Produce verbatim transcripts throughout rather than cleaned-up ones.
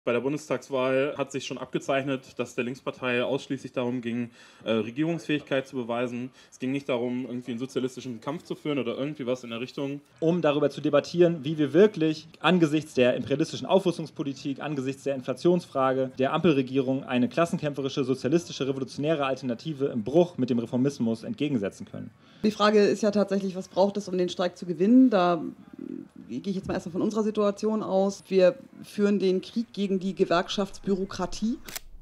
Bei der Bundestagswahl hat sich schon abgezeichnet, dass der Linkspartei ausschließlich darum ging, äh, Regierungsfähigkeit zu beweisen. Es ging nicht darum, irgendwie einen sozialistischen Kampf zu führen oder irgendwie was in der Richtung. Um darüber zu debattieren, wie wir wirklich angesichts der imperialistischen Aufrüstungspolitik, angesichts der Inflationsfrage der Ampelregierung eine klassenkämpferische, sozialistische, revolutionäre Alternative im Bruch mit dem Reformismus entgegensetzen können. Die Frage ist ja tatsächlich, was braucht es, um den Streik zu gewinnen? Da gehe ich jetzt mal erstmal von unserer Situation aus. Wir führen den Krieg gegen die Gewerkschaftsbürokratie.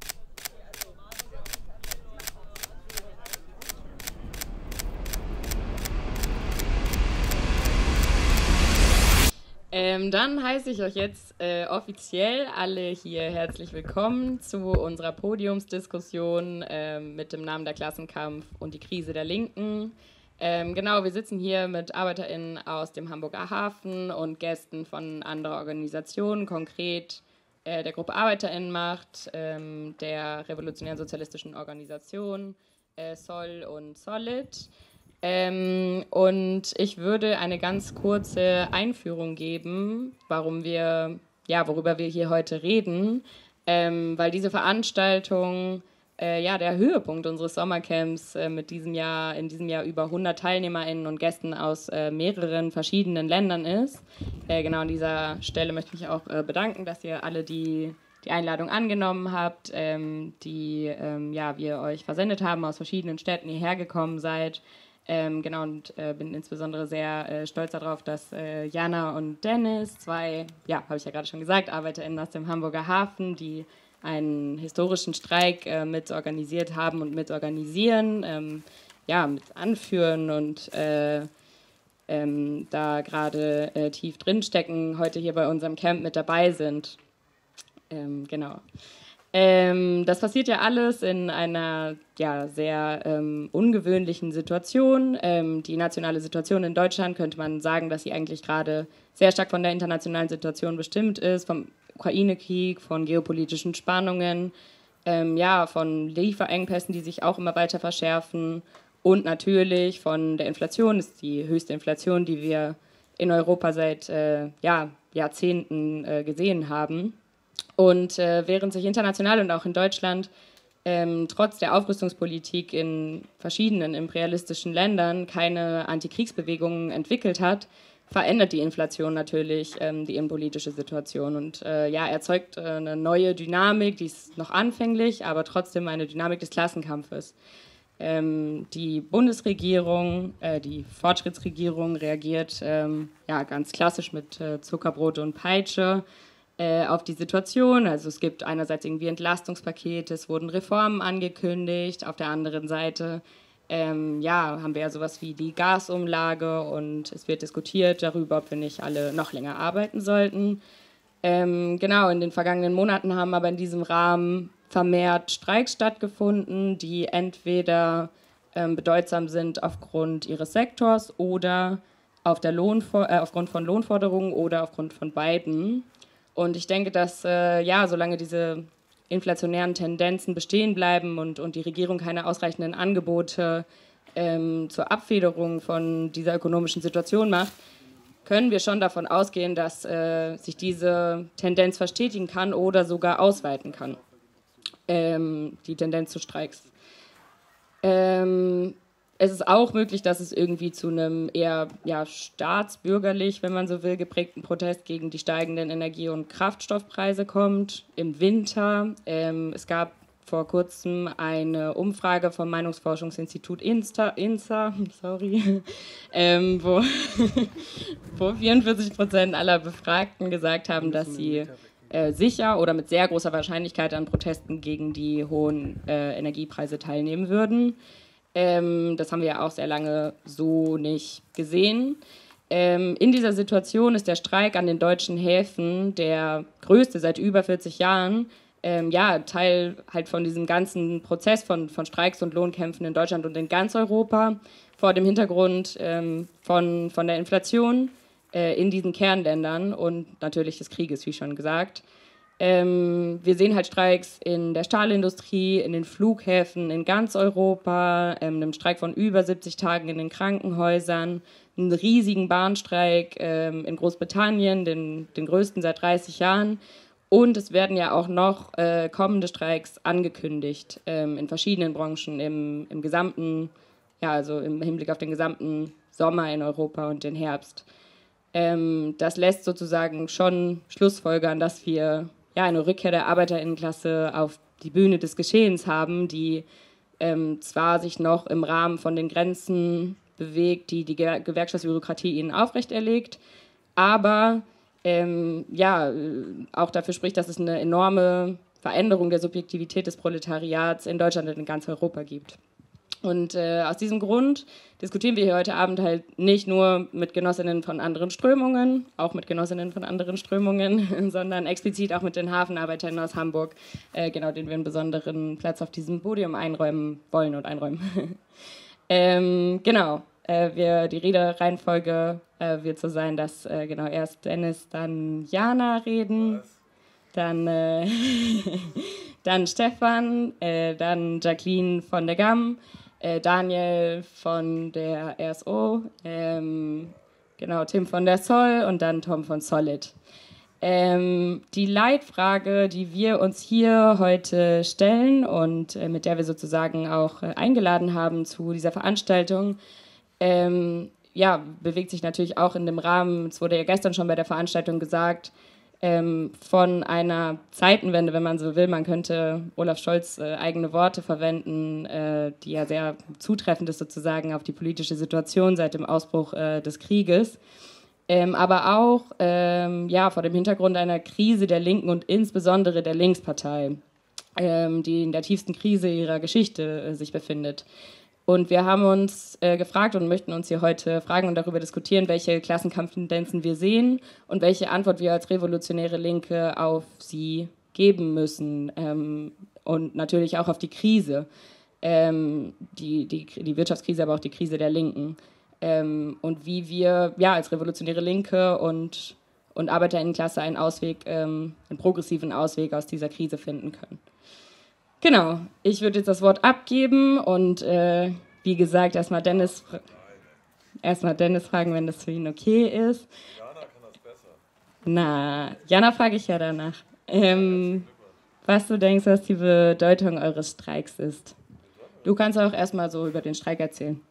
Ähm, dann heiße ich euch jetzt äh, offiziell alle hier herzlich willkommen zu unserer Podiumsdiskussion äh, mit dem Namen Der Klassenkampf und die Krise der Linken. Ähm, genau, wir sitzen hier mit ArbeiterInnen aus dem Hamburger Hafen und Gästen von anderen Organisationen, konkret äh, der Gruppe ArbeiterInnenmacht, ähm, der Revolutionären Sozialistischen Organisation, äh, S O L und Solid. Ähm, und ich würde eine ganz kurze Einführung geben, warum wir, ja, worüber wir hier heute reden, ähm, weil diese Veranstaltung äh, ja, der Höhepunkt unseres Sommercamps äh, mit diesem Jahr, in diesem Jahr über hundert TeilnehmerInnen und Gästen aus äh, mehreren verschiedenen Ländern ist. Äh, genau an dieser Stelle möchte ich mich auch äh, bedanken, dass ihr alle die, die Einladung angenommen habt, ähm, die ähm, ja, wir euch versendet haben, aus verschiedenen Städten hierher gekommen seid. Ähm, genau, und äh, bin insbesondere sehr äh, stolz darauf, dass äh, Jana und Dennis, zwei, ja, habe ich ja gerade schon gesagt, ArbeiterInnen aus dem Hamburger Hafen, die einen historischen Streik äh, mit organisiert haben und mit organisieren, ähm, ja, mit anführen und äh, ähm, da gerade äh, tief drinstecken, heute hier bei unserem Camp mit dabei sind. Ähm, genau. Ähm, das passiert ja alles in einer ja, sehr ähm, ungewöhnlichen Situation. Ähm, die nationale Situation in Deutschland könnte man sagen, dass sie eigentlich gerade sehr stark von der internationalen Situation bestimmt ist, vom Ukraine-Krieg, von geopolitischen Spannungen, ähm, ja, von Lieferengpässen, die sich auch immer weiter verschärfen und natürlich von der Inflation. Das ist die höchste Inflation, die wir in Europa seit äh, ja, Jahrzehnten äh, gesehen haben. Und äh, während sich international und auch in Deutschland ähm, trotz der Aufrüstungspolitik in verschiedenen imperialistischen Ländern keine Antikriegsbewegungen entwickelt hat, verändert die Inflation natürlich ähm, die innenpolitische Situation und äh, ja, erzeugt äh, eine neue Dynamik, die ist noch anfänglich, aber trotzdem eine Dynamik des Klassenkampfes. Ähm, die Bundesregierung, äh, die Fortschrittsregierung reagiert ähm, ja, ganz klassisch mit äh, Zuckerbrot und Peitsche auf die Situation. Also es gibt einerseits irgendwie Entlastungspakete, es wurden Reformen angekündigt, auf der anderen Seite ähm, ja, haben wir ja sowas wie die Gasumlage und es wird diskutiert darüber, ob wir nicht alle noch länger arbeiten sollten. Ähm, genau, in den vergangenen Monaten haben aber in diesem Rahmen vermehrt Streiks stattgefunden, die entweder ähm, bedeutsam sind aufgrund ihres Sektors oder auf der Lohnfor- äh, aufgrund von Lohnforderungen oder aufgrund von beiden. Und ich denke, dass, äh, ja, solange diese inflationären Tendenzen bestehen bleiben und, und die Regierung keine ausreichenden Angebote ähm, zur Abfederung von dieser ökonomischen Situation macht, können wir schon davon ausgehen, dass äh, sich diese Tendenz verstetigen kann oder sogar ausweiten kann, ähm, die Tendenz zu Streiks. Ähm, Es ist auch möglich, dass es irgendwie zu einem eher ja, staatsbürgerlich, wenn man so will, geprägten Protest gegen die steigenden Energie- und Kraftstoffpreise kommt im Winter. Ähm, es gab vor kurzem eine Umfrage vom Meinungsforschungsinstitut Insta, INSA, sorry, ähm, wo, wo vierundvierzig Prozent aller Befragten gesagt haben, dass sie äh, sicher oder mit sehr großer Wahrscheinlichkeit an Protesten gegen die hohen äh, Energiepreise teilnehmen würden. Ähm, das haben wir ja auch sehr lange so nicht gesehen. Ähm, in dieser Situation ist der Streik an den deutschen Häfen, der größte seit über vierzig Jahren, ähm, ja, Teil halt von diesem ganzen Prozess von, von Streiks und Lohnkämpfen in Deutschland und in ganz Europa, vor dem Hintergrund ähm, von, von der Inflation äh, in diesen Kernländern und natürlich des Krieges, wie schon gesagt. Ähm, wir sehen halt Streiks in der Stahlindustrie, in den Flughäfen in ganz Europa, ähm, einem Streik von über siebzig Tagen in den Krankenhäusern, einen riesigen Bahnstreik ähm, in Großbritannien, den, den größten seit dreißig Jahren. Und es werden ja auch noch äh, kommende Streiks angekündigt ähm, in verschiedenen Branchen im, im gesamten, ja, also im Hinblick auf den gesamten Sommer in Europa und den Herbst. Ähm, das lässt sozusagen schon schlussfolgern, dass wir ja eine Rückkehr der ArbeiterInnenklasse auf die Bühne des Geschehens haben, die ähm, zwar sich noch im Rahmen von den Grenzen bewegt, die die Ge- Gewerkschaftsbürokratie ihnen aufrechterlegt, aber ähm, ja, auch dafür spricht, dass es eine enorme Veränderung der Subjektivität des Proletariats in Deutschland und in ganz Europa gibt. Und äh, aus diesem Grund diskutieren wir hier heute Abend halt nicht nur mit Genossinnen von anderen Strömungen, auch mit Genossinnen von anderen Strömungen, sondern explizit auch mit den Hafenarbeitern aus Hamburg, äh, genau, denen wir einen besonderen Platz auf diesem Podium einräumen wollen und einräumen. ähm, genau, äh, wir, die Redereihenfolge äh, wird so sein, dass äh, genau erst Dennis, dann Jana reden, dann, äh, dann Stefan, äh, dann Jacqueline von der G A M, Äh, Daniel von der R S O, ähm, genau, Tim von der Zoll und dann Tom von Solid. Ähm, die Leitfrage, die wir uns hier heute stellen und äh, mit der wir sozusagen auch äh, eingeladen haben zu dieser Veranstaltung, ähm, ja, bewegt sich natürlich auch in dem Rahmen, es wurde ja gestern schon bei der Veranstaltung gesagt, Ähm, von einer Zeitenwende, wenn man so will. Man könnte Olaf Scholz äh, eigene Worte verwenden, äh, die ja sehr zutreffend ist sozusagen auf die politische Situation seit dem Ausbruch äh, des Krieges. Ähm, aber auch ähm, ja, vor dem Hintergrund einer Krise der Linken und insbesondere der Linkspartei, ähm, die in der tiefsten Krise ihrer Geschichte äh, sich befindet. Und wir haben uns äh, gefragt und möchten uns hier heute fragen und darüber diskutieren, welche Klassenkampftendenzen wir sehen und welche Antwort wir als revolutionäre Linke auf sie geben müssen. Ähm, und natürlich auch auf die Krise, ähm, die, die, die Wirtschaftskrise, aber auch die Krise der Linken. Ähm, und wie wir ja, als revolutionäre Linke und, und Arbeiterinnenklasse einen Ausweg, ähm, einen progressiven Ausweg aus dieser Krise finden können. Genau, ich würde jetzt das Wort abgeben und äh, wie gesagt, erstmal Dennis, erstmal Dennis fragen, wenn das für ihn okay ist. Jana kann das besser. Na, Jana frage ich ja danach. Ähm, was du denkst, was die Bedeutung eures Streiks ist. Du kannst auch erstmal so über den Streik erzählen.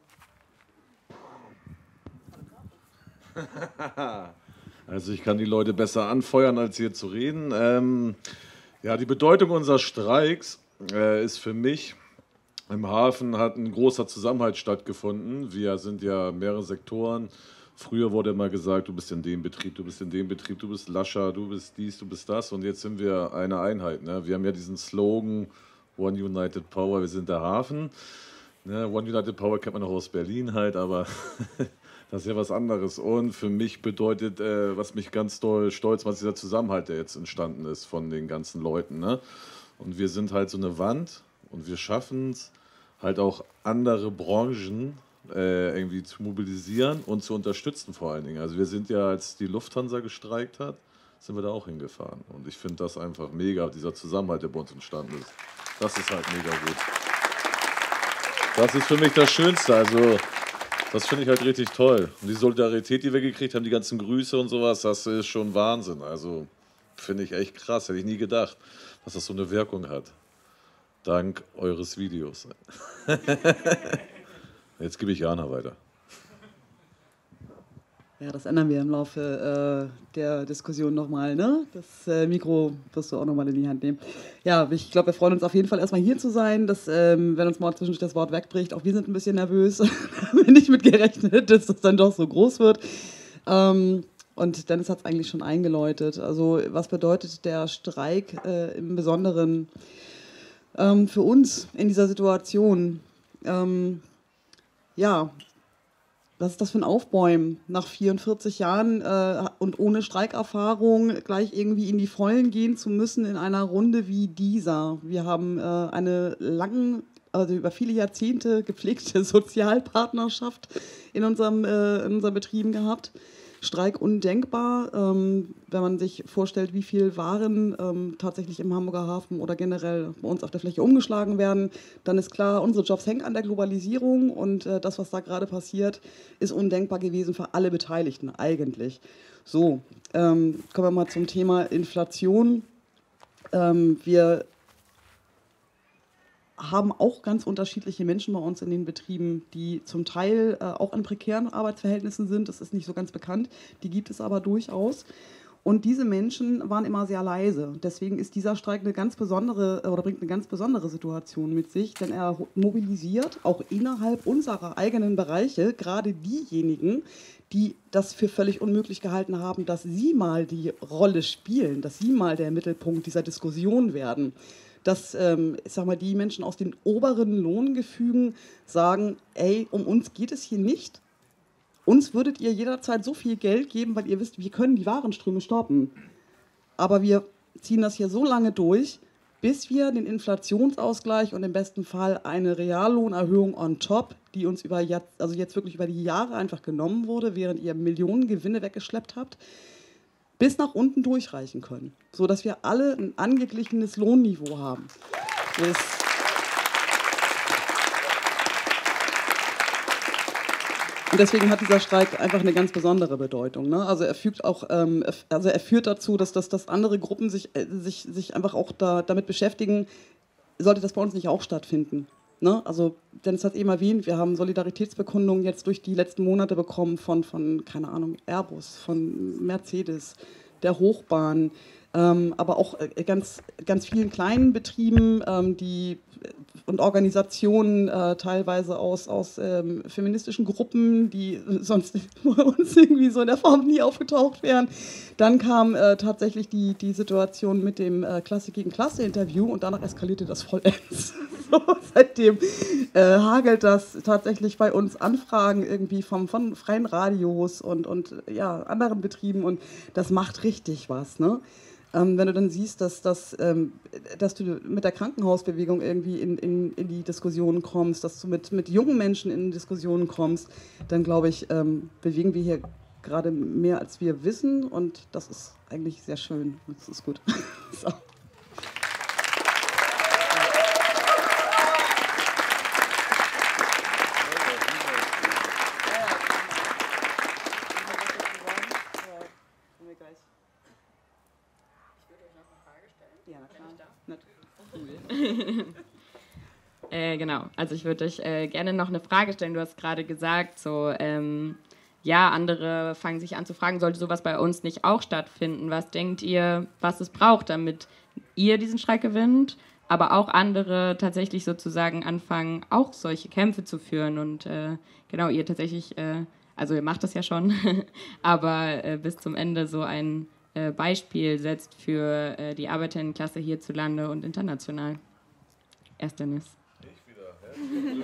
Also ich kann die Leute besser anfeuern, als hier zu reden. Ähm, ja, die Bedeutung unseres Streiks äh, ist für mich, im Hafen hat ein großer Zusammenhalt stattgefunden. Wir sind ja mehrere Sektoren. Früher wurde immer gesagt, du bist in dem Betrieb, du bist in dem Betrieb, du bist Lascher, du bist dies, du bist das. Und jetzt sind wir eine Einheit. Ne? Wir haben ja diesen Slogan, One United Power, wir sind der Hafen. Ne? One United Power kennt man auch aus Berlin halt, aber das ist ja was anderes. Und für mich bedeutet, äh, was mich ganz doll stolz macht, dieser Zusammenhalt, der jetzt entstanden ist von den ganzen Leuten. Ne? Und wir sind halt so eine Wand und wir schaffen es halt auch andere Branchen äh, irgendwie zu mobilisieren und zu unterstützen vor allen Dingen. Also wir sind ja, als die Lufthansa gestreikt hat, sind wir da auch hingefahren. Und ich finde das einfach mega, dieser Zusammenhalt, der bei uns entstanden ist. Das ist halt mega gut. Das ist für mich das Schönste. Also das finde ich halt richtig toll. Und die Solidarität, die wir gekriegt haben, die ganzen Grüße und sowas, das ist schon Wahnsinn. Also finde ich echt krass. Hätte ich nie gedacht, dass das so eine Wirkung hat. Dank eures Videos. Jetzt gebe ich Jana weiter. Ja, das ändern wir im Laufe äh, der Diskussion nochmal. Ne? Das äh, Mikro wirst du auch nochmal in die Hand nehmen. Ja, ich glaube, wir freuen uns auf jeden Fall erstmal hier zu sein. Dass, ähm, wenn uns mal zwischendurch das Wort wegbricht, auch wir sind ein bisschen nervös. Wir haben nicht mit gerechnet, dass das dann doch so groß wird. Ähm, und Dennis hat es eigentlich schon eingeläutet. Also was bedeutet der Streik äh, im Besonderen ähm, für uns in dieser Situation? Ähm, ja, was ist das für ein Aufbäumen, nach vierundvierzig Jahren äh, und ohne Streikerfahrung gleich irgendwie in die Vollen gehen zu müssen in einer Runde wie dieser. Wir haben äh, eine lang, also über viele Jahrzehnte gepflegte Sozialpartnerschaft in, unserem, äh, in unseren Betrieben gehabt. Streik undenkbar, ähm, wenn man sich vorstellt, wie viel Waren ähm, tatsächlich im Hamburger Hafen oder generell bei uns auf der Fläche umgeschlagen werden, dann ist klar, unsere Jobs hängen an der Globalisierung und äh, das, was da gerade passiert, ist undenkbar gewesen für alle Beteiligten eigentlich. So, ähm, kommen wir mal zum Thema Inflation. Ähm, wir haben auch ganz unterschiedliche Menschen bei uns in den Betrieben, die zum Teil äh, auch in prekären Arbeitsverhältnissen sind. Das ist nicht so ganz bekannt. Die gibt es aber durchaus. Und diese Menschen waren immer sehr leise. Deswegen ist dieser Streik eine ganz besondere oder bringt eine ganz besondere Situation mit sich, denn er mobilisiert auch innerhalb unserer eigenen Bereiche gerade diejenigen, die das für völlig unmöglich gehalten haben, dass sie mal die Rolle spielen, dass sie mal der Mittelpunkt dieser Diskussion werden. Dass, ähm, ich sag mal, die Menschen aus den oberen Lohngefügen sagen, ey, um uns geht es hier nicht. Uns würdet ihr jederzeit so viel Geld geben, weil ihr wisst, wir können die Warenströme stoppen. Aber wir ziehen das hier so lange durch, bis wir den Inflationsausgleich und im besten Fall eine Reallohnerhöhung on top, die uns über, also jetzt wirklich über die Jahre einfach genommen wurde, während ihr Millionen Gewinne weggeschleppt habt, bis nach unten durchreichen können, sodass wir alle ein angeglichenes Lohnniveau haben. Das Und deswegen hat dieser Streik einfach eine ganz besondere Bedeutung. Ne? Also er fügt auch, ähm, also er führt dazu, dass, dass, dass andere Gruppen sich, äh, sich, sich einfach auch da, damit beschäftigen, sollte das bei uns nicht auch stattfinden. Ne? Also Dennis hat eben erwähnt, wir haben Solidaritätsbekundungen jetzt durch die letzten Monate bekommen von, von keine Ahnung, Airbus, von Mercedes, der Hochbahn, ähm, aber auch äh, ganz, ganz vielen kleinen Betrieben, ähm, die und Organisationen, äh, teilweise aus, aus ähm, feministischen Gruppen, die sonst bei uns irgendwie so in der Form nie aufgetaucht wären. Dann kam äh, tatsächlich die, die Situation mit dem äh, Klasse gegen Klasse-Interview und danach eskalierte das vollends. So, seitdem äh, hagelt das tatsächlich bei uns Anfragen irgendwie vom, von freien Radios und, und ja, anderen Betrieben und das macht richtig was, ne? Ähm, wenn du dann siehst, dass, dass, ähm, dass du mit der Krankenhausbewegung irgendwie in, in, in die Diskussionen kommst, dass du mit, mit jungen Menschen in Diskussionen kommst, dann glaube ich, ähm, bewegen wir hier gerade mehr, als wir wissen und das ist eigentlich sehr schön. Das ist gut. So. äh, genau, also ich würde euch äh, gerne noch eine Frage stellen. Du hast gerade gesagt, so, ähm, ja, andere fangen sich an zu fragen, sollte sowas bei uns nicht auch stattfinden? Was denkt ihr, was es braucht, damit ihr diesen Streik gewinnt, aber auch andere tatsächlich sozusagen anfangen, auch solche Kämpfe zu führen und äh, genau, ihr tatsächlich, äh, also ihr macht das ja schon, aber äh, bis zum Ende so ein äh, Beispiel setzt für äh, die Arbeiterinnenklasse hierzulande und international. Erst Dennis. Ich wieder,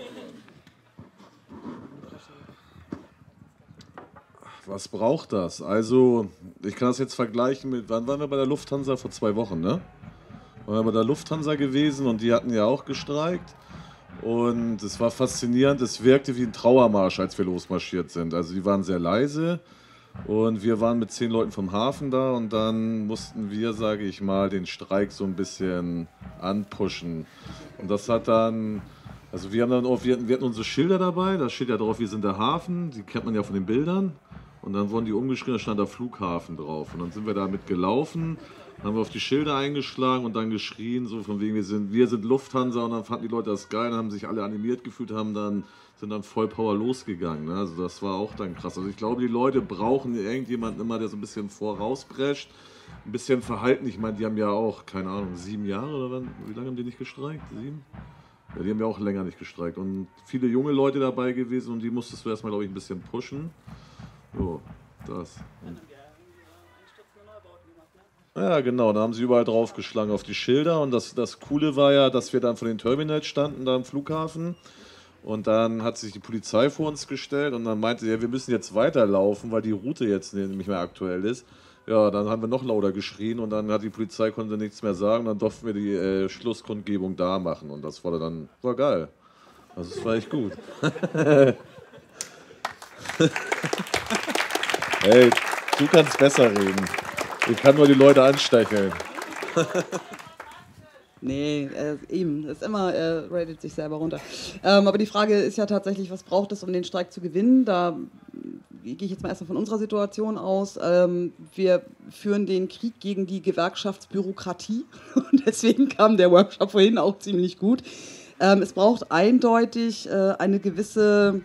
Was braucht das? Also, ich kann das jetzt vergleichen mit, wann waren wir bei der Lufthansa? Vor zwei Wochen, ne? Waren wir bei der Lufthansa gewesen und die hatten ja auch gestreikt. Und es war faszinierend, es wirkte wie ein Trauermarsch, als wir losmarschiert sind. Also die waren sehr leise und wir waren mit zehn Leuten vom Hafen da und dann mussten wir, sage ich mal, den Streik so ein bisschen anpushen. Und das hat dann, also wir haben dann auch, wir hatten, wir hatten unsere Schilder dabei, da steht ja drauf, wir sind der Hafen, die kennt man ja von den Bildern. Und dann wurden die umgeschrieben, da stand da Flughafen drauf. Und dann sind wir damit gelaufen, haben wir auf die Schilder eingeschlagen und dann geschrien, so von wegen, wir sind, wir sind Lufthansa. Und dann fanden die Leute das geil, dann haben sich alle animiert gefühlt, haben dann, sind dann voll Power losgegangen. Ne? Also das war auch dann krass. Also ich glaube, die Leute brauchen irgendjemanden immer, der so ein bisschen vorausprescht, ein bisschen Verhalten. Ich meine, die haben ja auch, keine Ahnung, sieben Jahre oder wann, wie lange haben die nicht gestreikt? Sieben? Ja, die haben ja auch länger nicht gestreikt. Und viele junge Leute dabei gewesen und die musstest du erstmal, glaube ich, ein bisschen pushen. So, das. Ja, genau, da haben sie überall draufgeschlagen auf die Schilder und das, das Coole war ja, dass wir dann vor den Terminals standen, da am Flughafen und dann hat sich die Polizei vor uns gestellt und dann meinte sie, ja, wir müssen jetzt weiterlaufen, weil die Route jetzt nicht mehr aktuell ist. Ja, dann haben wir noch lauter geschrien und dann hat die Polizei, konnte nichts mehr sagen, dann durften wir die äh, Schlusskundgebung da machen und das war dann, war geil. Also das war echt gut. Hey, du kannst besser reden. Ich kann nur die Leute anstecheln. Nee, äh, eben. Das ist immer, äh, ratet sich selber runter. Ähm, aber die Frage ist ja tatsächlich, was braucht es, um den Streik zu gewinnen? Da gehe ich jetzt mal erstmal von unserer Situation aus, ähm, wir führen den Krieg gegen die Gewerkschaftsbürokratie und deswegen kam der Workshop vorhin auch ziemlich gut. Ähm, es braucht eindeutig äh, eine gewisse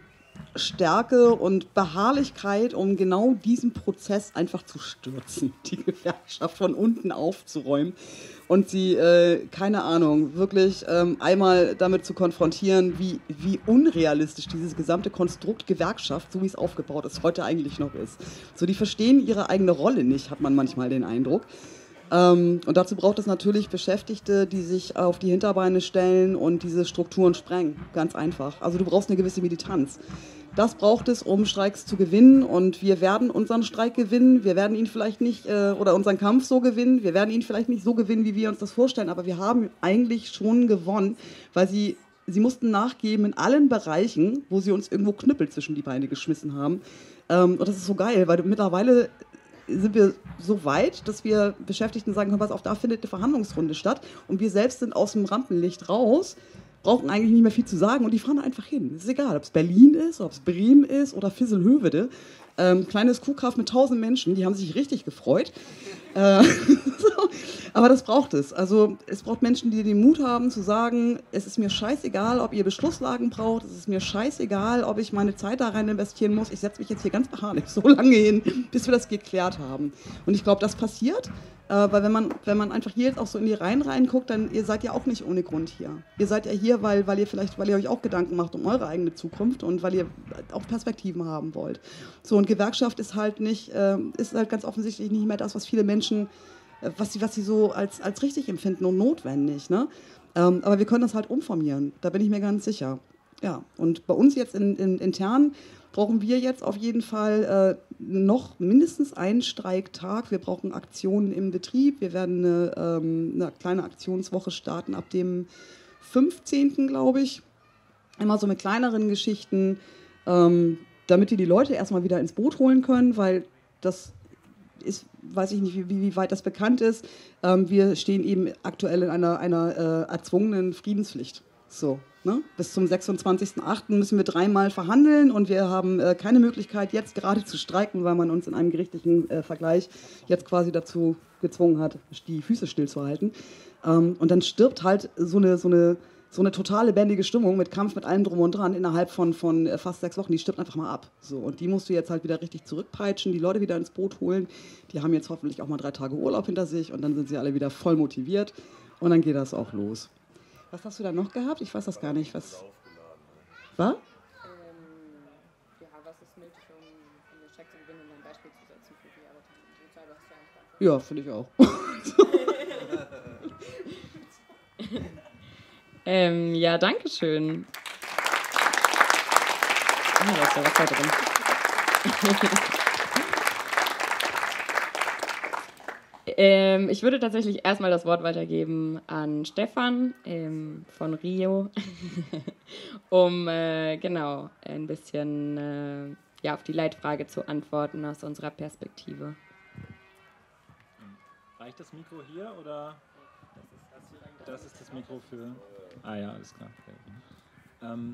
Stärke und Beharrlichkeit, um genau diesen Prozess einfach zu stürzen, die Gewerkschaft von unten aufzuräumen und sie, äh, keine Ahnung, wirklich ähm, einmal damit zu konfrontieren, wie, wie unrealistisch dieses gesamte Konstrukt Gewerkschaft, so wie es aufgebaut ist, heute eigentlich noch ist. So, die verstehen ihre eigene Rolle nicht, hat man manchmal den Eindruck. Ähm, und dazu braucht es natürlich Beschäftigte, die sich auf die Hinterbeine stellen und diese Strukturen sprengen. Ganz einfach. Also du brauchst eine gewisse Militanz. Das braucht es, um Streiks zu gewinnen. Und wir werden unseren Streik gewinnen. Wir werden ihn vielleicht nicht, äh, oder unseren Kampf so gewinnen. Wir werden ihn vielleicht nicht so gewinnen, wie wir uns das vorstellen. Aber wir haben eigentlich schon gewonnen, weil sie, sie mussten nachgeben in allen Bereichen, wo sie uns irgendwo Knüppel zwischen die Beine geschmissen haben. Ähm, und das ist so geil, weil mittlerweile sind wir so weit, dass wir Beschäftigten sagen, hör pass auf, da findet eine Verhandlungsrunde statt und wir selbst sind aus dem Rampenlicht raus, brauchen eigentlich nicht mehr viel zu sagen und die fahren da einfach hin. Es ist egal, ob es Berlin ist, ob es Bremen ist oder Visselhövede. Ähm, kleines Kuhkaff mit tausend Menschen, die haben sich richtig gefreut. Äh, so. Aber das braucht es. Also es braucht Menschen, die den Mut haben zu sagen, es ist mir scheißegal, ob ihr Beschlusslagen braucht, es ist mir scheißegal, ob ich meine Zeit da rein investieren muss. Ich setze mich jetzt hier ganz beharrlich so lange hin, bis wir das geklärt haben. Und ich glaube, das passiert, äh, weil wenn man, wenn man einfach hier jetzt auch so in die Reihen reinguckt, dann ihr seid ja auch nicht ohne Grund hier. Ihr seid ja hier, weil, weil ihr vielleicht, weil ihr euch auch Gedanken macht um eure eigene Zukunft und weil ihr auch Perspektiven haben wollt. So, und Gewerkschaft ist halt nicht, äh, ist halt ganz offensichtlich nicht mehr das, was viele Menschen, äh, was sie, was sie so als, als richtig empfinden und notwendig. Ne? Ähm, aber wir können das halt umformieren, da bin ich mir ganz sicher. Ja, und bei uns jetzt in, in, intern brauchen wir jetzt auf jeden Fall äh, noch mindestens einen Streiktag. Wir brauchen Aktionen im Betrieb. Wir werden eine, ähm, eine kleine Aktionswoche starten ab dem fünfzehnten glaube ich. Immer so mit kleineren Geschichten, ähm, damit wir die Leute erstmal wieder ins Boot holen können, weil das ist, weiß ich nicht, wie, wie weit das bekannt ist. Ähm, wir stehen eben aktuell in einer, einer äh, erzwungenen Friedenspflicht. So, ne? Bis zum sechsundzwanzigsten achten müssen wir dreimal verhandeln und wir haben äh, keine Möglichkeit, jetzt gerade zu streiken, weil man uns in einem gerichtlichen äh, Vergleich jetzt quasi dazu gezwungen hat, die Füße stillzuhalten. Ähm, und dann stirbt halt so eine, so eine, so eine total lebendige Stimmung mit Kampf, mit allem drum und dran innerhalb von, von äh, fast sechs Wochen. Die stirbt einfach mal ab. So, und die musst du jetzt halt wieder richtig zurückpeitschen, die Leute wieder ins Boot holen. Die haben jetzt hoffentlich auch mal drei Tage Urlaub hinter sich und dann sind sie alle wieder voll motiviert und dann geht das auch los. Was hast du da noch gehabt? Ich weiß das gar nicht. Was? Was? Ähm, ja, was ist nötig, um, um den Check zu gewinnen und ein Beispiel zu setzen für die Arbeit? Ja, finde ich auch. ähm, ja, danke schön. Ah, da ist ja Wasser drin. Ähm, ich würde tatsächlich erstmal das Wort weitergeben an Stefan ähm, von Rio, um äh, genau ein bisschen äh, ja, auf die Leitfrage zu antworten aus unserer Perspektive. Reicht das Mikro hier oder? Das ist das Mikro für. Ah ja, alles klar. Ähm,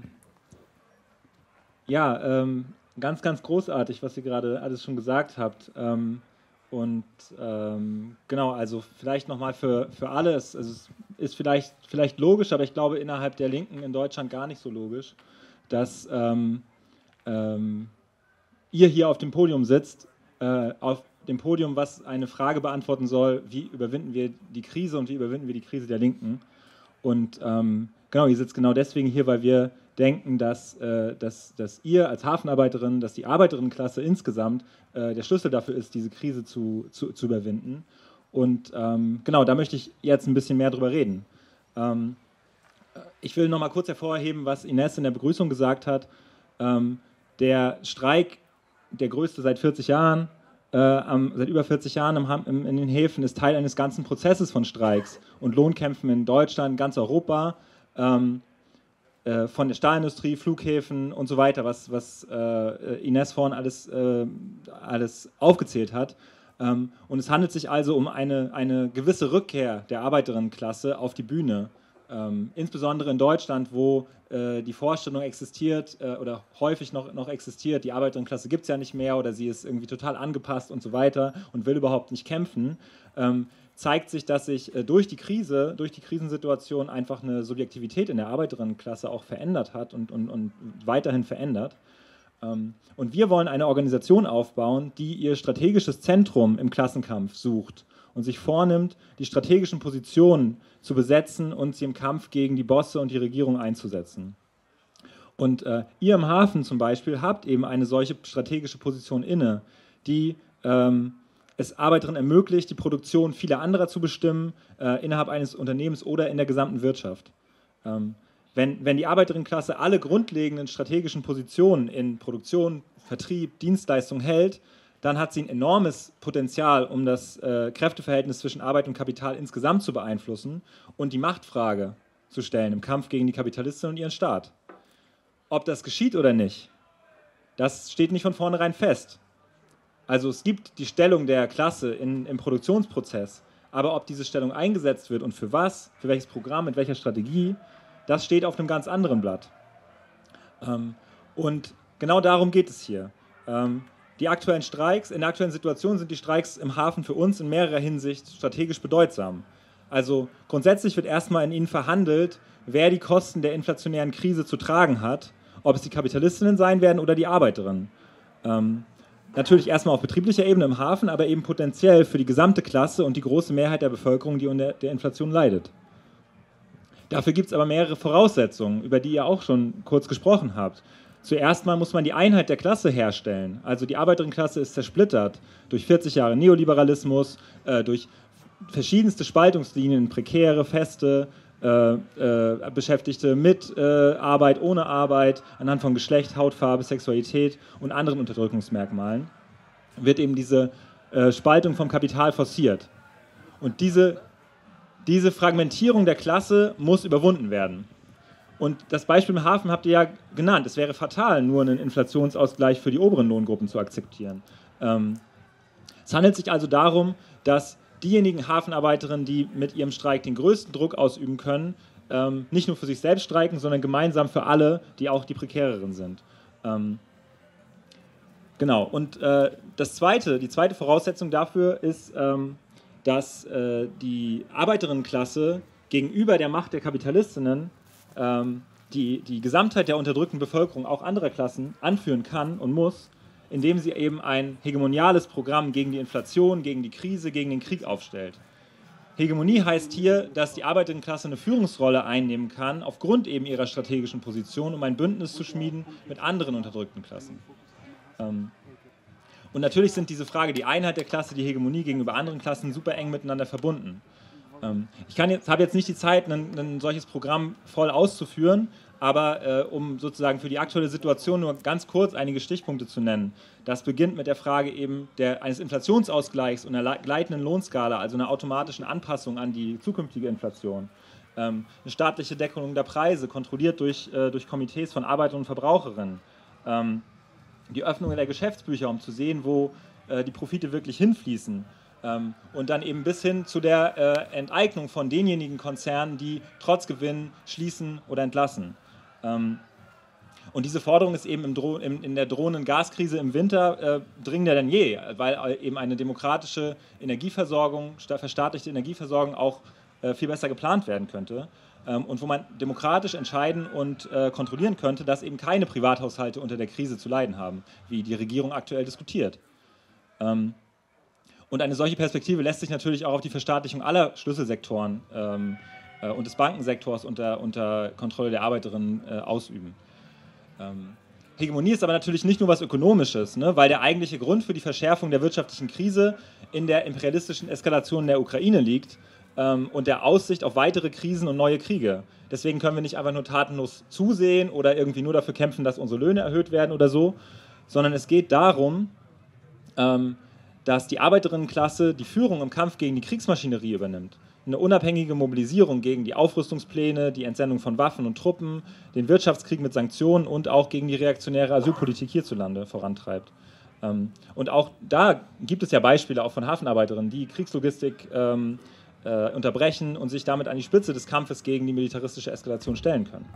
ja, ähm, ganz, ganz großartig, was ihr gerade alles schon gesagt habt. Ähm, Und ähm, genau, also vielleicht nochmal für, für alle, es, also es ist vielleicht, vielleicht logisch, aber ich glaube innerhalb der Linken in Deutschland gar nicht so logisch, dass ähm, ähm, ihr hier auf dem Podium sitzt, äh, auf dem Podium, was eine Frage beantworten soll, wie überwinden wir die Krise und wie überwinden wir die Krise der Linken. Und ähm, genau, ihr sitzt genau deswegen hier, weil wir denken, dass, äh, dass, dass ihr als Hafenarbeiterin, dass die Arbeiterinnenklasse insgesamt äh, der Schlüssel dafür ist, diese Krise zu, zu, zu überwinden. Und ähm, genau, da möchte ich jetzt ein bisschen mehr drüber reden. Ähm, ich will noch mal kurz hervorheben, was Ines in der Begrüßung gesagt hat. Ähm, der Streik, der größte seit vierzig Jahren, äh, am, seit über vierzig Jahren im, im, in den Häfen, ist Teil eines ganzen Prozesses von Streiks und Lohnkämpfen in Deutschland, ganz Europa, ähm, von der Stahlindustrie, Flughäfen und so weiter, was, was äh, Ines vorhin alles, äh, alles aufgezählt hat. Ähm, und es handelt sich also um eine, eine gewisse Rückkehr der Arbeiterinnenklasse auf die Bühne Ähm, insbesondere in Deutschland, wo äh, die Vorstellung existiert äh, oder häufig noch, noch existiert, die Arbeiterinnenklasse gibt es ja nicht mehr oder sie ist irgendwie total angepasst und so weiter und will überhaupt nicht kämpfen, ähm, zeigt sich, dass sich äh, durch die Krise, durch die Krisensituation einfach eine Subjektivität in der Arbeiterinnenklasse auch verändert hat und, und, und weiterhin verändert. Ähm, und wir wollen eine Organisation aufbauen, die ihr strategisches Zentrum im Klassenkampf sucht und sich vornimmt, die strategischen Positionen zu besetzen und sie im Kampf gegen die Bosse und die Regierung einzusetzen. Und äh, ihr im Hafen zum Beispiel habt eben eine solche strategische Position inne, die ähm, es Arbeiterinnen ermöglicht, die Produktion vieler anderer zu bestimmen, äh, innerhalb eines Unternehmens oder in der gesamten Wirtschaft. Ähm, wenn, wenn die Arbeiterinnenklasse alle grundlegenden strategischen Positionen in Produktion, Vertrieb, Dienstleistung hält, dann hat sie ein enormes Potenzial, um das äh, Kräfteverhältnis zwischen Arbeit und Kapital insgesamt zu beeinflussen und die Machtfrage zu stellen im Kampf gegen die Kapitalistin und ihren Staat. Ob das geschieht oder nicht, das steht nicht von vornherein fest. Also es gibt die Stellung der Klasse in, im Produktionsprozess, aber ob diese Stellung eingesetzt wird und für was, für welches Programm, mit welcher Strategie, das steht auf einem ganz anderen Blatt. Ähm, und genau darum geht es hier. Ähm, Die aktuellen Streiks, in der aktuellen Situation sind die Streiks im Hafen für uns in mehrerer Hinsicht strategisch bedeutsam. Also grundsätzlich wird erstmal in ihnen verhandelt, wer die Kosten der inflationären Krise zu tragen hat, ob es die Kapitalistinnen sein werden oder die Arbeiterinnen. Ähm, natürlich erstmal auf betrieblicher Ebene im Hafen, aber eben potenziell für die gesamte Klasse und die große Mehrheit der Bevölkerung, die unter der Inflation leidet. Dafür gibt es aber mehrere Voraussetzungen, über die ihr auch schon kurz gesprochen habt. Zuerst mal muss man die Einheit der Klasse herstellen. Also die Arbeiterinnenklasse ist zersplittert durch vierzig Jahre Neoliberalismus, äh, durch verschiedenste Spaltungslinien, prekäre, feste, äh, äh, Beschäftigte mit äh, Arbeit, ohne Arbeit, anhand von Geschlecht, Hautfarbe, Sexualität und anderen Unterdrückungsmerkmalen, wird eben diese äh, Spaltung vom Kapital forciert. Und diese, diese Fragmentierung der Klasse muss überwunden werden. Und das Beispiel im Hafen habt ihr ja genannt. Es wäre fatal, nur einen Inflationsausgleich für die oberen Lohngruppen zu akzeptieren. Ähm, es handelt sich also darum, dass diejenigen Hafenarbeiterinnen, die mit ihrem Streik den größten Druck ausüben können, ähm, nicht nur für sich selbst streiken, sondern gemeinsam für alle, die auch die prekäreren sind. Ähm, genau. Und äh, das zweite, die zweite Voraussetzung dafür ist, ähm, dass äh, die Arbeiterinnenklasse gegenüber der Macht der Kapitalistinnen Die, die Gesamtheit der unterdrückten Bevölkerung, auch anderer Klassen, anführen kann und muss, indem sie eben ein hegemoniales Programm gegen die Inflation, gegen die Krise, gegen den Krieg aufstellt. Hegemonie heißt hier, dass die Arbeiterinnenklasse eine Führungsrolle einnehmen kann, aufgrund eben ihrer strategischen Position, um ein Bündnis zu schmieden mit anderen unterdrückten Klassen. Und natürlich sind diese Frage, die Einheit der Klasse, die Hegemonie gegenüber anderen Klassen, super eng miteinander verbunden. Ich kann jetzt, habe jetzt nicht die Zeit, ein, ein solches Programm voll auszuführen, aber äh, um sozusagen für die aktuelle Situation nur ganz kurz einige Stichpunkte zu nennen. Das beginnt mit der Frage eben der, eines Inflationsausgleichs und einer gleitenden Lohnskala, also einer automatischen Anpassung an die zukünftige Inflation. Ähm, eine staatliche Deckelung der Preise, kontrolliert durch, äh, durch Komitees von Arbeitern und Verbraucherinnen. Ähm, die Öffnung der Geschäftsbücher, um zu sehen, wo äh, die Profite wirklich hinfließen. Und dann eben bis hin zu der äh, Enteignung von denjenigen Konzernen, die trotz Gewinn schließen oder entlassen. Ähm, und diese Forderung ist eben im Dro im, in der drohenden Gaskrise im Winter äh, dringender denn je, weil eben eine demokratische Energieversorgung, verstaatlichte Energieversorgung auch äh, viel besser geplant werden könnte. Ähm, und wo man demokratisch entscheiden und äh, kontrollieren könnte, dass eben keine Privathaushalte unter der Krise zu leiden haben, wie die Regierung aktuell diskutiert. Ähm, Und eine solche Perspektive lässt sich natürlich auch auf die Verstaatlichung aller Schlüsselsektoren ähm, äh, und des Bankensektors unter, unter Kontrolle der Arbeiterinnen äh, ausüben. Ähm, Hegemonie ist aber natürlich nicht nur was Ökonomisches, ne, weil der eigentliche Grund für die Verschärfung der wirtschaftlichen Krise in der imperialistischen Eskalation in der Ukraine liegt ähm, und der Aussicht auf weitere Krisen und neue Kriege. Deswegen können wir nicht einfach nur tatenlos zusehen oder irgendwie nur dafür kämpfen, dass unsere Löhne erhöht werden oder so, sondern es geht darum, ähm, dass die Arbeiterinnenklasse die Führung im Kampf gegen die Kriegsmaschinerie übernimmt. Eine unabhängige Mobilisierung gegen die Aufrüstungspläne, die Entsendung von Waffen und Truppen, den Wirtschaftskrieg mit Sanktionen und auch gegen die reaktionäre Asylpolitik hierzulande vorantreibt. Und auch da gibt es ja Beispiele auch von Hafenarbeiterinnen, die Kriegslogistik ähm, äh, unterbrechen und sich damit an die Spitze des Kampfes gegen die militaristische Eskalation stellen können.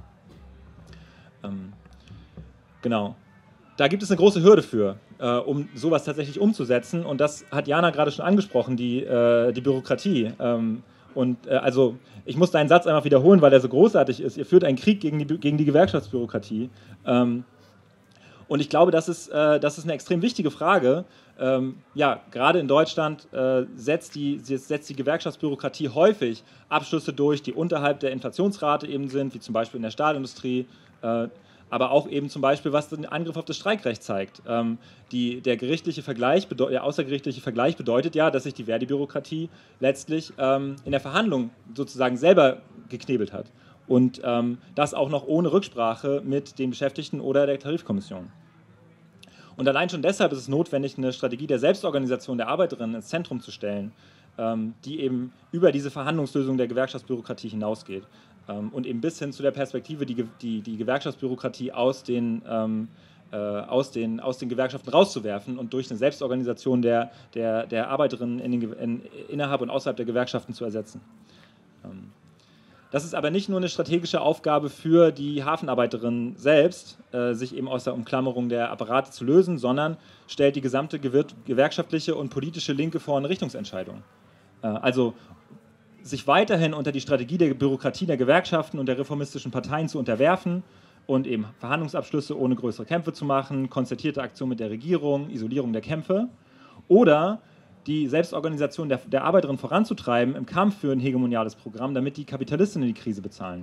Ähm, genau. Da gibt es eine große Hürde für, äh, um sowas tatsächlich umzusetzen. Und das hat Jana gerade schon angesprochen, die, äh, die Bürokratie. Ähm, und äh, also ich muss deinen Satz einfach wiederholen, weil er so großartig ist. Ihr führt einen Krieg gegen die, gegen die Gewerkschaftsbürokratie. Ähm, und ich glaube, das ist, äh, das ist eine extrem wichtige Frage. Ähm, ja, gerade in Deutschland äh, setzt, die, setzt die Gewerkschaftsbürokratie häufig Abschlüsse durch, die unterhalb der Inflationsrate eben sind, wie zum Beispiel in der Stahlindustrie. Äh, aber auch eben zum Beispiel, was den Angriff auf das Streikrecht zeigt. Ähm, die, der gerichtliche Vergleich, der außergerichtliche Vergleich bedeutet ja, dass sich die Verdi-Bürokratie letztlich ähm, in der Verhandlung sozusagen selber geknebelt hat. Und ähm, das auch noch ohne Rücksprache mit den Beschäftigten oder der Tarifkommission. Und allein schon deshalb ist es notwendig, eine Strategie der Selbstorganisation der Arbeiterinnen ins Zentrum zu stellen, ähm, die eben über diese Verhandlungslösung der Gewerkschaftsbürokratie hinausgeht. Und eben bis hin zu der Perspektive, die, die, die Gewerkschaftsbürokratie aus den, ähm, äh, aus, den, aus den Gewerkschaften rauszuwerfen und durch eine Selbstorganisation der, der, der Arbeiterinnen in den, in, innerhalb und außerhalb der Gewerkschaften zu ersetzen. Ähm, das ist aber nicht nur eine strategische Aufgabe für die Hafenarbeiterinnen selbst, äh, sich eben aus der Umklammerung der Apparate zu lösen, sondern stellt die gesamte gewerkschaftliche und politische Linke vor eine Richtungsentscheidung. Äh, also sich weiterhin unter die Strategie der Bürokratie der Gewerkschaften und der reformistischen Parteien zu unterwerfen und eben Verhandlungsabschlüsse ohne größere Kämpfe zu machen, konzertierte Aktion mit der Regierung, Isolierung der Kämpfe oder die Selbstorganisation der, der Arbeiterinnen voranzutreiben im Kampf für ein hegemoniales Programm, damit die Kapitalistinnen die Krise bezahlen.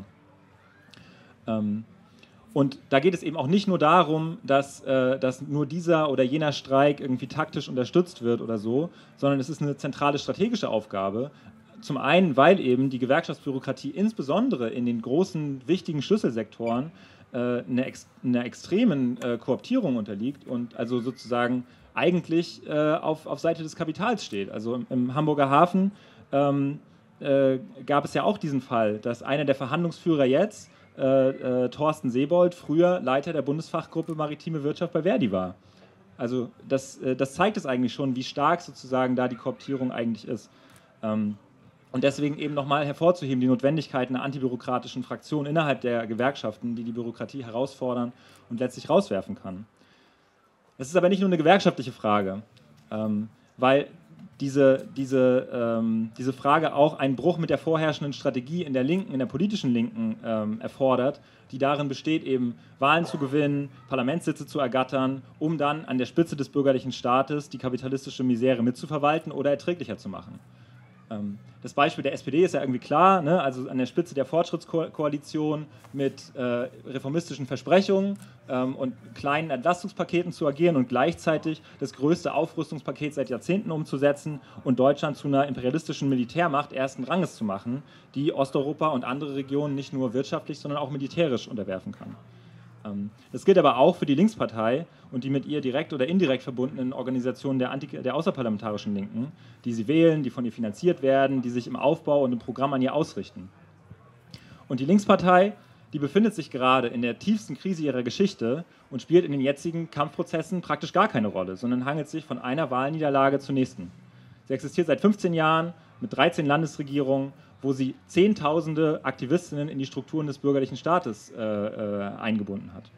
Ähm, und da geht es eben auch nicht nur darum, dass, äh, dass nur dieser oder jener Streik irgendwie taktisch unterstützt wird oder so, sondern es ist eine zentrale strategische Aufgabe. Zum einen, weil eben die Gewerkschaftsbürokratie insbesondere in den großen, wichtigen Schlüsselsektoren äh, eine, ex einer extremen äh, Kooptierung unterliegt und also sozusagen eigentlich äh, auf, auf Seite des Kapitals steht. Also im, im Hamburger Hafen ähm, äh, gab es ja auch diesen Fall, dass einer der Verhandlungsführer jetzt, äh, äh, Thorsten Seebold, früher Leiter der Bundesfachgruppe Maritime Wirtschaft bei Verdi war. Also das, äh, das zeigt es eigentlich schon, wie stark sozusagen da die Kooptierung eigentlich ist. Ähm, Und deswegen eben nochmal hervorzuheben, die Notwendigkeit einer antibürokratischen Fraktion innerhalb der Gewerkschaften, die die Bürokratie herausfordern und letztlich rauswerfen kann. Es ist aber nicht nur eine gewerkschaftliche Frage, ähm, weil diese, diese, ähm, diese Frage auch einen Bruch mit der vorherrschenden Strategie in der Linken, in der politischen Linken ähm, erfordert, die darin besteht, eben Wahlen zu gewinnen, Parlamentssitze zu ergattern, um dann an der Spitze des bürgerlichen Staates die kapitalistische Misere mitzuverwalten oder erträglicher zu machen. Das Beispiel der S P D ist ja irgendwie klar, ne? Also an der Spitze der Fortschrittskoalition mit äh, reformistischen Versprechungen ähm, und kleinen Entlastungspaketen zu agieren und gleichzeitig das größte Aufrüstungspaket seit Jahrzehnten umzusetzen und Deutschland zu einer imperialistischen Militärmacht ersten Ranges zu machen, die Osteuropa und andere Regionen nicht nur wirtschaftlich, sondern auch militärisch unterwerfen kann. Das gilt aber auch für die Linkspartei und die mit ihr direkt oder indirekt verbundenen Organisationen der, Anti- der außerparlamentarischen Linken, die sie wählen, die von ihr finanziert werden, die sich im Aufbau und im Programm an ihr ausrichten. Und die Linkspartei, die befindet sich gerade in der tiefsten Krise ihrer Geschichte und spielt in den jetzigen Kampfprozessen praktisch gar keine Rolle, sondern hangelt sich von einer Wahlniederlage zur nächsten. Sie existiert seit fünfzehn Jahren mit dreizehn Landesregierungen, wo sie Zehntausende Aktivistinnen in die Strukturen des bürgerlichen Staates äh, äh, eingebunden hat.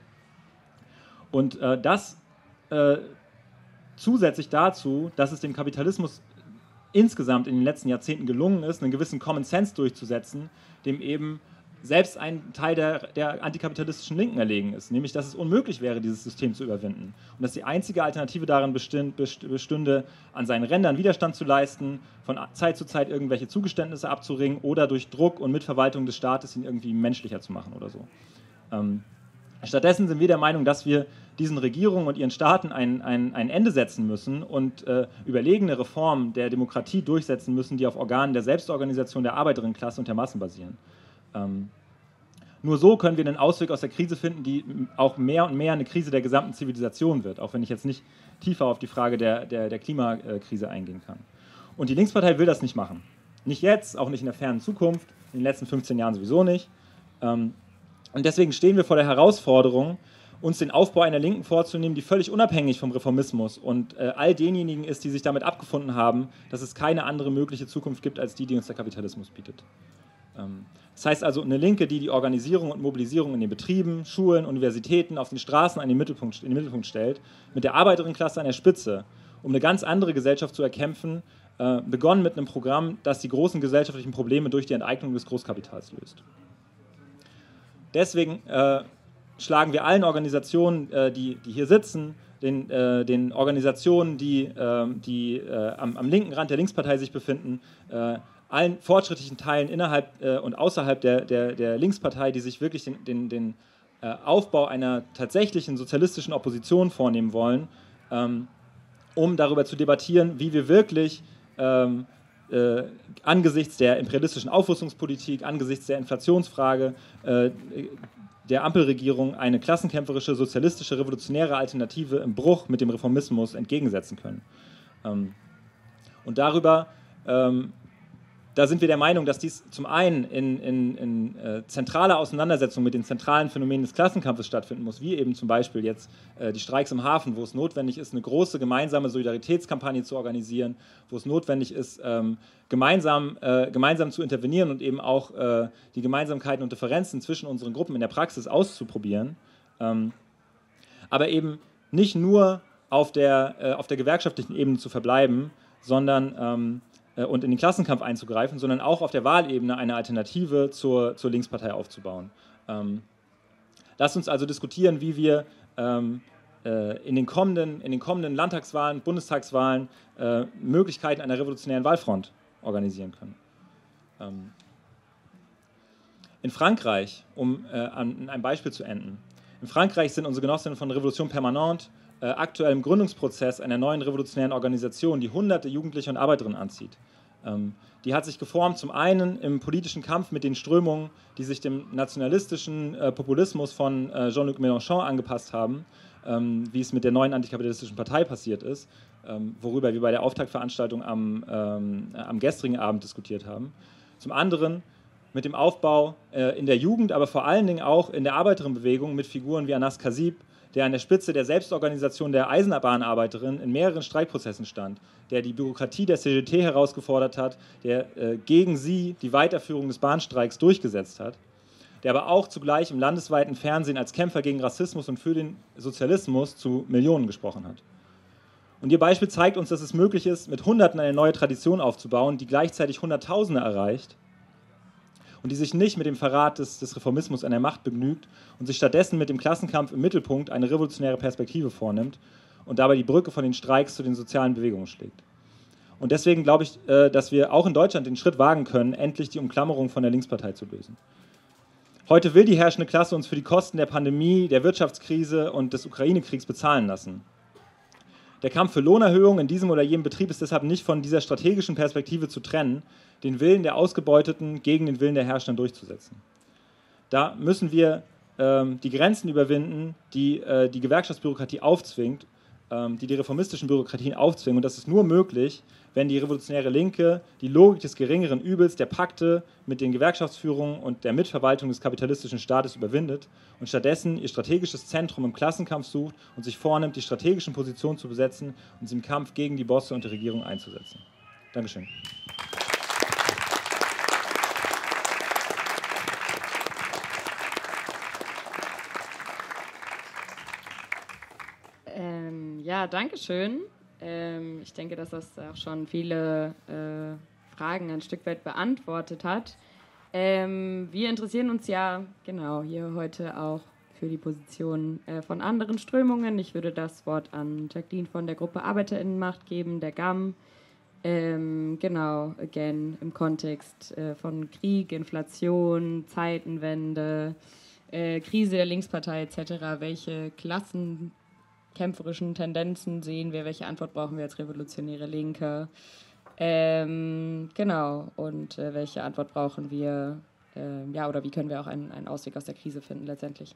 Und äh, das äh, zusätzlich dazu, dass es dem Kapitalismus insgesamt in den letzten Jahrzehnten gelungen ist, einen gewissen Common Sense durchzusetzen, dem eben selbst ein Teil der, der antikapitalistischen Linken erlegen ist, nämlich dass es unmöglich wäre, dieses System zu überwinden und dass die einzige Alternative darin bestünde, an seinen Rändern Widerstand zu leisten, von Zeit zu Zeit irgendwelche Zugeständnisse abzuringen oder durch Druck und Mitverwaltung des Staates ihn irgendwie menschlicher zu machen oder so. Ähm, stattdessen sind wir der Meinung, dass wir diesen Regierungen und ihren Staaten ein, ein, ein Ende setzen müssen und äh, überlegene Reformen der Demokratie durchsetzen müssen, die auf Organen der Selbstorganisation der Arbeiterinnenklasse und der Massen basieren. Ähm, nur so können wir einen Ausweg aus der Krise finden, die auch mehr und mehr eine Krise der gesamten Zivilisation wird, auch wenn ich jetzt nicht tiefer auf die Frage der, der, der Klimakrise eingehen kann. Und die Linkspartei will das nicht machen. Nicht jetzt, auch nicht in der fernen Zukunft, in den letzten fünfzehn Jahren sowieso nicht. Ähm, und deswegen stehen wir vor der Herausforderung, uns den Aufbau einer Linken vorzunehmen, die völlig unabhängig vom Reformismus und äh, all denjenigen ist, die sich damit abgefunden haben, dass es keine andere mögliche Zukunft gibt, als die, die uns der Kapitalismus bietet. Ähm, das heißt also eine Linke, die die Organisierung und Mobilisierung in den Betrieben, Schulen, Universitäten, auf den Straßen an den Mittelpunkt, in den Mittelpunkt stellt, mit der Arbeiterinnenklasse an der Spitze, um eine ganz andere Gesellschaft zu erkämpfen, äh, begonnen mit einem Programm, das die großen gesellschaftlichen Probleme durch die Enteignung des Großkapitals löst. Deswegen äh, schlagen wir allen Organisationen, äh, die, die hier sitzen, den, äh, den Organisationen, die, äh, die äh, am, am linken Rand der Linkspartei sich befinden, äh, allen fortschrittlichen Teilen innerhalb äh, und außerhalb der, der, der Linkspartei, die sich wirklich den, den, den äh, Aufbau einer tatsächlichen sozialistischen Opposition vornehmen wollen, ähm, um darüber zu debattieren, wie wir wirklich ähm, äh, angesichts der imperialistischen Aufrüstungspolitik, angesichts der Inflationsfrage, äh, der Ampelregierung eine klassenkämpferische, sozialistische, revolutionäre Alternative im Bruch mit dem Reformismus entgegensetzen können. Ähm, und darüber, ähm, da sind wir der Meinung, dass dies zum einen in, in, in äh, zentraler Auseinandersetzung mit den zentralen Phänomenen des Klassenkampfes stattfinden muss, wie eben zum Beispiel jetzt äh, die Streiks im Hafen, wo es notwendig ist, eine große gemeinsame Solidaritätskampagne zu organisieren, wo es notwendig ist, ähm, gemeinsam, äh, gemeinsam zu intervenieren und eben auch äh, die Gemeinsamkeiten und Differenzen zwischen unseren Gruppen in der Praxis auszuprobieren. Ähm, aber eben nicht nur auf der, äh, auf der gewerkschaftlichen Ebene zu verbleiben, sondern ähm, äh, und in den Klassenkampf einzugreifen, sondern auch auf der Wahlebene eine Alternative zur, zur Linkspartei aufzubauen. Ähm, lasst uns also diskutieren, wie wir ähm, äh, in, den kommenden, in den kommenden Landtagswahlen, Bundestagswahlen äh, Möglichkeiten einer revolutionären Wahlfront organisieren können. Ähm, in Frankreich, um äh, an einem Beispiel zu enden, in Frankreich sind unsere Genossinnen von Revolution Permanente äh, aktuell im Gründungsprozess einer neuen revolutionären Organisation, die hunderte Jugendliche und Arbeiterinnen anzieht. Ähm, die hat sich geformt zum einen im politischen Kampf mit den Strömungen, die sich dem nationalistischen äh, Populismus von äh, Jean-Luc Mélenchon angepasst haben, ähm, wie es mit der neuen antikapitalistischen Partei passiert ist, ähm, worüber wir bei der Auftaktveranstaltung am, ähm, am gestrigen Abend diskutiert haben. Zum anderen mit dem Aufbau äh, in der Jugend, aber vor allen Dingen auch in der Arbeiterinnenbewegung mit Figuren wie Anas Kassib, der an der Spitze der Selbstorganisation der Eisenbahnarbeiterinnen in mehreren Streikprozessen stand, der die Bürokratie der C G T herausgefordert hat, der äh, gegen sie die Weiterführung des Bahnstreiks durchgesetzt hat, der aber auch zugleich im landesweiten Fernsehen als Kämpfer gegen Rassismus und für den Sozialismus zu Millionen gesprochen hat. Und ihr Beispiel zeigt uns, dass es möglich ist, mit Hunderten eine neue Tradition aufzubauen, die gleichzeitig Hunderttausende erreicht und die sich nicht mit dem Verrat des, des Reformismus an der Macht begnügt und sich stattdessen mit dem Klassenkampf im Mittelpunkt eine revolutionäre Perspektive vornimmt und dabei die Brücke von den Streiks zu den sozialen Bewegungen schlägt. Und deswegen glaube ich, dass wir auch in Deutschland den Schritt wagen können, endlich die Umklammerung von der Linkspartei zu lösen. Heute will die herrschende Klasse uns für die Kosten der Pandemie, der Wirtschaftskrise und des Ukraine-Kriegs bezahlen lassen. Der Kampf für Lohnerhöhungen in diesem oder jenem Betrieb ist deshalb nicht von dieser strategischen Perspektive zu trennen, den Willen der Ausgebeuteten gegen den Willen der Herrschenden durchzusetzen. Da müssen wir ähm, die Grenzen überwinden, die äh, die Gewerkschaftsbürokratie aufzwingt, ähm, die die reformistischen Bürokratien aufzwingen. Und das ist nur möglich, wenn die revolutionäre Linke die Logik des geringeren Übels, der Pakte mit den Gewerkschaftsführungen und der Mitverwaltung des kapitalistischen Staates überwindet und stattdessen ihr strategisches Zentrum im Klassenkampf sucht und sich vornimmt, die strategischen Positionen zu besetzen und sie im Kampf gegen die Bosse und die Regierung einzusetzen. Dankeschön. Ähm, ja, danke schön. Ähm, ich denke, dass das auch schon viele äh, Fragen ein Stück weit beantwortet hat. Ähm, wir interessieren uns ja genau hier heute auch für die Position äh, von anderen Strömungen. Ich würde das Wort an Jacqueline von der Gruppe ArbeiterInnenmacht geben, der G A M. Ähm, genau, again, im Kontext äh, von Krieg, Inflation, Zeitenwende, äh, Krise der Linkspartei et cetera. Welche Klassen kämpferischen Tendenzen sehen wir, welche Antwort brauchen wir als revolutionäre Linke, ähm, genau, und äh, welche Antwort brauchen wir, äh, ja, oder wie können wir auch einen, einen Ausweg aus der Krise finden letztendlich.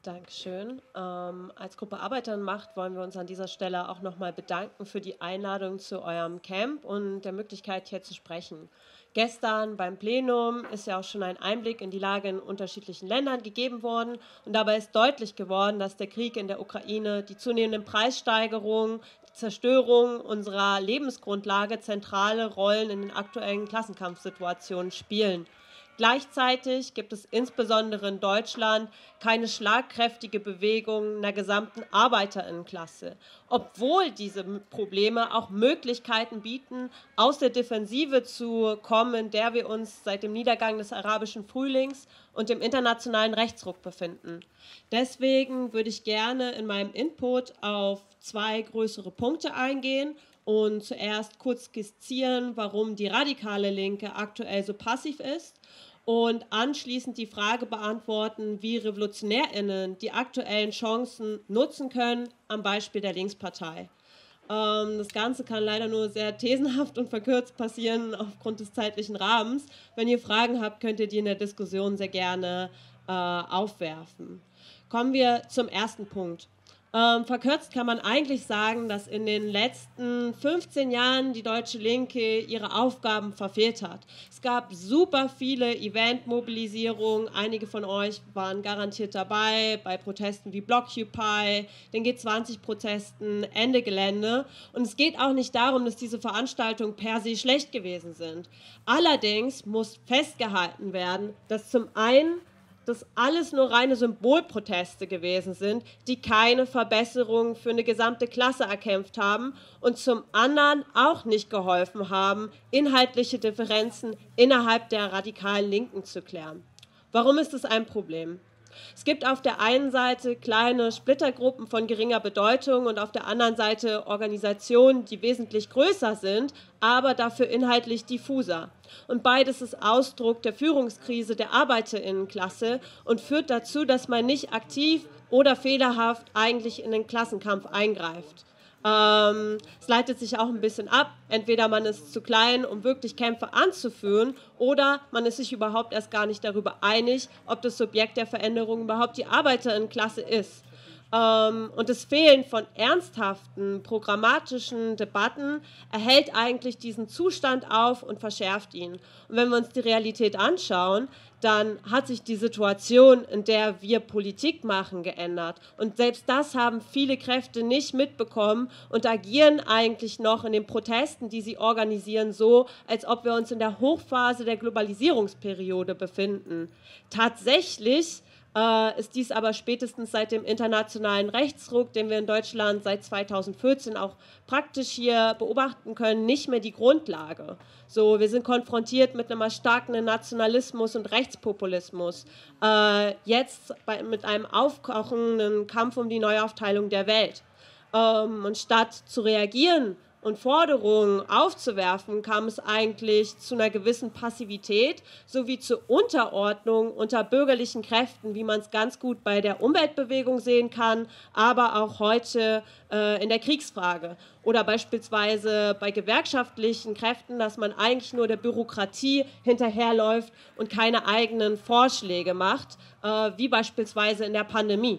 Dankeschön. Ähm, als Gruppe Arbeit an Macht wollen wir uns an dieser Stelle auch nochmal bedanken für die Einladung zu eurem Camp und der Möglichkeit, hier zu sprechen. Gestern beim Plenum ist ja auch schon ein Einblick in die Lage in unterschiedlichen Ländern gegeben worden. Und dabei ist deutlich geworden, dass der Krieg in der Ukraine, die zunehmenden Preissteigerungen, die Zerstörung unserer Lebensgrundlage zentrale Rollen in den aktuellen Klassenkampfsituationen spielen. Gleichzeitig gibt es insbesondere in Deutschland keine schlagkräftige Bewegung einer gesamten Arbeiterinnenklasse, obwohl diese Probleme auch Möglichkeiten bieten, aus der Defensive zu kommen, in der wir uns seit dem Niedergang des arabischen Frühlings und dem internationalen Rechtsruck befinden. Deswegen würde ich gerne in meinem Input auf zwei größere Punkte eingehen und zuerst kurz skizzieren, warum die radikale Linke aktuell so passiv ist und anschließend die Frage beantworten, wie RevolutionärInnen die aktuellen Chancen nutzen können, am Beispiel der Linkspartei. Ähm, das Ganze kann leider nur sehr thesenhaft und verkürzt passieren aufgrund des zeitlichen Rahmens. Wenn ihr Fragen habt, könnt ihr die in der Diskussion sehr gerne äh, aufwerfen. Kommen wir zum ersten Punkt. Ähm, verkürzt kann man eigentlich sagen, dass in den letzten fünfzehn Jahren die deutsche Linke ihre Aufgaben verfehlt hat. Es gab super viele Eventmobilisierungen. Einige von euch waren garantiert dabei bei Protesten wie Blockupy, den G zwanzig Protesten, Ende Gelände. Und es geht auch nicht darum, dass diese Veranstaltungen per se schlecht gewesen sind. Allerdings muss festgehalten werden, dass zum einen dass alles nur reine Symbolproteste gewesen sind, die keine Verbesserung für eine gesamte Klasse erkämpft haben und zum anderen auch nicht geholfen haben, inhaltliche Differenzen innerhalb der radikalen Linken zu klären. Warum ist das ein Problem? Es gibt auf der einen Seite kleine Splittergruppen von geringer Bedeutung und auf der anderen Seite Organisationen, die wesentlich größer sind, aber dafür inhaltlich diffuser. Und beides ist Ausdruck der Führungskrise der ArbeiterInnenklasse und führt dazu, dass man nicht aktiv oder fehlerhaft eigentlich in den Klassenkampf eingreift. Ähm, es leitet sich auch ein bisschen ab, entweder man ist zu klein, um wirklich Kämpfe anzuführen, oder man ist sich überhaupt erst gar nicht darüber einig, ob das Subjekt der Veränderung überhaupt die Arbeiterinnenklasse ist. Ähm, und das Fehlen von ernsthaften, programmatischen Debatten erhält eigentlich diesen Zustand auf und verschärft ihn. Und wenn wir uns die Realität anschauen, dann hat sich die Situation, in der wir Politik machen, geändert. Und selbst das haben viele Kräfte nicht mitbekommen und agieren eigentlich noch in den Protesten, die sie organisieren, so, als ob wir uns in der Hochphase der Globalisierungsperiode befinden. Tatsächlich äh, ist dies aber spätestens seit dem internationalen Rechtsruck, den wir in Deutschland seit zweitausendvierzehn auch praktisch hier beobachten können, nicht mehr die Grundlage. So, wir sind konfrontiert mit einem erstarkenden Nationalismus und Rechtspopulismus. Äh, jetzt bei, mit einem aufkochenden Kampf um die Neuaufteilung der Welt. Ähm, und statt zu reagieren und Forderungen aufzuwerfen, kam es eigentlich zu einer gewissen Passivität sowie zur Unterordnung unter bürgerlichen Kräften, wie man es ganz gut bei der Umweltbewegung sehen kann, aber auch heute äh, in der Kriegsfrage. Oder beispielsweise bei gewerkschaftlichen Kräften, dass man eigentlich nur der Bürokratie hinterherläuft und keine eigenen Vorschläge macht, äh, wie beispielsweise in der Pandemie.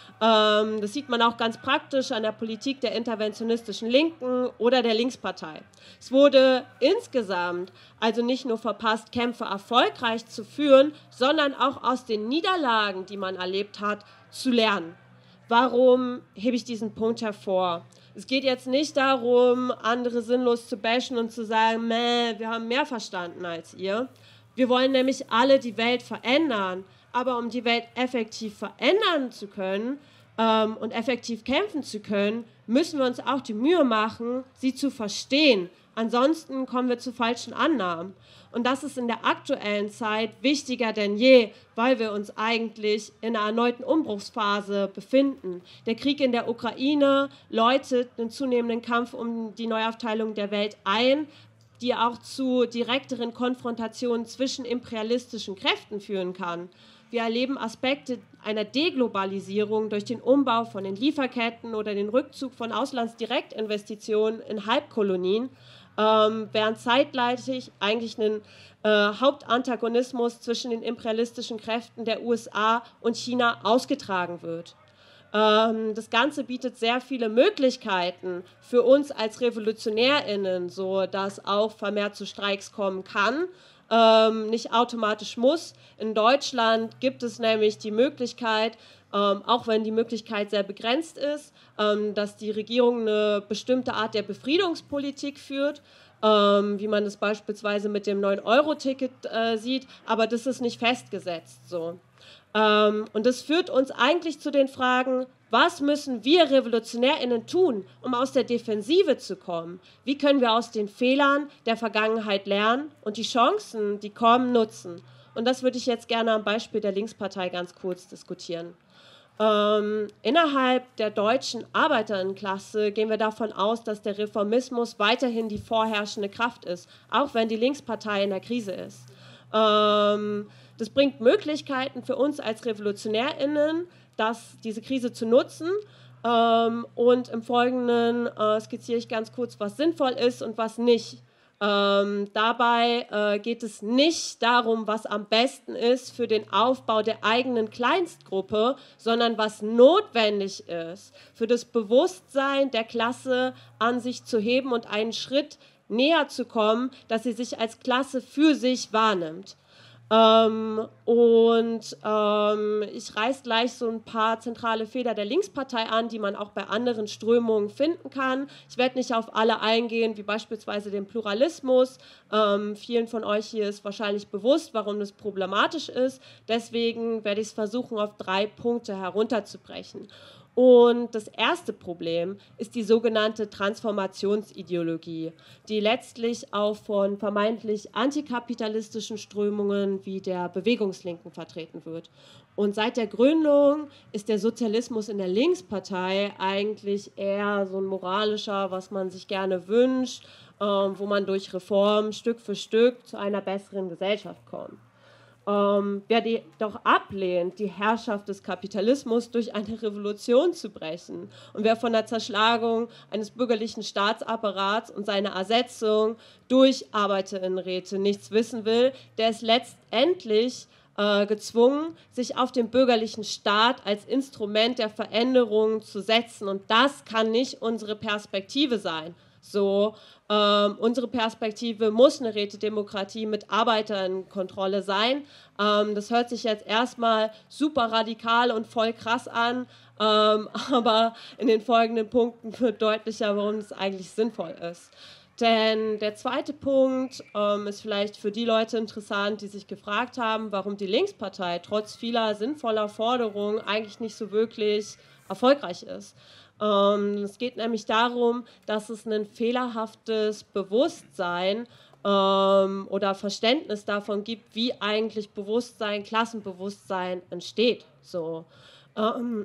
Das sieht man auch ganz praktisch an der Politik der interventionistischen Linken oder der Linkspartei. Es wurde insgesamt also nicht nur verpasst, Kämpfe erfolgreich zu führen, sondern auch aus den Niederlagen, die man erlebt hat, zu lernen. Warum hebe ich diesen Punkt hervor? Es geht jetzt nicht darum, andere sinnlos zu bashen und zu sagen, meh, wir haben mehr verstanden als ihr. Wir wollen nämlich alle die Welt verändern. Aber um die Welt effektiv verändern zu können ähm, und effektiv kämpfen zu können, müssen wir uns auch die Mühe machen, sie zu verstehen. Ansonsten kommen wir zu falschen Annahmen. Und das ist in der aktuellen Zeit wichtiger denn je, weil wir uns eigentlich in einer erneuten Umbruchsphase befinden. Der Krieg in der Ukraine läutet einen zunehmenden Kampf um die Neuaufteilung der Welt ein, die auch zu direkteren Konfrontationen zwischen imperialistischen Kräften führen kann. Wir erleben Aspekte einer Deglobalisierung durch den Umbau von den Lieferketten oder den Rückzug von Auslandsdirektinvestitionen in Halbkolonien. ähm, während zeitgleich eigentlich ein äh, Hauptantagonismus zwischen den imperialistischen Kräften der U S A und China ausgetragen wird. Ähm, das Ganze bietet sehr viele Möglichkeiten für uns als RevolutionärInnen, so dass auch vermehrt zu Streiks kommen kann. Ähm, nicht automatisch muss. In Deutschland gibt es nämlich die Möglichkeit, ähm, auch wenn die Möglichkeit sehr begrenzt ist, ähm, dass die Regierung eine bestimmte Art der Befriedungspolitik führt, ähm, wie man das beispielsweise mit dem neun Euro Ticket äh, sieht, aber das ist nicht festgesetzt so. Ähm, und das führt uns eigentlich zu den Fragen, was müssen wir RevolutionärInnen tun, um aus der Defensive zu kommen? Wie können wir aus den Fehlern der Vergangenheit lernen und die Chancen, die kommen, nutzen? Und das würde ich jetzt gerne am Beispiel der Linkspartei ganz kurz diskutieren. Ähm, innerhalb der deutschen Arbeiterinnenklasse gehen wir davon aus, dass der Reformismus weiterhin die vorherrschende Kraft ist, auch wenn die Linkspartei in der Krise ist. Ähm, das bringt Möglichkeiten für uns als RevolutionärInnen, das, diese Krise zu nutzen. Ähm, und im Folgenden äh, skizziere ich ganz kurz, was sinnvoll ist und was nicht. Ähm, dabei äh, geht es nicht darum, was am besten ist für den Aufbau der eigenen Kleinstgruppe, sondern was notwendig ist, für das Bewusstsein der Klasse an sich zu heben und einen Schritt näher zu kommen, dass sie sich als Klasse für sich wahrnimmt. Ähm, und ähm, ich reiße gleich so ein paar zentrale Fehler der Linkspartei an, die man auch bei anderen Strömungen finden kann. Ich werde nicht auf alle eingehen, wie beispielsweise den Pluralismus. Ähm, vielen von euch hier ist wahrscheinlich bewusst, warum das problematisch ist. Deswegen werde ich es versuchen, auf drei Punkte herunterzubrechen. Und das erste Problem ist die sogenannte Transformationsideologie, die letztlich auch von vermeintlich antikapitalistischen Strömungen wie der Bewegungslinken vertreten wird. Und seit der Gründung ist der Sozialismus in der Linkspartei eigentlich eher so ein moralischer, was man sich gerne wünscht, äh, wo man durch Reform Stück für Stück zu einer besseren Gesellschaft kommt. Ähm, wer die doch ablehnt, die Herrschaft des Kapitalismus durch eine Revolution zu brechen und wer von der Zerschlagung eines bürgerlichen Staatsapparats und seiner Ersetzung durch Arbeiterinnenräte nichts wissen will, der ist letztendlich äh, gezwungen, sich auf den bürgerlichen Staat als Instrument der Veränderung zu setzen. Und das kann nicht unsere Perspektive sein. So, ähm, unsere Perspektive muss eine Rätedemokratie mit Arbeiterinnenkontrolle sein. Ähm, das hört sich jetzt erstmal super radikal und voll krass an, ähm, aber in den folgenden Punkten wird deutlicher, warum es eigentlich sinnvoll ist. Denn der zweite Punkt ähm, ist vielleicht für die Leute interessant, die sich gefragt haben, warum die Linkspartei trotz vieler sinnvoller Forderungen eigentlich nicht so wirklich erfolgreich ist. Ähm, es geht nämlich darum, dass es ein fehlerhaftes Bewusstsein ähm, oder Verständnis davon gibt, wie eigentlich Bewusstsein, Klassenbewusstsein entsteht. So. Ähm,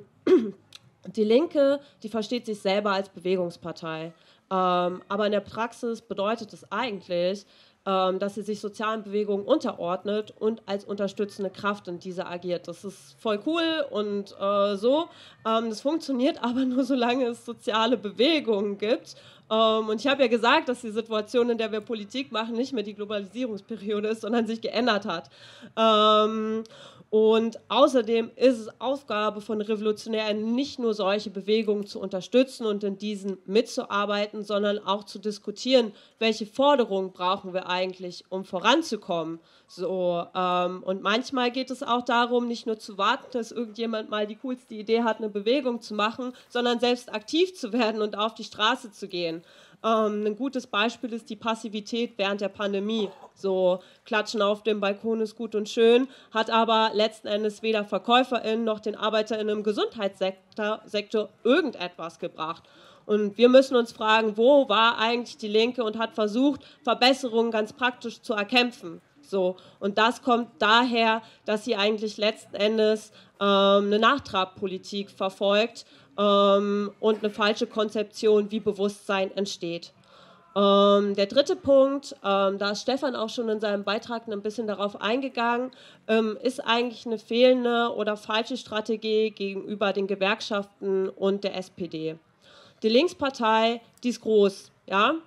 die Linke, die versteht sich selber als Bewegungspartei. Ähm, aber in der Praxis bedeutet es eigentlich, ähm, dass sie sich sozialen Bewegungen unterordnet und als unterstützende Kraft in dieser agiert. Das ist voll cool und äh, so. Ähm, das funktioniert aber nur, solange es soziale Bewegungen gibt. Ähm, und ich habe ja gesagt, dass die Situation, in der wir Politik machen, nicht mehr die Globalisierungsperiode ist, sondern sich geändert hat. Ähm, Und außerdem ist es Aufgabe von Revolutionären, nicht nur solche Bewegungen zu unterstützen und in diesen mitzuarbeiten, sondern auch zu diskutieren, welche Forderungen brauchen wir eigentlich, um voranzukommen. So, ähm, und manchmal geht es auch darum, nicht nur zu warten, dass irgendjemand mal die coolste Idee hat, eine Bewegung zu machen, sondern selbst aktiv zu werden und auf die Straße zu gehen. Ähm, ein gutes Beispiel ist die Passivität während der Pandemie. So, klatschen auf dem Balkon ist gut und schön, hat aber letzten Endes weder VerkäuferInnen noch den ArbeiterInnen im Gesundheitssektor Sektor irgendetwas gebracht. Und wir müssen uns fragen, wo war eigentlich die Linke und hat versucht, Verbesserungen ganz praktisch zu erkämpfen. So, und das kommt daher, dass sie eigentlich letzten Endes ähm, eine Nachtragpolitik verfolgt ähm, und eine falsche Konzeption, wie Bewusstsein entsteht. Ähm, der dritte Punkt, ähm, da ist Stefan auch schon in seinem Beitrag ein bisschen darauf eingegangen, ähm, ist eigentlich eine fehlende oder falsche Strategie gegenüber den Gewerkschaften und der S P D. Die Linkspartei, die ist groß, ja.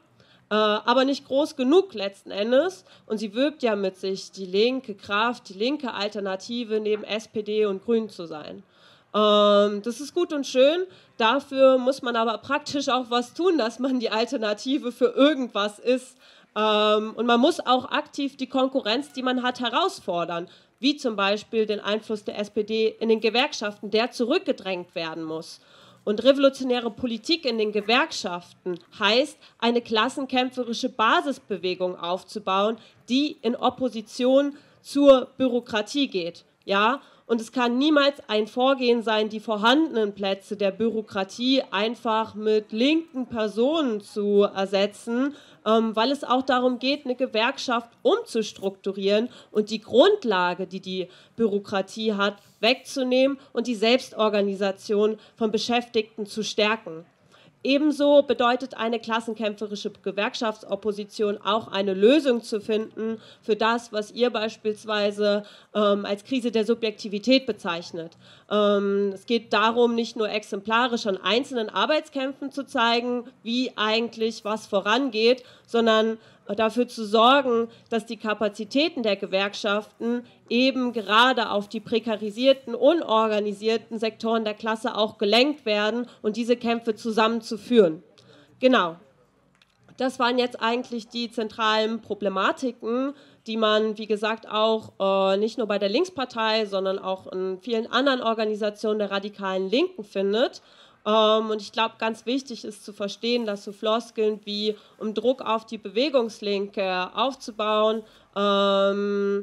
äh, aber nicht groß genug letzten Endes. Und sie wirbt ja mit sich, die linke Kraft, die linke Alternative neben S P D und Grünen zu sein. Ähm, das ist gut und schön, dafür muss man aber praktisch auch was tun, dass man die Alternative für irgendwas ist. Ähm, und man muss auch aktiv die Konkurrenz, die man hat, herausfordern, wie zum Beispiel den Einfluss der S P D in den Gewerkschaften, der zurückgedrängt werden muss. Und revolutionäre Politik in den Gewerkschaften heißt, eine klassenkämpferische Basisbewegung aufzubauen, die in Opposition zur Bürokratie geht. Ja? Und es kann niemals ein Vorgehen sein, die vorhandenen Plätze der Bürokratie einfach mit linken Personen zu ersetzen, ähm, weil es auch darum geht, eine Gewerkschaft umzustrukturieren und die Grundlage, die die Bürokratie hat, wegzunehmen und die Selbstorganisation von Beschäftigten zu stärken. Ebenso bedeutet eine klassenkämpferische Gewerkschaftsopposition auch eine Lösung zu finden für das, was ihr beispielsweise ähm, als Krise der Subjektivität bezeichnet. Ähm, es geht darum, nicht nur exemplarisch an einzelnen Arbeitskämpfen zu zeigen, wie eigentlich was vorangeht, sondern dafür zu sorgen, dass die Kapazitäten der Gewerkschaften eben gerade auf die prekarisierten, unorganisierten Sektoren der Klasse auch gelenkt werden und diese Kämpfe zusammenzuführen. Genau. Das waren jetzt eigentlich die zentralen Problematiken, die man, wie gesagt, auch äh, nicht nur bei der Linkspartei, sondern auch in vielen anderen Organisationen der radikalen Linken findet. Ähm, und ich glaube, ganz wichtig ist zu verstehen, dass so Floskeln wie um Druck auf die Bewegungslinke aufzubauen, ähm,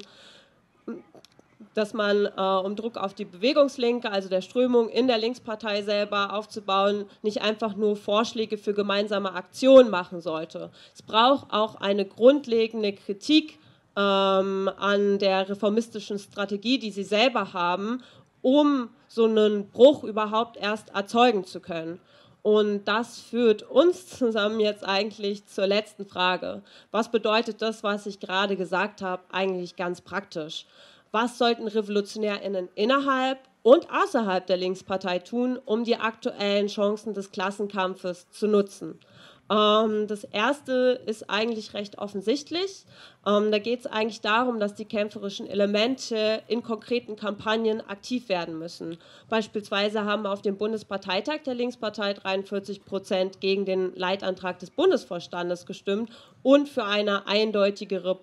dass man, äh, um Druck auf die Bewegungslinke, also der Strömung in der Linkspartei selber aufzubauen, nicht einfach nur Vorschläge für gemeinsame Aktionen machen sollte. Es braucht auch eine grundlegende Kritik ähm, an der reformistischen Strategie, die sie selber haben, um so einen Bruch überhaupt erst erzeugen zu können. Und das führt uns zusammen jetzt eigentlich zur letzten Frage. Was bedeutet das, was ich gerade gesagt habe, eigentlich ganz praktisch? Was sollten RevolutionärInnen innerhalb und außerhalb der Linkspartei tun, um die aktuellen Chancen des Klassenkampfes zu nutzen? Ähm, das erste ist eigentlich recht offensichtlich. Ähm, da geht es eigentlich darum, dass die kämpferischen Elemente in konkreten Kampagnen aktiv werden müssen. Beispielsweise haben auf dem Bundesparteitag der Linkspartei dreiundvierzig Prozent gegen den Leitantrag des Bundesvorstandes gestimmt und für eine eindeutigere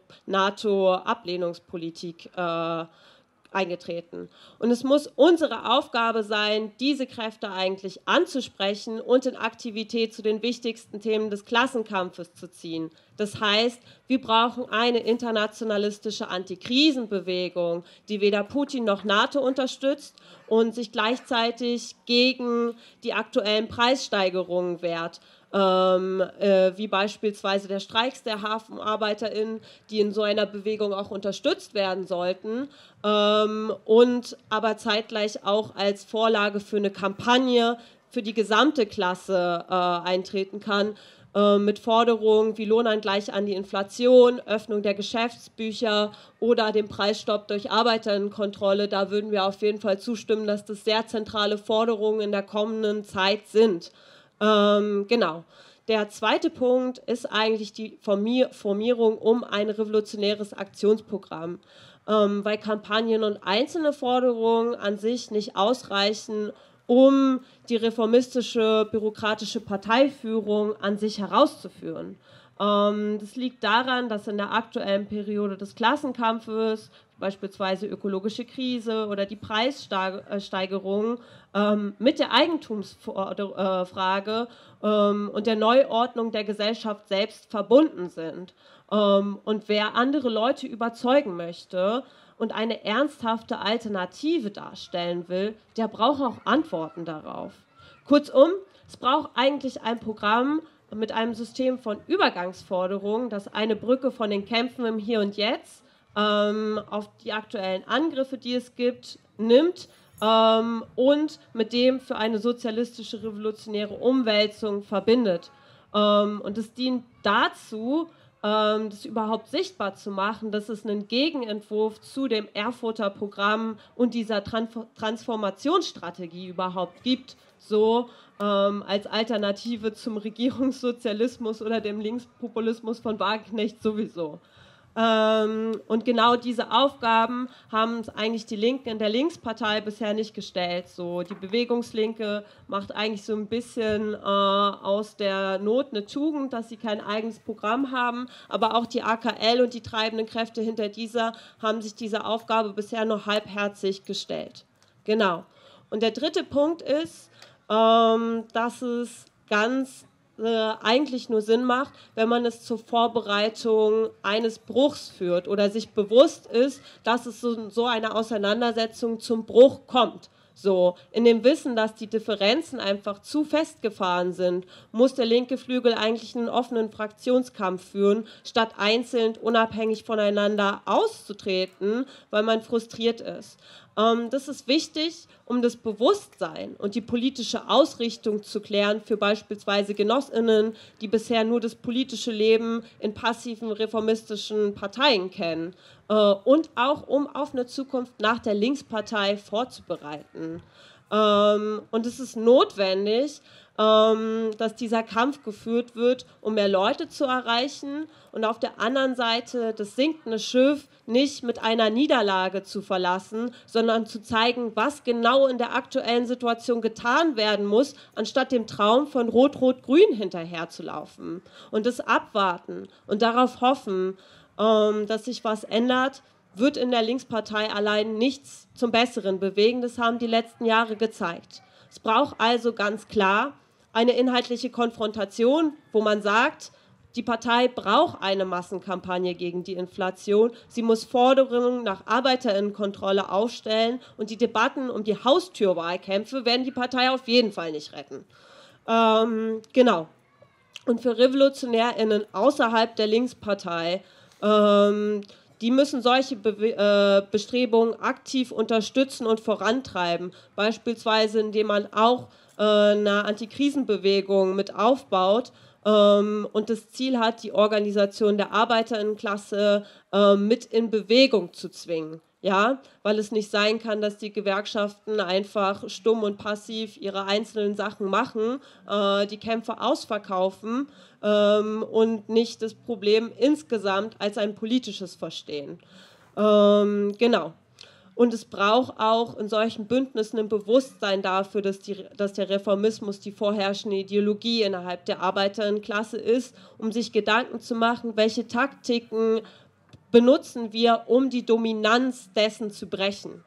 NATO-Ablehnungspolitik äh, eingetreten. Und es muss unsere Aufgabe sein, diese Kräfte eigentlich anzusprechen und in Aktivität zu den wichtigsten Themen des Klassenkampfes zu ziehen. Das heißt, wir brauchen eine internationalistische Antikrisenbewegung, die weder Putin noch NATO unterstützt und sich gleichzeitig gegen die aktuellen Preissteigerungen wehrt. Ähm, äh, wie beispielsweise der Streiks der HafenarbeiterInnen, die in so einer Bewegung auch unterstützt werden sollten, ähm, und aber zeitgleich auch als Vorlage für eine Kampagne für die gesamte Klasse äh, eintreten kann, äh, mit Forderungen wie Lohnangleich an die Inflation, Öffnung der Geschäftsbücher oder dem Preisstopp durch Arbeiterinnenkontrolle. Da würden wir auf jeden Fall zustimmen, dass das sehr zentrale Forderungen in der kommenden Zeit sind. Ähm, genau. Der zweite Punkt ist eigentlich die Formierung um ein revolutionäres Aktionsprogramm, ähm, weil Kampagnen und einzelne Forderungen an sich nicht ausreichen, um die reformistische bürokratische Parteiführung an sich herauszuführen. Ähm, das liegt daran, dass in der aktuellen Periode des Klassenkampfes, beispielsweise ökologische Krise oder die Preissteigerung, ähm, mit der Eigentumsfrage ähm, und der Neuordnung der Gesellschaft selbst verbunden sind. Ähm, und wer andere Leute überzeugen möchte und eine ernsthafte Alternative darstellen will, der braucht auch Antworten darauf. Kurzum, es braucht eigentlich ein Programm mit einem System von Übergangsforderungen, das eine Brücke von den Kämpfen im Hier und Jetzt ähm, auf die aktuellen Angriffe, die es gibt, nimmt ähm, und mit dem für eine sozialistische revolutionäre Umwälzung verbindet. Ähm, und es dient dazu, ähm, das überhaupt sichtbar zu machen, dass es einen Gegenentwurf zu dem Erfurter Programm und dieser Trans- Transformationsstrategie überhaupt gibt. so ähm, als Alternative zum Regierungssozialismus oder dem Linkspopulismus von Wagenknecht sowieso. Ähm, und genau diese Aufgaben haben es eigentlich die Linken in der Linkspartei bisher nicht gestellt. So, die Bewegungslinke macht eigentlich so ein bisschen äh, aus der Not eine Tugend, dass sie kein eigenes Programm haben, aber auch die A K L und die treibenden Kräfte hinter dieser haben sich diese Aufgabe bisher nur halbherzig gestellt. Genau. Und der dritte Punkt ist, ähm, dass es ganz Äh, eigentlich nur Sinn macht, wenn man es zur Vorbereitung eines Bruchs führt oder sich bewusst ist, dass es so, so eine Auseinandersetzung zum Bruch kommt. So, in dem Wissen, dass die Differenzen einfach zu festgefahren sind, muss der linke Flügel eigentlich einen offenen Fraktionskampf führen, statt einzeln unabhängig voneinander auszutreten, weil man frustriert ist. Ähm, das ist wichtig, um das Bewusstsein und die politische Ausrichtung zu klären für beispielsweise GenossInnen, die bisher nur das politische Leben in passiven reformistischen Parteien kennen. Äh, und auch, um auf eine Zukunft nach der Linkspartei vorzubereiten. Ähm, und es ist notwendig, ähm, dass dieser Kampf geführt wird, um mehr Leute zu erreichen und auf der anderen Seite das sinkende Schiff nicht mit einer Niederlage zu verlassen, sondern zu zeigen, was genau in der aktuellen Situation getan werden muss, anstatt dem Traum von Rot-Rot-Grün hinterherzulaufen. Und das abwarten und darauf hoffen, ähm, dass sich was ändert, wird in der Linkspartei allein nichts zum Besseren bewegen. Das haben die letzten Jahre gezeigt. Es braucht also ganz klar eine inhaltliche Konfrontation, wo man sagt, die Partei braucht eine Massenkampagne gegen die Inflation. Sie muss Forderungen nach Arbeiterinnenkontrolle aufstellen und die Debatten um die Haustürwahlkämpfe werden die Partei auf jeden Fall nicht retten. Ähm, genau. Und für RevolutionärInnen außerhalb der Linkspartei, ähm, die müssen solche Be- äh, Bestrebungen aktiv unterstützen und vorantreiben, beispielsweise indem man auch äh, eine Antikrisenbewegung mit aufbaut ähm, und das Ziel hat, die Organisation der Arbeiterinnenklasse äh, mit in Bewegung zu zwingen. Ja, weil es nicht sein kann, dass die Gewerkschaften einfach stumm und passiv ihre einzelnen Sachen machen, äh, die Kämpfe ausverkaufen ähm, und nicht das Problem insgesamt als ein politisches verstehen. Ähm, genau. Und es braucht auch in solchen Bündnissen ein Bewusstsein dafür, dass, die, dass der Reformismus die vorherrschende Ideologie innerhalb der Arbeiterinnenklasse ist, um sich Gedanken zu machen, welche Taktiken benutzen wir, um die Dominanz dessen zu brechen.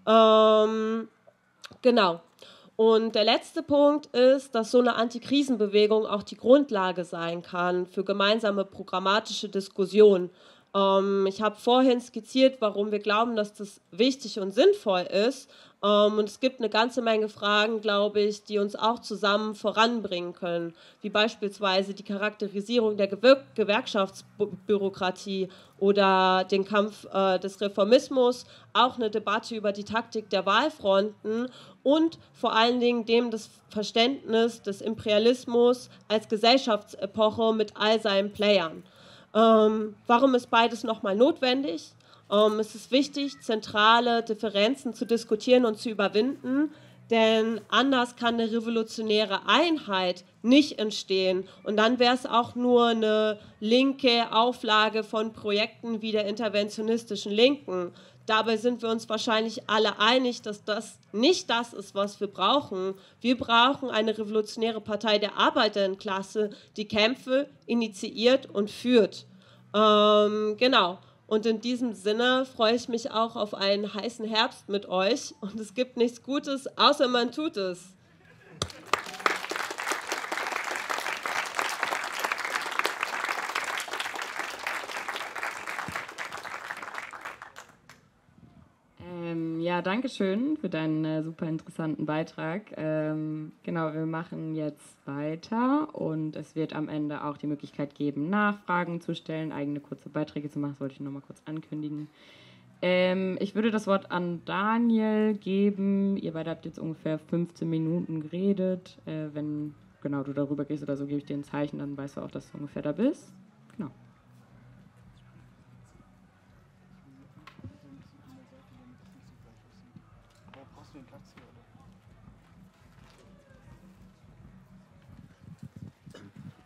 Ähm, genau. Und der letzte Punkt ist, dass so eine Antikrisenbewegung auch die Grundlage sein kann für gemeinsame programmatische Diskussionen. Ähm, ich habe vorhin skizziert, warum wir glauben, dass das wichtig und sinnvoll ist. Ähm, und es gibt eine ganze Menge Fragen, glaube ich, die uns auch zusammen voranbringen können, wie beispielsweise die Charakterisierung der Gewir- Gewerkschaftsbürokratie oder den Kampf äh, des Reformismus, auch eine Debatte über die Taktik der Wahlfronten und vor allen Dingen dem das Verständnis des Imperialismus als Gesellschaftsepoche mit all seinen Playern. Ähm, warum ist beides nochmal notwendig? Ähm, es ist wichtig, zentrale Differenzen zu diskutieren und zu überwinden, denn anders kann eine revolutionäre Einheit nicht entstehen. Und dann wäre es auch nur eine linke Auflage von Projekten wie der interventionistischen Linken. Dabei sind wir uns wahrscheinlich alle einig, dass das nicht das ist, was wir brauchen. Wir brauchen eine revolutionäre Partei der Arbeiterinnenklasse, die Kämpfe initiiert und führt. Ähm, genau. Und in diesem Sinne freue ich mich auch auf einen heißen Herbst mit euch. Und es gibt nichts Gutes, außer man tut es. Ähm, ja, danke schön für deinen äh, super interessanten Beitrag. Ähm, genau, wir machen jetzt weiter und es wird am Ende auch die Möglichkeit geben, Nachfragen zu stellen, eigene kurze Beiträge zu machen. Das wollte ich nur mal kurz ankündigen. Ähm, ich würde das Wort an Daniel geben. Ihr beide habt jetzt ungefähr fünfzehn Minuten geredet. Äh, wenn genau du darüber gehst oder so, gebe ich dir ein Zeichen, dann weißt du auch, dass du ungefähr da bist. Genau.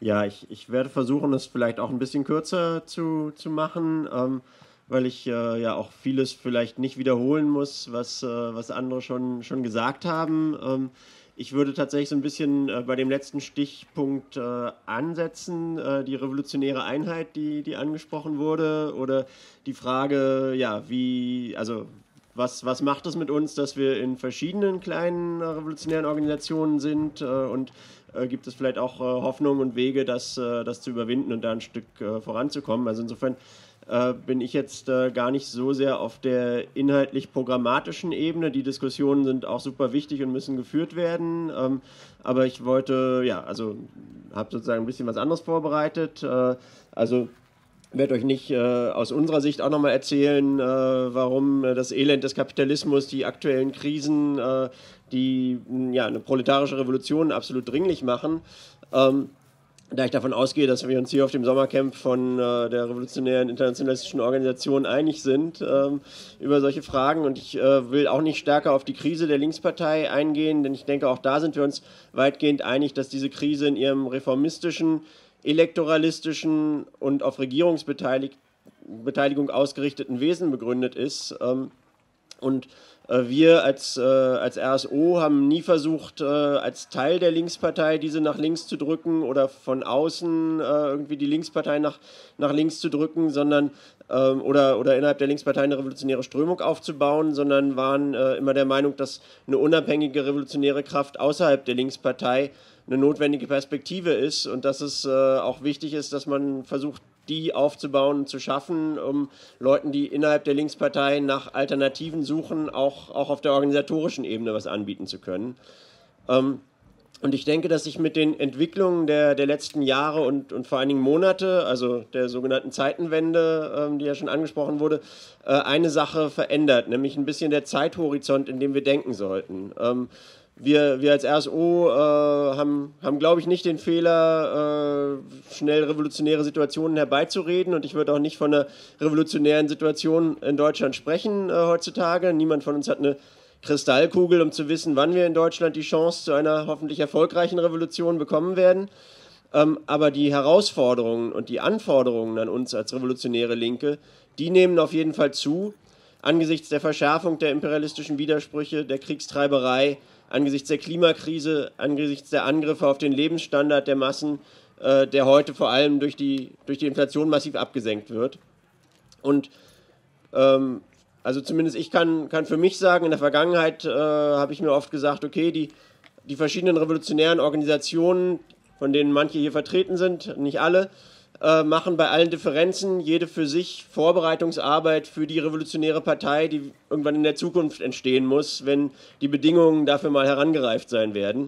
Ja, ich, ich werde versuchen, es vielleicht auch ein bisschen kürzer zu, zu machen, ähm, weil ich äh, ja auch vieles vielleicht nicht wiederholen muss, was, äh, was andere schon, schon gesagt haben. Ähm, ich würde tatsächlich so ein bisschen äh, bei dem letzten Stichpunkt äh, ansetzen, äh, die revolutionäre Einheit, die, die angesprochen wurde, oder die Frage, ja, wie, also was, was macht es mit uns, dass wir in verschiedenen kleinen äh, revolutionären Organisationen sind äh, und äh, gibt es vielleicht auch äh, Hoffnung und Wege, das, äh, das zu überwinden und da ein Stück äh, voranzukommen. Also insofern äh, bin ich jetzt äh, gar nicht so sehr auf der inhaltlich-programmatischen Ebene. Die Diskussionen sind auch super wichtig und müssen geführt werden. Ähm, aber ich wollte, ja, also habe sozusagen ein bisschen was anderes vorbereitet. Äh, also Ich werde euch nicht äh, aus unserer Sicht auch nochmal erzählen, äh, warum äh, das Elend des Kapitalismus, die aktuellen Krisen, äh, die ja, eine proletarische Revolution absolut dringlich machen. Ähm, da ich davon ausgehe, dass wir uns hier auf dem Sommercamp von äh, der Revolutionären Internationalistischen Organisation einig sind ähm, über solche Fragen. Und ich äh, will auch nicht stärker auf die Krise der Linkspartei eingehen, denn ich denke, auch da sind wir uns weitgehend einig, dass diese Krise in ihrem reformistischen, elektoralistischen und auf Regierungsbeteiligung ausgerichteten Wesen begründet ist. Ähm, und äh, wir als, äh, als R S O haben nie versucht, äh, als Teil der Linkspartei diese nach links zu drücken oder von außen äh, irgendwie die Linkspartei nach, nach links zu drücken, sondern ähm, oder, oder innerhalb der Linkspartei eine revolutionäre Strömung aufzubauen, sondern waren äh, immer der Meinung, dass eine unabhängige revolutionäre Kraft außerhalb der Linkspartei eine notwendige Perspektive ist und dass es äh, auch wichtig ist, dass man versucht, die aufzubauen und zu schaffen, um Leuten, die innerhalb der Linkspartei nach Alternativen suchen, auch, auch auf der organisatorischen Ebene was anbieten zu können. Ähm, und ich denke, dass sich mit den Entwicklungen der, der letzten Jahre und, und vor allen Dingen Monate, also der sogenannten Zeitenwende, ähm, die ja schon angesprochen wurde, äh, eine Sache verändert, nämlich ein bisschen der Zeithorizont, in dem wir denken sollten. Ähm, Wir, wir als R S O äh, haben, haben glaube ich, nicht den Fehler, äh, schnell revolutionäre Situationen herbeizureden. Und ich würde auch nicht von einer revolutionären Situation in Deutschland sprechen äh, heutzutage. Niemand von uns hat eine Kristallkugel, um zu wissen, wann wir in Deutschland die Chance zu einer hoffentlich erfolgreichen Revolution bekommen werden. Ähm, aber die Herausforderungen und die Anforderungen an uns als revolutionäre Linke, die nehmen auf jeden Fall zu. Angesichts der Verschärfung der imperialistischen Widersprüche, der Kriegstreiberei, angesichts der Klimakrise, angesichts der Angriffe auf den Lebensstandard der Massen, äh, der heute vor allem durch die, durch die Inflation massiv abgesenkt wird. Und ähm, also zumindest ich kann, kann für mich sagen, in der Vergangenheit äh, habe ich mir oft gesagt, okay, die, die verschiedenen revolutionären Organisationen, von denen manche hier vertreten sind, nicht alle, äh, machen bei allen Differenzen jede für sich Vorbereitungsarbeit für die revolutionäre Partei, die irgendwann in der Zukunft entstehen muss, wenn die Bedingungen dafür mal herangereift sein werden.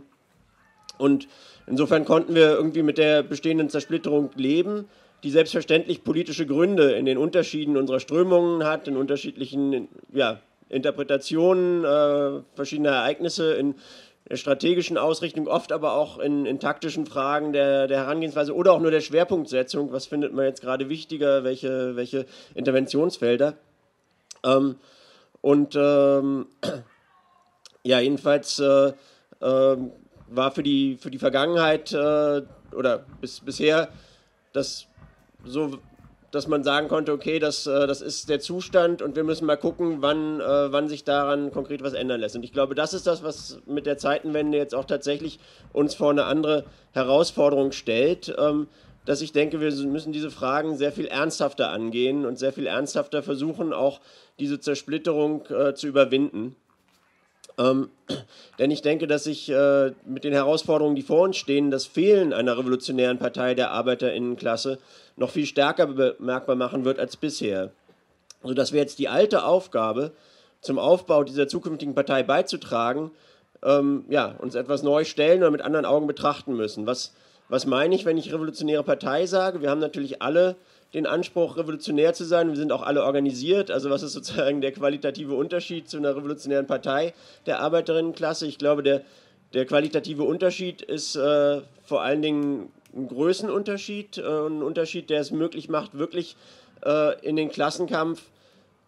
Und insofern konnten wir irgendwie mit der bestehenden Zersplitterung leben, die selbstverständlich politische Gründe in den Unterschieden unserer Strömungen hat, in unterschiedlichen ja, Interpretationen äh, verschiedener Ereignisse, in der strategischen Ausrichtung, oft aber auch in, in taktischen Fragen der, der Herangehensweise oder auch nur der Schwerpunktsetzung. Was findet man jetzt gerade wichtiger, welche, welche Interventionsfelder? Ähm, und ähm, ja, jedenfalls äh, äh, war für die, für die Vergangenheit äh, oder bis, bisher das so, dass man sagen konnte, okay, das, äh, das ist der Zustand und wir müssen mal gucken, wann, äh, wann sich daran konkret was ändern lässt. Und ich glaube, das ist das, was mit der Zeitenwende jetzt auch tatsächlich uns vor eine andere Herausforderung stellt, ähm, dass ich denke, wir müssen diese Fragen sehr viel ernsthafter angehen und sehr viel ernsthafter versuchen, auch diese Zersplitterung äh, zu überwinden. Ähm, denn ich denke, dass sich äh, mit den Herausforderungen, die vor uns stehen, das Fehlen einer revolutionären Partei der Arbeiterinnenklasse noch viel stärker bemerkbar machen wird als bisher. Sodass wir jetzt die alte Aufgabe, zum Aufbau dieser zukünftigen Partei beizutragen, ähm, ja, uns etwas neu stellen oder mit anderen Augen betrachten müssen. Was, was meine ich, wenn ich revolutionäre Partei sage? Wir haben natürlich alle den Anspruch, revolutionär zu sein. Wir sind auch alle organisiert. Also was ist sozusagen der qualitative Unterschied zu einer revolutionären Partei der Arbeiterinnenklasse? Ich glaube, der, der qualitative Unterschied ist äh, vor allen Dingen ein Größenunterschied, äh, ein Unterschied, der es möglich macht, wirklich äh, in den Klassenkampf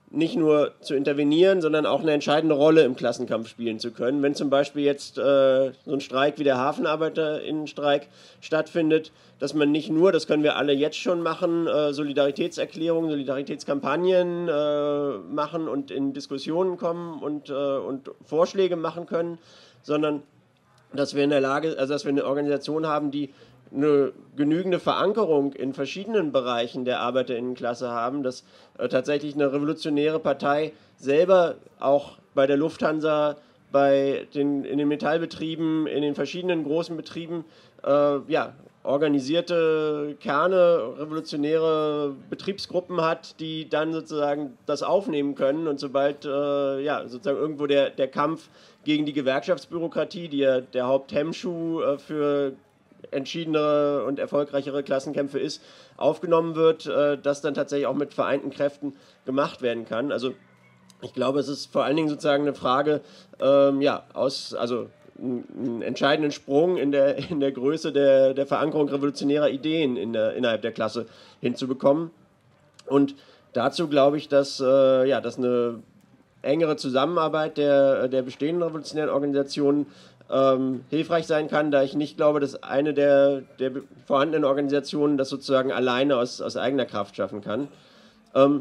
nicht nur zu intervenieren, sondern auch eine entscheidende Rolle im Klassenkampf spielen zu können. Wenn zum Beispiel jetzt äh, so ein Streik wie der HafenarbeiterInnenstreik stattfindet, dass man nicht nur, das können wir alle jetzt schon machen, äh, Solidaritätserklärungen, Solidaritätskampagnen äh, machen und in Diskussionen kommen und, äh, und Vorschläge machen können, sondern dass wir in der Lage, also dass wir eine Organisation haben, die eine genügende Verankerung in verschiedenen Bereichen der ArbeiterInnenklasse haben, dass äh, tatsächlich eine revolutionäre Partei selber auch bei der Lufthansa, bei den, in den Metallbetrieben, in den verschiedenen großen Betrieben, äh, ja, organisierte Kerne, revolutionäre Betriebsgruppen hat, die dann sozusagen das aufnehmen können und sobald äh, ja, sozusagen irgendwo der, der Kampf gegen die Gewerkschaftsbürokratie, die ja der Haupthemmschuh äh, für entschiedenere und erfolgreichere Klassenkämpfe ist, aufgenommen wird, äh, das dann tatsächlich auch mit vereinten Kräften gemacht werden kann. Also ich glaube, es ist vor allen Dingen sozusagen eine Frage, ähm, ja, aus, also einen entscheidenden Sprung in der, in der Größe der, der Verankerung revolutionärer Ideen in der, innerhalb der Klasse hinzubekommen. Und dazu glaube ich, dass, äh, ja, dass eine engere Zusammenarbeit der, der bestehenden revolutionären Organisationen ähm, hilfreich sein kann, da ich nicht glaube, dass eine der, der vorhandenen Organisationen das sozusagen alleine aus, aus eigener Kraft schaffen kann. Ähm,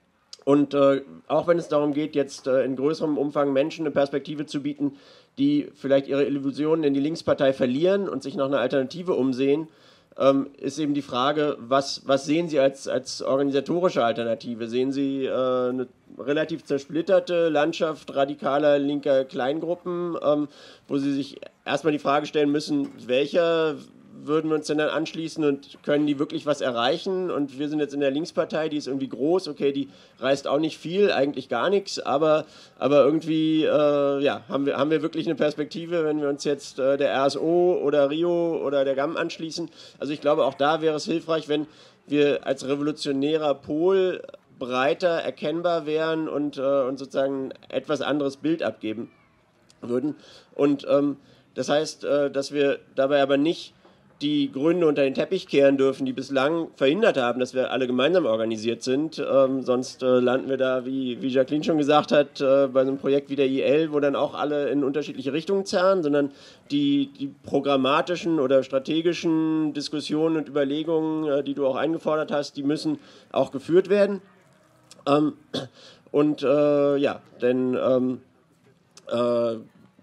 und äh, auch wenn es darum geht, jetzt äh, in größerem Umfang Menschen eine Perspektive zu bieten, die vielleicht ihre Illusionen in die Linkspartei verlieren und sich nach einer Alternative umsehen, ähm, ist eben die Frage, was, was sehen Sie als, als organisatorische Alternative? Sehen Sie äh, eine relativ zersplitterte Landschaft radikaler linker Kleingruppen, ähm, wo Sie sich erstmal die Frage stellen müssen, welcher würden wir uns denn dann anschließen und können die wirklich was erreichen? Und wir sind jetzt in der Linkspartei, die ist irgendwie groß, okay, die reißt auch nicht viel, eigentlich gar nichts, aber, aber irgendwie äh, ja, haben, wir, haben wir wirklich eine Perspektive, wenn wir uns jetzt äh, der R S O oder Rio oder der G A M anschließen. Also ich glaube, auch da wäre es hilfreich, wenn wir als revolutionärer Pol breiter erkennbar wären und, äh, und sozusagen ein etwas anderes Bild abgeben würden. Und ähm, das heißt, äh, dass wir dabei aber nicht die Gründe unter den Teppich kehren dürfen, die bislang verhindert haben, dass wir alle gemeinsam organisiert sind. Ähm, sonst äh, landen wir da, wie, wie Jacqueline schon gesagt hat, äh, bei so einem Projekt wie der I L, wo dann auch alle in unterschiedliche Richtungen zerren, sondern die, die programmatischen oder strategischen Diskussionen und Überlegungen, äh, die du auch eingefordert hast, die müssen auch geführt werden. Ähm, und äh, ja, denn ähm, äh,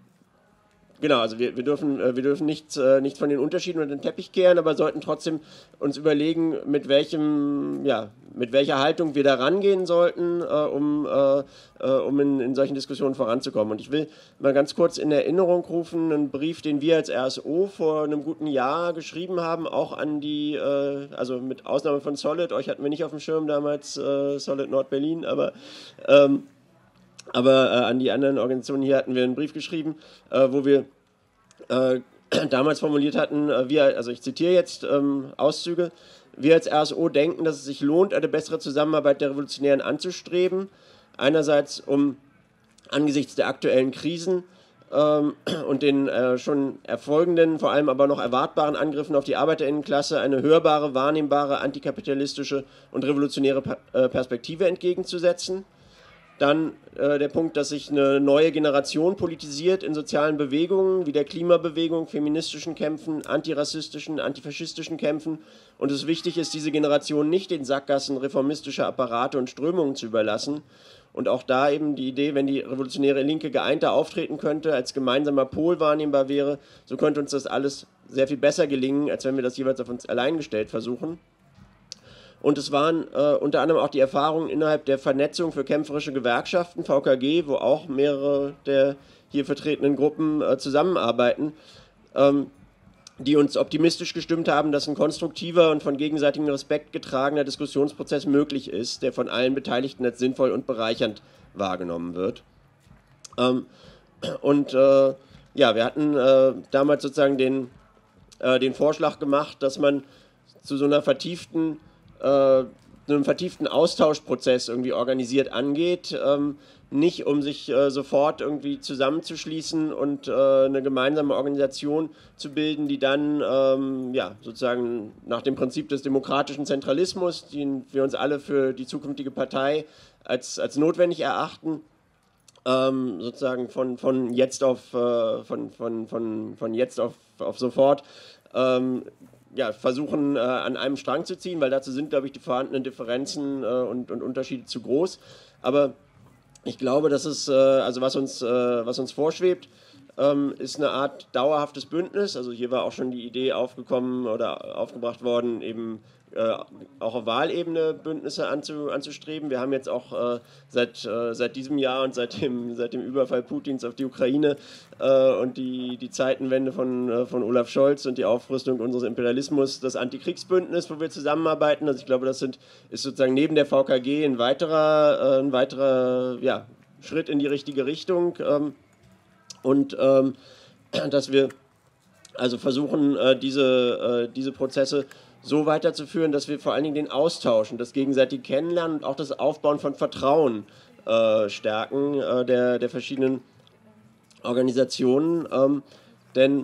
Genau, also wir, wir dürfen, wir dürfen nichts, äh, nichts von den Unterschieden unter den Teppich kehren, aber sollten trotzdem uns überlegen, mit, welchem, ja, mit welcher Haltung wir da rangehen sollten, äh, um, äh, um in, in solchen Diskussionen voranzukommen. Und ich will mal ganz kurz in Erinnerung rufen, einen Brief, den wir als R S O vor einem guten Jahr geschrieben haben, auch an die, äh, also mit Ausnahme von Solid, euch hatten wir nicht auf dem Schirm damals, äh, Solid Nord-Berlin, aber... Ähm, Aber äh, an die anderen Organisationen hier hatten wir einen Brief geschrieben, äh, wo wir äh, damals formuliert hatten, äh, wir, also ich zitiere jetzt ähm, Auszüge, wir als R S O denken, dass es sich lohnt, eine bessere Zusammenarbeit der Revolutionären anzustreben. Einerseits, um angesichts der aktuellen Krisen ähm, und den äh, schon erfolgenden, vor allem aber noch erwartbaren Angriffen auf die ArbeiterInnenklasse eine hörbare, wahrnehmbare, antikapitalistische und revolutionäre pa- äh, Perspektive entgegenzusetzen. Dann äh, der Punkt, dass sich eine neue Generation politisiert in sozialen Bewegungen wie der Klimabewegung, feministischen Kämpfen, antirassistischen, antifaschistischen Kämpfen und es wichtig ist, diese Generation nicht den Sackgassen reformistischer Apparate und Strömungen zu überlassen. Und auch da eben die Idee, wenn die revolutionäre Linke geeinter auftreten könnte, als gemeinsamer Pol wahrnehmbar wäre, so könnte uns das alles sehr viel besser gelingen, als wenn wir das jeweils auf uns allein gestellt versuchen. Und es waren äh, unter anderem auch die Erfahrungen innerhalb der Vernetzung für kämpferische Gewerkschaften, V K G, wo auch mehrere der hier vertretenen Gruppen äh, zusammenarbeiten, ähm, die uns optimistisch gestimmt haben, dass ein konstruktiver und von gegenseitigem Respekt getragener Diskussionsprozess möglich ist, der von allen Beteiligten als sinnvoll und bereichernd wahrgenommen wird. Ähm, und äh, ja, wir hatten äh, damals sozusagen den, äh, den Vorschlag gemacht, dass man zu so einer vertieften äh, einem vertieften Austauschprozess irgendwie organisiert angeht, ähm, nicht um sich äh, sofort irgendwie zusammenzuschließen und äh, eine gemeinsame Organisation zu bilden, die dann ähm, ja, sozusagen nach dem Prinzip des demokratischen Zentralismus, den wir uns alle für die zukünftige Partei als, als notwendig erachten, ähm, sozusagen von, von jetzt auf äh, von, von, von, von jetzt auf, auf sofort ähm, ja, versuchen äh, an einem Strang zu ziehen, weil dazu sind, glaube ich, die vorhandenen Differenzen äh, und, und Unterschiede zu groß. Aber ich glaube, dass es, äh, also was uns, äh, was uns vorschwebt, ähm, ist eine Art dauerhaftes Bündnis. Also hier war auch schon die Idee aufgekommen oder aufgebracht worden, eben äh, auch auf Wahlebene Bündnisse anzu, anzustreben. Wir haben jetzt auch äh, seit, äh, seit diesem Jahr und seit dem, seit dem Überfall Putins auf die Ukraine äh, und die, die Zeitenwende von, äh, von Olaf Scholz und die Aufrüstung unseres Imperialismus das Antikriegsbündnis, wo wir zusammenarbeiten. Also ich glaube, das sind, ist sozusagen neben der V K G ein weiterer, äh, ein weiterer ja, Schritt in die richtige Richtung. Ähm, und ähm, dass wir also versuchen, äh, diese, äh, diese Prozesse so weiterzuführen, dass wir vor allen Dingen den Austausch und das gegenseitige Kennenlernen und auch das Aufbauen von Vertrauen äh, stärken äh, der, der verschiedenen Organisationen. Ähm, denn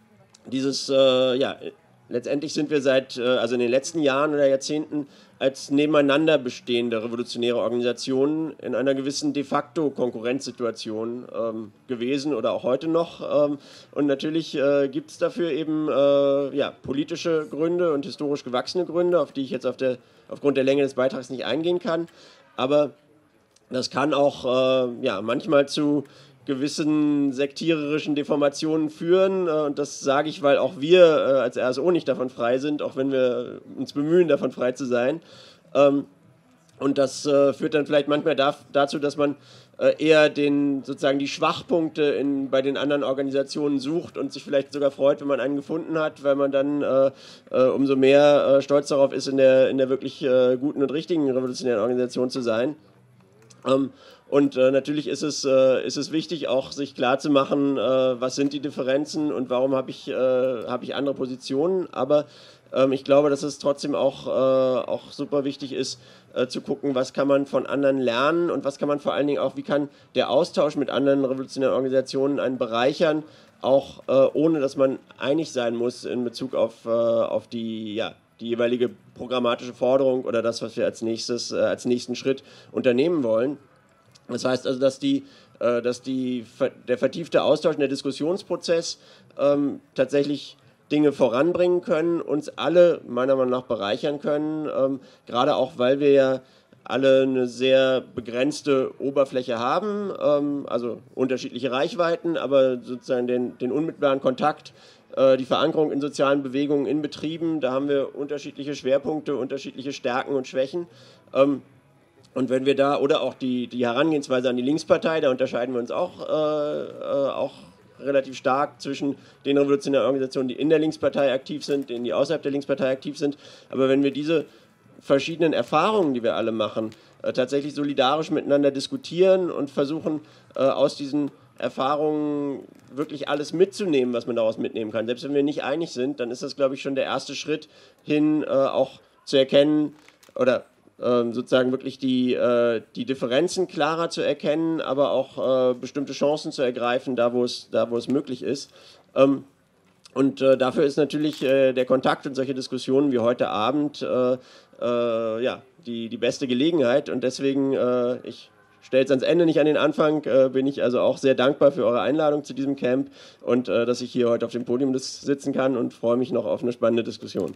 dieses, äh, ja, letztendlich sind wir seit, äh, also in den letzten Jahren oder Jahrzehnten als nebeneinander bestehende revolutionäre Organisationen in einer gewissen de facto Konkurrenzsituation ähm, gewesen oder auch heute noch. Ähm, und natürlich äh, gibt es dafür eben äh, ja, politische Gründe und historisch gewachsene Gründe, auf die ich jetzt auf der, aufgrund der Länge des Beitrags nicht eingehen kann. Aber das kann auch äh, ja, manchmal zu gewissen sektiererischen Deformationen führen. Und das sage ich, weil auch wir äh, als R S O nicht davon frei sind, auch wenn wir uns bemühen, davon frei zu sein. Ähm, und das äh, führt dann vielleicht manchmal da, dazu, dass man äh, eher den, sozusagen die Schwachpunkte in, bei den anderen Organisationen sucht und sich vielleicht sogar freut, wenn man einen gefunden hat, weil man dann äh, äh, umso mehr äh, stolz darauf ist, in der, in der wirklich äh, guten und richtigen revolutionären Organisation zu sein. Ähm, Und äh, natürlich ist es, äh, ist es wichtig, auch sich klarzumachen, äh, was sind die Differenzen und warum habe ich, äh, hab ich andere Positionen. Aber ähm, ich glaube, dass es trotzdem auch, äh, auch super wichtig ist, äh, zu gucken, was kann man von anderen lernen und was kann man vor allen Dingen auch, wie kann der Austausch mit anderen revolutionären Organisationen einen bereichern, auch äh, ohne dass man einig sein muss in Bezug auf, äh, auf die, ja, die jeweilige programmatische Forderung oder das, was wir als nächstes, äh, als nächsten Schritt unternehmen wollen. Das heißt also, dass, die, äh, dass die, der vertiefte Austausch und der Diskussionsprozess ähm, tatsächlich Dinge voranbringen können, uns alle meiner Meinung nach bereichern können, ähm, gerade auch, weil wir ja alle eine sehr begrenzte Oberfläche haben, ähm, also unterschiedliche Reichweiten, aber sozusagen den, den unmittelbaren Kontakt, äh, die Verankerung in sozialen Bewegungen, in Betrieben, da haben wir unterschiedliche Schwerpunkte, unterschiedliche Stärken und Schwächen. Ähm, Und wenn wir da, oder auch die, die Herangehensweise an die Linkspartei, da unterscheiden wir uns auch, äh, äh, auch relativ stark zwischen den revolutionären Organisationen, die in der Linkspartei aktiv sind, denen, die außerhalb der Linkspartei aktiv sind. Aber wenn wir diese verschiedenen Erfahrungen, die wir alle machen, äh, tatsächlich solidarisch miteinander diskutieren und versuchen, äh, aus diesen Erfahrungen wirklich alles mitzunehmen, was man daraus mitnehmen kann. Selbst wenn wir nicht einig sind, dann ist das, glaube ich, schon der erste Schritt hin, äh, auch zu erkennen oder sozusagen wirklich die, äh, die Differenzen klarer zu erkennen, aber auch äh, bestimmte Chancen zu ergreifen, da wo es, da, wo es möglich ist. Ähm, und äh, dafür ist natürlich äh, der Kontakt und solche Diskussionen wie heute Abend äh, äh, ja, die, die beste Gelegenheit. Und deswegen, äh, ich stelle es ans Ende, nicht an den Anfang, äh, bin ich also auch sehr dankbar für eure Einladung zu diesem Camp und äh, dass ich hier heute auf dem Podium sitzen kann und freue mich noch auf eine spannende Diskussion.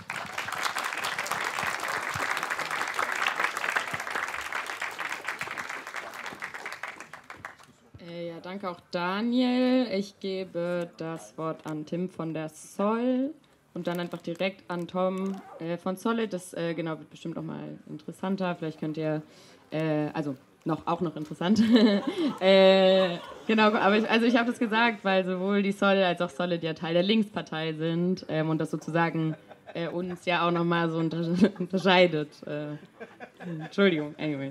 Danke auch Daniel. Ich gebe das Wort an Tim von der S O L und dann einfach direkt an Tom äh, von Solid. Das äh, genau, wird bestimmt noch mal interessanter. Vielleicht könnt ihr, äh, also noch, auch noch interessant. äh, genau, aber ich, also ich habe das gesagt, weil sowohl die S O L als auch Solid ja Teil der Linkspartei sind ähm, und das sozusagen äh, uns ja auch noch mal so unter unterscheidet. Äh, Entschuldigung, anyways.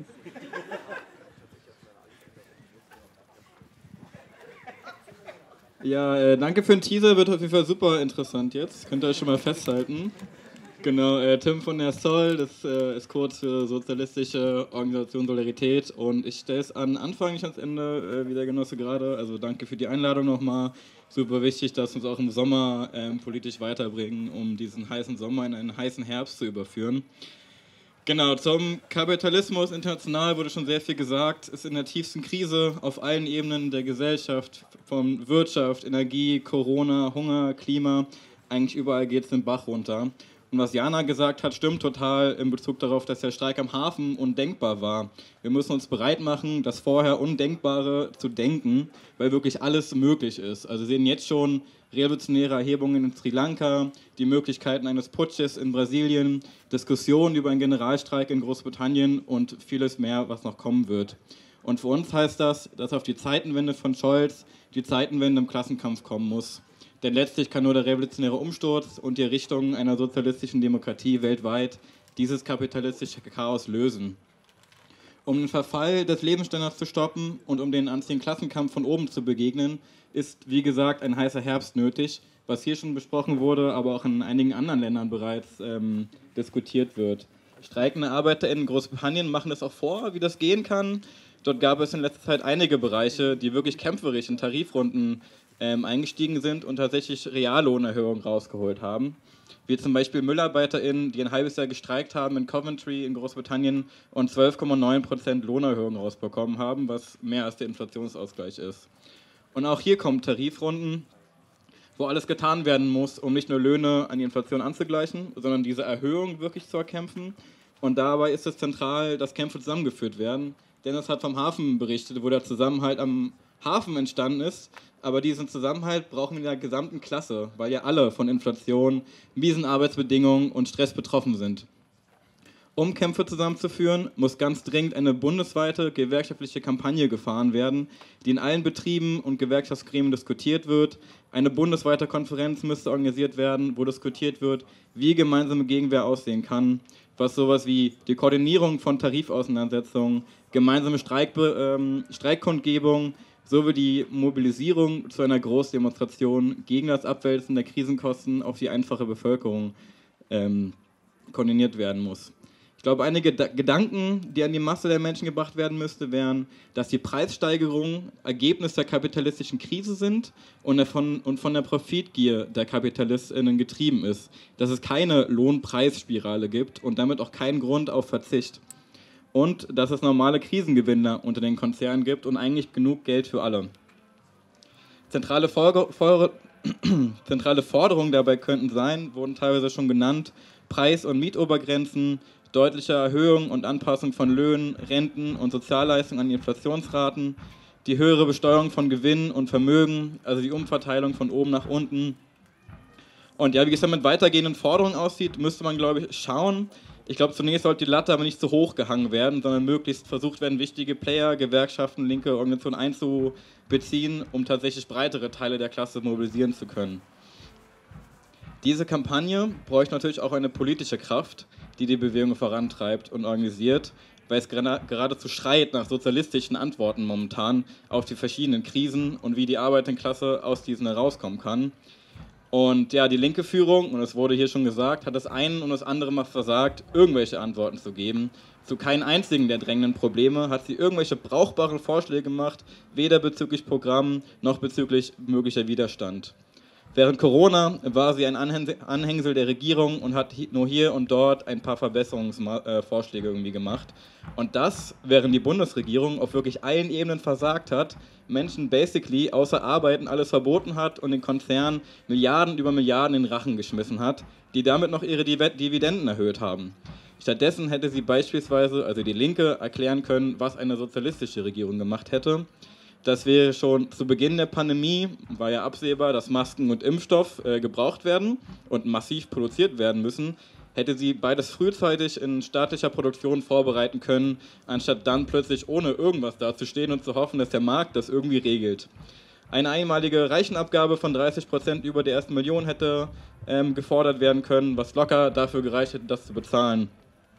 Ja, äh, danke für den Teaser, wird auf jeden Fall super interessant jetzt. Könnt ihr euch schon mal festhalten. Genau, äh, Tim von der S O L, das äh, ist kurz für Sozialistische Organisation Solidarität und ich stelle es an Anfang, nicht ans Ende, äh, wie der Genosse gerade. Also danke für die Einladung nochmal. Super wichtig, dass wir uns auch im Sommer ähm, politisch weiterbringen, um diesen heißen Sommer in einen heißen Herbst zu überführen. Genau, zum Kapitalismus international wurde schon sehr viel gesagt, ist in der tiefsten Krise auf allen Ebenen der Gesellschaft, von Wirtschaft, Energie, Corona, Hunger, Klima, eigentlich überall geht es den Bach runter. Und was Jana gesagt hat, stimmt total in Bezug darauf, dass der Streik am Hafen undenkbar war. Wir müssen uns bereit machen, das vorher Undenkbare zu denken, weil wirklich alles möglich ist. Also wir sehen jetzt schon revolutionäre Erhebungen in Sri Lanka, die Möglichkeiten eines Putsches in Brasilien, Diskussionen über einen Generalstreik in Großbritannien und vieles mehr, was noch kommen wird. Und für uns heißt das, dass auf die Zeitenwende von Scholz die Zeitenwende im Klassenkampf kommen muss. Denn letztlich kann nur der revolutionäre Umsturz und die Errichtung einer sozialistischen Demokratie weltweit dieses kapitalistische Chaos lösen. Um den Verfall des Lebensstandards zu stoppen und um den anziehenden Klassenkampf von oben zu begegnen, ist, wie gesagt, ein heißer Herbst nötig, was hier schon besprochen wurde, aber auch in einigen anderen Ländern bereits ähm, diskutiert wird. Streikende ArbeiterInnen in Großbritannien machen das auch vor, wie das gehen kann. Dort gab es in letzter Zeit einige Bereiche, die wirklich kämpferisch in Tarifrunden ähm, eingestiegen sind und tatsächlich Reallohnerhöhungen rausgeholt haben. Wie zum Beispiel MüllarbeiterInnen, die ein halbes Jahr gestreikt haben in Coventry in Großbritannien und zwölf Komma neun Prozent Lohnerhöhung rausbekommen haben, was mehr als der Inflationsausgleich ist. Und auch hier kommen Tarifrunden, wo alles getan werden muss, um nicht nur Löhne an die Inflation anzugleichen, sondern diese Erhöhung wirklich zu erkämpfen. Und dabei ist es zentral, dass Kämpfe zusammengeführt werden. Dennis hat vom Hafen berichtet, wo der Zusammenhalt am Hafen entstanden ist. Aber diesen Zusammenhalt brauchen wir in der gesamten Klasse, weil ja alle von Inflation, miesen Arbeitsbedingungen und Stress betroffen sind. Um Kämpfe zusammenzuführen, muss ganz dringend eine bundesweite gewerkschaftliche Kampagne gefahren werden, die in allen Betrieben und Gewerkschaftsgremien diskutiert wird. Eine bundesweite Konferenz müsste organisiert werden, wo diskutiert wird, wie gemeinsame Gegenwehr aussehen kann, was sowas wie die Koordinierung von Tarifauseinandersetzungen, gemeinsame Streikbe- ähm, Streikkundgebung sowie die Mobilisierung zu einer Großdemonstration gegen das Abwälzen der Krisenkosten auf die einfache Bevölkerung ähm, koordiniert werden muss. Ich glaube, einige da- Gedanken, die an die Masse der Menschen gebracht werden müsste, wären, dass die Preissteigerungen Ergebnis der kapitalistischen Krise sind und von, und von der Profitgier der KapitalistInnen getrieben ist. Dass es keine Lohnpreisspirale gibt und damit auch keinen Grund auf Verzicht. Und dass es normale Krisengewinner unter den Konzernen gibt und eigentlich genug Geld für alle. Zentrale, Folge, Folge, zentrale Forderungen dabei könnten sein, wurden teilweise schon genannt, Preis- und Mietobergrenzen, deutliche Erhöhung und Anpassung von Löhnen, Renten und Sozialleistungen an die Inflationsraten, die höhere Besteuerung von Gewinn und Vermögen, also die Umverteilung von oben nach unten. Und ja, wie es dann mit weitergehenden Forderungen aussieht, müsste man, glaube ich, schauen. Ich glaube, zunächst sollte die Latte aber nicht zu hoch gehangen werden, sondern möglichst versucht werden, wichtige Player, Gewerkschaften, linke Organisationen einzubeziehen, um tatsächlich breitere Teile der Klasse mobilisieren zu können. Diese Kampagne bräuchte natürlich auch eine politische Kraft, die die Bewegung vorantreibt und organisiert, weil es geradezu schreit nach sozialistischen Antworten momentan auf die verschiedenen Krisen und wie die Arbeiterklasse aus diesen herauskommen kann. Und ja, die linke Führung, und es wurde hier schon gesagt, hat das eine und das andere Mal versagt, irgendwelche Antworten zu geben. Zu keinem einzigen der drängenden Probleme hat sie irgendwelche brauchbaren Vorschläge gemacht, weder bezüglich Programm noch bezüglich möglicher Widerstand. Während Corona war sie ein Anhängsel der Regierung und hat nur hier und dort ein paar Verbesserungsvorschläge irgendwie gemacht. Und das, während die Bundesregierung auf wirklich allen Ebenen versagt hat, Menschen basically außer Arbeiten alles verboten hat und den Konzernen Milliarden über Milliarden in den Rachen geschmissen hat, die damit noch ihre Dividenden erhöht haben. Stattdessen hätte sie beispielsweise, also die Linke, erklären können, was eine sozialistische Regierung gemacht hätte. Das wäre schon zu Beginn der Pandemie, war ja absehbar, dass Masken und Impfstoff äh, gebraucht werden und massiv produziert werden müssen, hätte sie beides frühzeitig in staatlicher Produktion vorbereiten können, anstatt dann plötzlich ohne irgendwas dazustehen und zu hoffen, dass der Markt das irgendwie regelt. Eine einmalige Reichenabgabe von dreißig Prozent über der ersten Million hätte ähm, gefordert werden können, was locker dafür gereicht hätte, das zu bezahlen.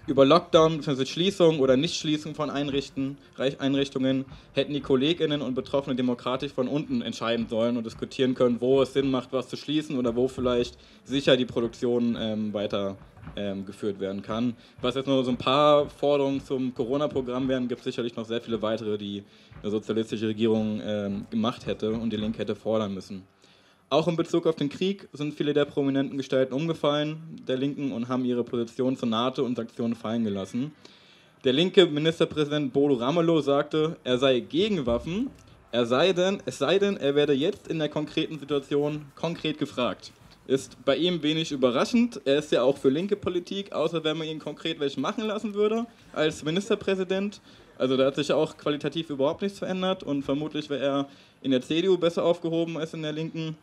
Über Lockdown bzw. Schließung oder Nichtschließung von Einrichten, Einrichtungen hätten die KollegInnen und Betroffene demokratisch von unten entscheiden sollen und diskutieren können, wo es Sinn macht, was zu schließen oder wo vielleicht sicher die Produktion ähm, weiter ähm, geführt werden kann. Was jetzt nur so ein paar Forderungen zum Corona-Programm wären, gibt es sicherlich noch sehr viele weitere, die eine sozialistische Regierung ähm, gemacht hätte und die Linke hätte fordern müssen. Auch in Bezug auf den Krieg sind viele der prominenten Gestalten umgefallen, der Linken, und haben ihre Position zur NATO und Sanktionen fallen gelassen. Der linke Ministerpräsident Bodo Ramelow sagte, er sei gegen Waffen, er sei denn, es sei denn, er werde jetzt in der konkreten Situation konkret gefragt. Ist bei ihm wenig überraschend, er ist ja auch für linke Politik, außer wenn man ihn konkret welche machen lassen würde als Ministerpräsident. Also da hat sich auch qualitativ überhaupt nichts verändert und vermutlich wäre er in der C D U besser aufgehoben als in der Linken.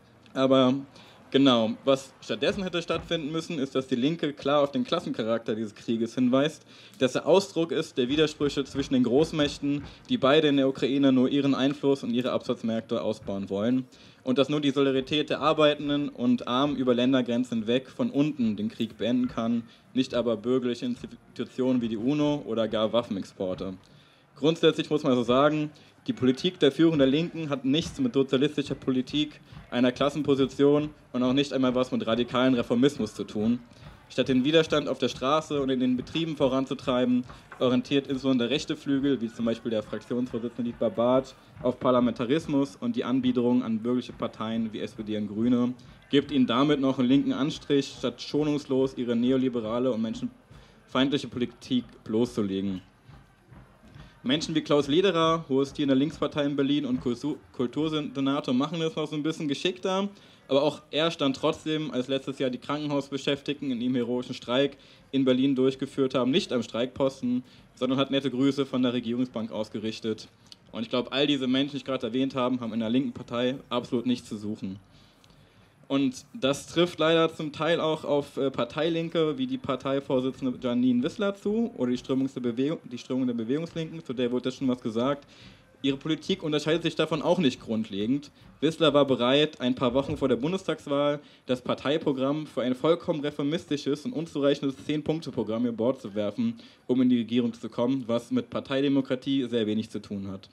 Aber genau, was stattdessen hätte stattfinden müssen, ist, dass die Linke klar auf den Klassencharakter dieses Krieges hinweist, dass er Ausdruck ist der Widersprüche zwischen den Großmächten, die beide in der Ukraine nur ihren Einfluss und ihre Absatzmärkte ausbauen wollen, und dass nur die Solidarität der Arbeitenden und Armen über Ländergrenzen hinweg von unten den Krieg beenden kann, nicht aber bürgerliche Institutionen wie die UNO oder gar Waffenexporte. Grundsätzlich muss man so sagen, die Politik der Führung der Linken hat nichts mit sozialistischer Politik, einer Klassenposition und auch nicht einmal was mit radikalen Reformismus zu tun. Statt den Widerstand auf der Straße und in den Betrieben voranzutreiben, orientiert insbesondere der rechte Flügel, wie zum Beispiel der Fraktionsvorsitzende Dietmar Bartsch, auf Parlamentarismus und die Anbiederung an bürgerliche Parteien wie S P D und Grüne, gibt ihnen damit noch einen linken Anstrich, statt schonungslos ihre neoliberale und menschenfeindliche Politik bloßzulegen. Menschen wie Klaus Lederer, Hohes Tier in der Linkspartei in Berlin und Kultursenator machen das noch so ein bisschen geschickter, aber auch er stand trotzdem, als letztes Jahr die Krankenhausbeschäftigten in ihrem heroischen Streik in Berlin durchgeführt haben, nicht am Streikposten, sondern hat nette Grüße von der Regierungsbank ausgerichtet. Und ich glaube, all diese Menschen, die ich gerade erwähnt habe, haben in der linken Partei absolut nichts zu suchen. Und das trifft leider zum Teil auch auf äh, Parteilinke wie die Parteivorsitzende Janine Wissler zu oder die Strömung der, Bewegung, die Strömung der Bewegungslinken, zu der wurde schon was gesagt. Ihre Politik unterscheidet sich davon auch nicht grundlegend. Wissler war bereit, ein paar Wochen vor der Bundestagswahl das Parteiprogramm für ein vollkommen reformistisches und unzureichendes Zehn-Punkte-Programm über Bord zu werfen, um in die Regierung zu kommen, was mit Parteidemokratie sehr wenig zu tun hat.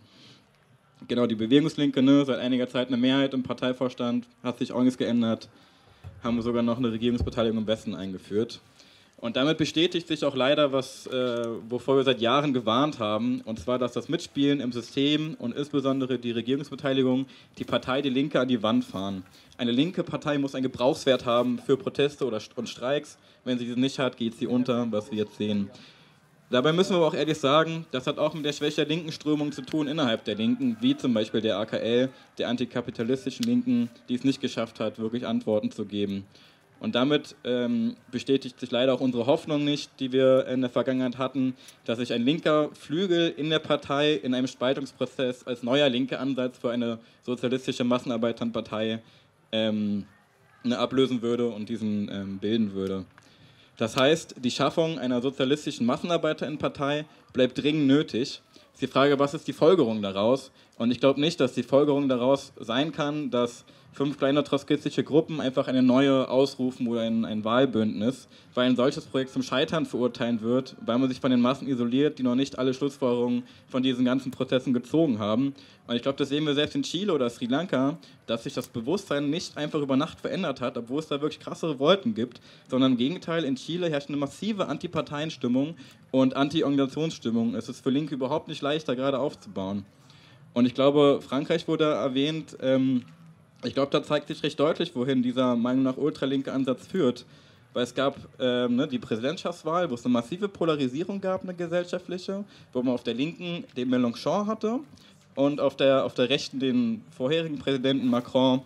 Genau, die Bewegungslinke, ne, seit einiger Zeit eine Mehrheit im Parteivorstand, hat sich auch nichts geändert, haben wir sogar noch eine Regierungsbeteiligung im Westen eingeführt. Und damit bestätigt sich auch leider, was, äh, wovor wir seit Jahren gewarnt haben, und zwar, dass das Mitspielen im System und insbesondere die Regierungsbeteiligung die Partei Die Linke an die Wand fahren. Eine linke Partei muss einen Gebrauchswert haben für Proteste oder, und Streiks. Wenn sie diesen nicht hat, geht sie unter, was wir jetzt sehen. Dabei müssen wir aber auch ehrlich sagen, das hat auch mit der Schwäche der linken Strömung zu tun innerhalb der Linken, wie zum Beispiel der A K L, der antikapitalistischen Linken, die es nicht geschafft hat, wirklich Antworten zu geben. Und damit ähm, bestätigt sich leider auch unsere Hoffnung nicht, die wir in der Vergangenheit hatten, dass sich ein linker Flügel in der Partei in einem Spaltungsprozess als neuer linker Ansatz für eine sozialistische Massenarbeiterpartei ähm, ablösen würde und diesen ähm, bilden würde. Das heißt, die Schaffung einer sozialistischen Massenarbeiterinnenpartei bleibt dringend nötig. Ist die Frage, was ist die Folgerung daraus? Und ich glaube nicht, dass die Folgerung daraus sein kann, dass fünf kleine trotzkistische Gruppen einfach eine neue ausrufen oder ein, ein Wahlbündnis, weil ein solches Projekt zum Scheitern verurteilen wird, weil man sich von den Massen isoliert, die noch nicht alle Schlussfolgerungen von diesen ganzen Prozessen gezogen haben. Und ich glaube, das sehen wir selbst in Chile oder Sri Lanka, dass sich das Bewusstsein nicht einfach über Nacht verändert hat, obwohl es da wirklich krasse Revolten gibt, sondern im Gegenteil, in Chile herrscht eine massive Antiparteienstimmung und Anti-Organisationsstimmung. Es ist für Linke überhaupt nicht leichter, gerade aufzubauen. Und ich glaube, Frankreich wurde erwähnt, ähm, ich glaube, da zeigt sich recht deutlich, wohin dieser Meinung nach ultralinke Ansatz führt. Weil es gab ähm, ne, die Präsidentschaftswahl, wo es eine massive Polarisierung gab, eine gesellschaftliche, wo man auf der Linken den Mélenchon hatte und auf der, auf der Rechten den vorherigen Präsidenten Macron,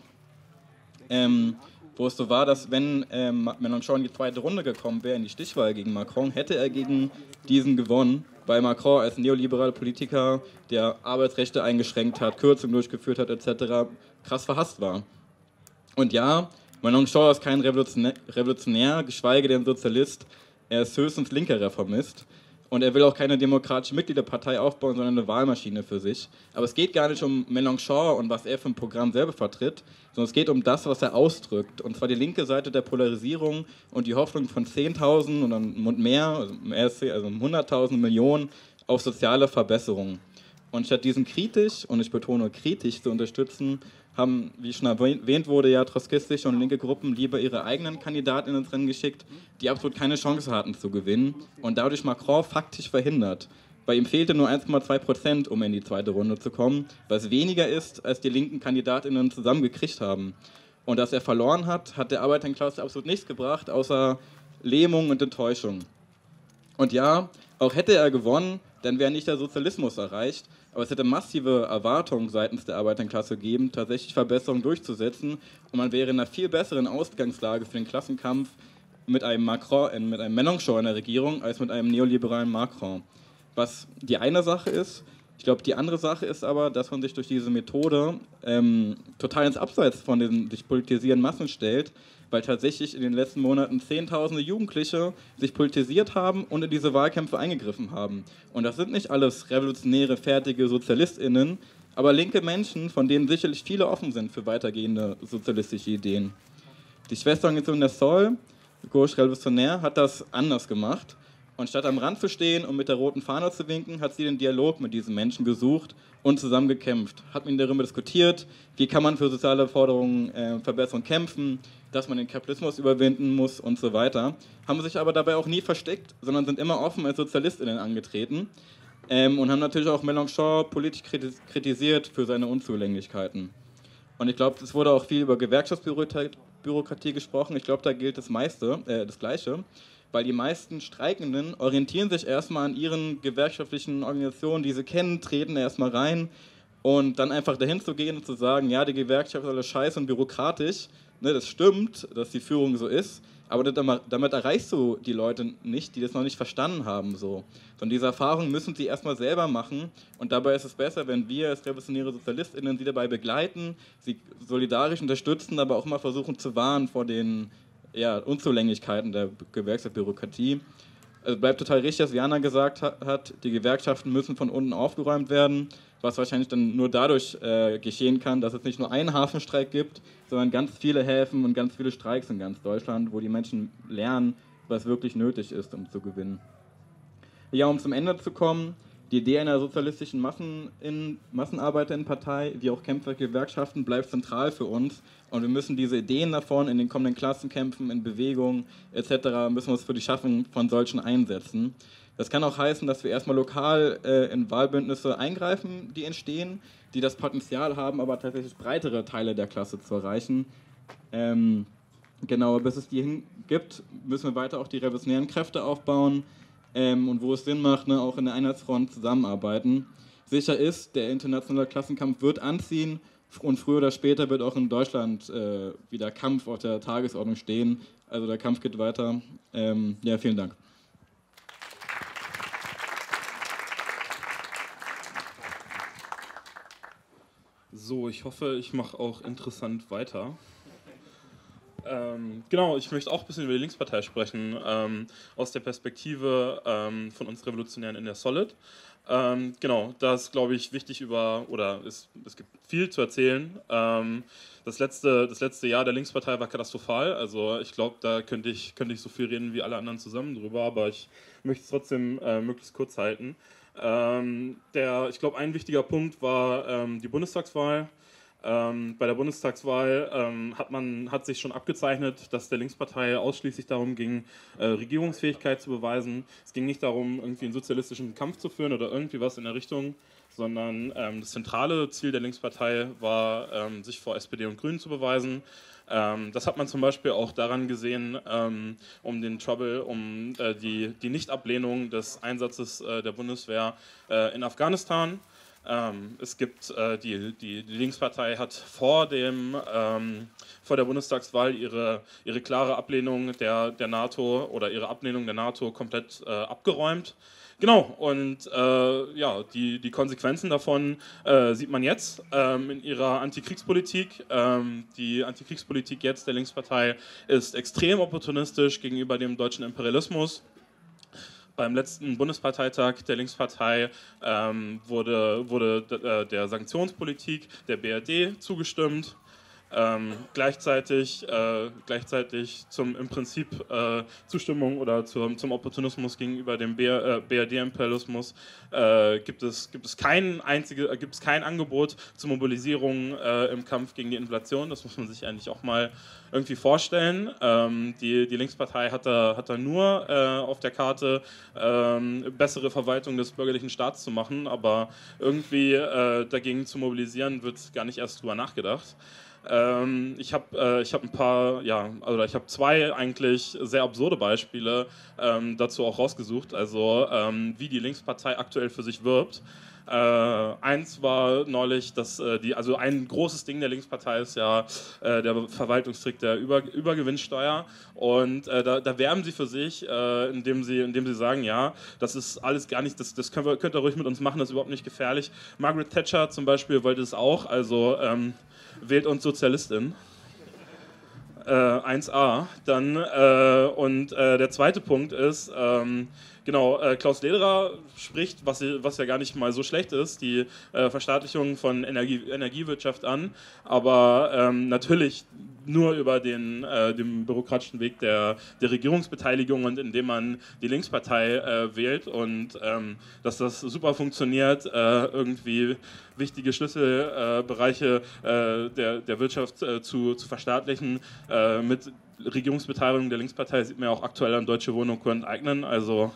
ähm, wo es so war, dass wenn ähm, Mélenchon in die zweite Runde gekommen wäre, in die Stichwahl gegen Macron, hätte er gegen diesen gewonnen, weil Macron als neoliberaler Politiker, der Arbeitsrechte eingeschränkt hat, Kürzungen durchgeführt hat et cetera, krass verhasst war. Und ja, Mélenchon ist kein Revolutionär, Revolutionär, geschweige denn Sozialist, er ist höchstens linker Reformist. Und er will auch keine demokratische Mitgliederpartei aufbauen, sondern eine Wahlmaschine für sich. Aber es geht gar nicht um Mélenchon und was er für ein Programm selber vertritt, sondern es geht um das, was er ausdrückt. Und zwar die linke Seite der Polarisierung und die Hoffnung von zehntausend und mehr, also, also hunderttausend Millionen auf soziale Verbesserungen. Und statt diesen kritisch, und ich betone kritisch, zu unterstützen, haben, wie schon erwähnt wurde, ja trotzkistische und linke Gruppen lieber ihre eigenen Kandidaten ins Rennen geschickt, die absolut keine Chance hatten zu gewinnen und dadurch Macron faktisch verhindert. Bei ihm fehlte nur eins Komma zwei Prozent, um in die zweite Runde zu kommen, was weniger ist, als die linken Kandidatinnen zusammen gekriegt haben. Und dass er verloren hat, hat der Arbeiterklasse absolut nichts gebracht, außer Lähmung und Enttäuschung. Und ja, auch hätte er gewonnen, dann wäre nicht der Sozialismus erreicht, aber es hätte massive Erwartungen seitens der Arbeiterklasse gegeben, tatsächlich Verbesserungen durchzusetzen und man wäre in einer viel besseren Ausgangslage für den Klassenkampf mit einem Macron, äh, mit einem Mélenchon in der Regierung als mit einem neoliberalen Macron. Was die eine Sache ist, ich glaube, die andere Sache ist aber, dass man sich durch diese Methode ähm, total ins Abseits von den sich politisierenden Massen stellt, weil tatsächlich in den letzten Monaten Zehntausende Jugendliche sich politisiert haben und in diese Wahlkämpfe eingegriffen haben. Und das sind nicht alles revolutionäre, fertige SozialistInnen, aber linke Menschen, von denen sicherlich viele offen sind für weitergehende sozialistische Ideen. Die Schwesterorganisation der S O L, Gauche Revolutionnaire, hat das anders gemacht. Und statt am Rand zu stehen und mit der roten Fahne zu winken, hat sie den Dialog mit diesen Menschen gesucht und zusammen gekämpft. Hat mit ihnen darüber diskutiert, wie kann man für soziale Forderungen, äh, Verbesserungen kämpfen, dass man den Kapitalismus überwinden muss und so weiter. Haben sich aber dabei auch nie versteckt, sondern sind immer offen als SozialistInnen angetreten ähm, und haben natürlich auch Mélenchon politisch kritisiert für seine Unzulänglichkeiten. Und ich glaube, es wurde auch viel über Gewerkschaftsbürokratie gesprochen. Ich glaube, da gilt das meiste, äh, das Gleiche. Weil die meisten Streikenden orientieren sich erstmal an ihren gewerkschaftlichen Organisationen, die sie kennen, treten erstmal rein und dann einfach dahin zu gehen und zu sagen, ja, die Gewerkschaft ist alles scheiße und bürokratisch, ne, das stimmt, dass die Führung so ist, aber damit erreichst du die Leute nicht, die das noch nicht verstanden haben. So. Von dieser Erfahrung müssen sie erstmal selber machen und dabei ist es besser, wenn wir als revolutionäre SozialistInnen sie dabei begleiten, sie solidarisch unterstützen, aber auch mal versuchen zu warnen vor den ja, Unzulänglichkeiten der Gewerkschaftsbürokratie. Es bleibt total richtig, was Jana gesagt hat, die Gewerkschaften müssen von unten aufgeräumt werden, was wahrscheinlich dann nur dadurch äh, geschehen kann, dass es nicht nur einen Hafenstreik gibt, sondern ganz viele Häfen und ganz viele Streiks in ganz Deutschland, wo die Menschen lernen, was wirklich nötig ist, um zu gewinnen. Ja, um zum Ende zu kommen, die Idee einer sozialistischen Massen in, Massenarbeiterinnenpartei, wie auch Kämpfer Gewerkschaften, bleibt zentral für uns. Und wir müssen diese Ideen davon in den kommenden Klassenkämpfen, in Bewegungen et cetera, müssen wir uns für die Schaffung von solchen einsetzen. Das kann auch heißen, dass wir erstmal lokal äh, in Wahlbündnisse eingreifen, die entstehen, die das Potenzial haben, aber tatsächlich breitere Teile der Klasse zu erreichen. Ähm, genau, bis es die hin gibt, müssen wir weiter auch die revolutionären Kräfte aufbauen. Ähm, und wo es Sinn macht, ne, auch in der Einheitsfront zusammenarbeiten. Sicher ist, der internationale Klassenkampf wird anziehen und früher oder später wird auch in Deutschland äh, wieder Kampf auf der Tagesordnung stehen. Also der Kampf geht weiter. Ähm, ja, vielen Dank. So, ich hoffe, ich mache auch interessant weiter. Ähm, genau, ich möchte auch ein bisschen über die Linkspartei sprechen, ähm, aus der Perspektive ähm, von uns Revolutionären in der Solid. Ähm, genau, da ist, glaube ich, wichtig über, oder es, es gibt viel zu erzählen. Ähm, das, letzte, das letzte Jahr der Linkspartei war katastrophal, also ich glaube, da könnte ich, könnte ich so viel reden wie alle anderen zusammen drüber, aber ich möchte es trotzdem äh, möglichst kurz halten. Ähm, der, ich glaube, ein wichtiger Punkt war ähm, die Bundestagswahl. Ähm, bei der Bundestagswahl ähm, hat, man, hat sich schon abgezeichnet, dass der Linkspartei ausschließlich darum ging, äh, Regierungsfähigkeit zu beweisen. Es ging nicht darum, irgendwie einen sozialistischen Kampf zu führen oder irgendwie was in der Richtung, sondern ähm, das zentrale Ziel der Linkspartei war, ähm, sich vor S P D und Grünen zu beweisen. Ähm, das hat man zum Beispiel auch daran gesehen, ähm, um den Trouble, um äh, die, die Nichtablehnung des Einsatzes äh, der Bundeswehr äh, in Afghanistan. Ähm, es gibt, äh, die, die, die Linkspartei hat vor, dem, ähm, vor der Bundestagswahl ihre, ihre klare Ablehnung der, der NATO oder ihre Ablehnung der NATO komplett äh, abgeräumt. Genau, und äh, ja, die, die Konsequenzen davon äh, sieht man jetzt ähm, in ihrer Antikriegspolitik. Ähm, die Antikriegspolitik jetzt der Linkspartei ist extrem opportunistisch gegenüber dem deutschen Imperialismus. beim letzten Bundesparteitag der Linkspartei ähm, wurde, wurde äh, der Sanktionspolitik der B R D zugestimmt. Ähm, gleichzeitig, äh, gleichzeitig zum im Prinzip äh, Zustimmung oder zum, zum Opportunismus gegenüber dem B R D-Imperialismus äh, gibt es, gibt es kein einzige, äh, gibt es kein Angebot zur Mobilisierung äh, im Kampf gegen die Inflation. Das muss man sich eigentlich auch mal irgendwie vorstellen. Ähm, die, die Linkspartei hat da, hat da nur äh, auf der Karte ähm, bessere Verwaltung des bürgerlichen Staats zu machen, aber irgendwie äh, dagegen zu mobilisieren, wird gar nicht erst drüber nachgedacht. Ähm, ich habe äh, ich hab ein paar, ja, also ich habe zwei eigentlich sehr absurde Beispiele ähm, dazu auch rausgesucht, also ähm, wie die Linkspartei aktuell für sich wirbt. Äh, eins war neulich, dass äh, die, also ein großes Ding der Linkspartei ist ja äh, der Verwaltungstrick der Über, Übergewinnsteuer und äh, da, da werben sie für sich, äh, indem sie, indem sie sagen, ja, das ist alles gar nicht, das, das können wir, könnt ihr ruhig mit uns machen, das ist überhaupt nicht gefährlich. Margaret Thatcher zum Beispiel wollte es auch, also ähm, wählt uns Sozialistin. Äh, eins a. Dann, äh, und äh, der zweite Punkt ist, ähm, genau, äh, Klaus Lederer spricht, was, was ja gar nicht mal so schlecht ist, die äh, Verstaatlichung von Energie, Energiewirtschaft an, aber ähm, natürlich nur über den, äh, den bürokratischen Weg der, der Regierungsbeteiligung und indem man die Linkspartei äh, wählt und ähm, dass das super funktioniert, äh, irgendwie wichtige Schlüsselbereiche äh, der, der Wirtschaft äh, zu, zu verstaatlichen. Äh, mit Regierungsbeteiligung der Linkspartei sieht man ja auch aktuell an Deutsche Wohnen und enteignen, also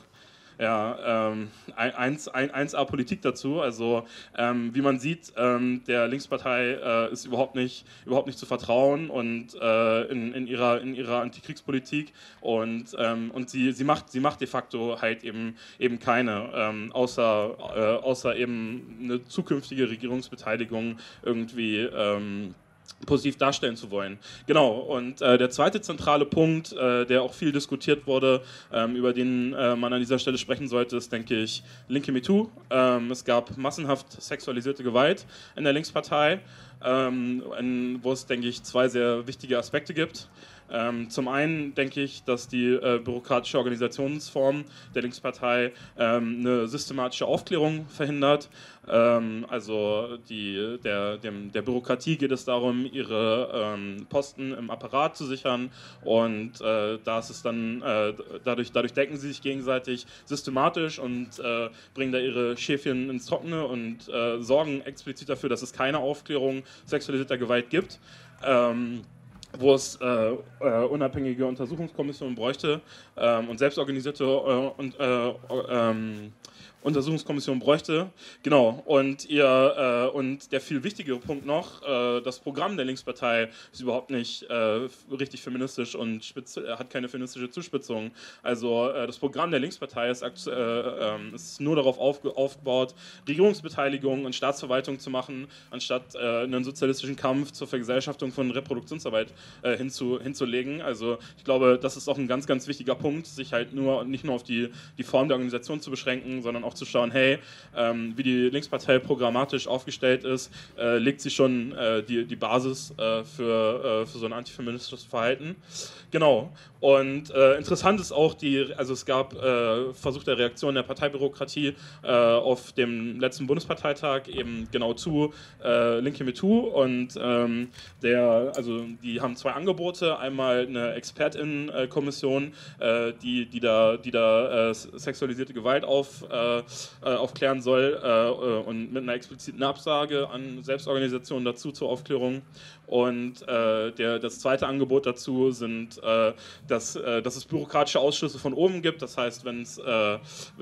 ja, ähm, eins a Politik dazu. Also ähm, wie man sieht, ähm, der Linkspartei äh, ist überhaupt nicht, überhaupt nicht zu vertrauen und äh, in, in ihrer, in ihrer Antikriegspolitik und, ähm, und sie, sie, macht, sie macht de facto halt eben, eben keine, ähm, außer, äh, außer eben eine zukünftige Regierungsbeteiligung irgendwie ähm, positiv darstellen zu wollen. Genau, und äh, der zweite zentrale Punkt, äh, der auch viel diskutiert wurde, ähm, über den äh, man an dieser Stelle sprechen sollte, ist, denke ich, linke MeToo. Ähm, es gab massenhaft sexualisierte Gewalt in der Linkspartei, ähm, in, wo es, denke ich, zwei sehr wichtige Aspekte gibt. Ähm, zum einen denke ich, dass die äh, bürokratische Organisationsform der Linkspartei ähm, eine systematische Aufklärung verhindert. Ähm, also die, der, dem, der Bürokratie geht es darum, ihre ähm, Posten im Apparat zu sichern und äh, da ist es dann, äh, dadurch, dadurch decken sie sich gegenseitig systematisch und äh, bringen da ihre Schäfchen ins Trockene und äh, sorgen explizit dafür, dass es keine Aufklärung sexualisierter Gewalt gibt. Ähm, wo es äh, äh, unabhängige Untersuchungskommissionen bräuchte ähm, und selbstorganisierte äh, und, äh, ähm, Untersuchungskommission bräuchte. Genau, und, ihr, äh, und der viel wichtigere Punkt noch, äh, das Programm der Linkspartei ist überhaupt nicht äh, richtig feministisch und spitz, äh, hat keine feministische Zuspitzung. Also äh, das Programm der Linkspartei ist, äh, äh, ist nur darauf aufge aufgebaut, Regierungsbeteiligung und Staatsverwaltung zu machen, anstatt äh, einen sozialistischen Kampf zur Vergesellschaftung von Reproduktionsarbeit äh, hinzu, hinzulegen. Also ich glaube, das ist auch ein ganz, ganz wichtiger Punkt, sich halt nur nicht nur auf die, die Form der Organisation zu beschränken, sondern auch zu schauen, hey, ähm, wie die Linkspartei programmatisch aufgestellt ist, äh, legt sie schon äh, die, die Basis äh, für, äh, für so ein antifeministisches Verhalten. Genau. Und äh, interessant ist auch, die, also es gab äh, Versuch der Reaktion der Parteibürokratie äh, auf dem letzten Bundesparteitag eben genau zu äh, Linke MeToo und ähm, der, also die haben zwei Angebote, einmal eine ExpertInnen-Kommission, äh, die, die da, die da äh, sexualisierte Gewalt auf, äh, aufklären soll äh, und mit einer expliziten Absage an Selbstorganisationen dazu zur Aufklärung. Und äh, der, das zweite Angebot dazu sind, äh, dass, äh, dass es bürokratische Ausschlüsse von oben gibt. Das heißt, wenn's, äh,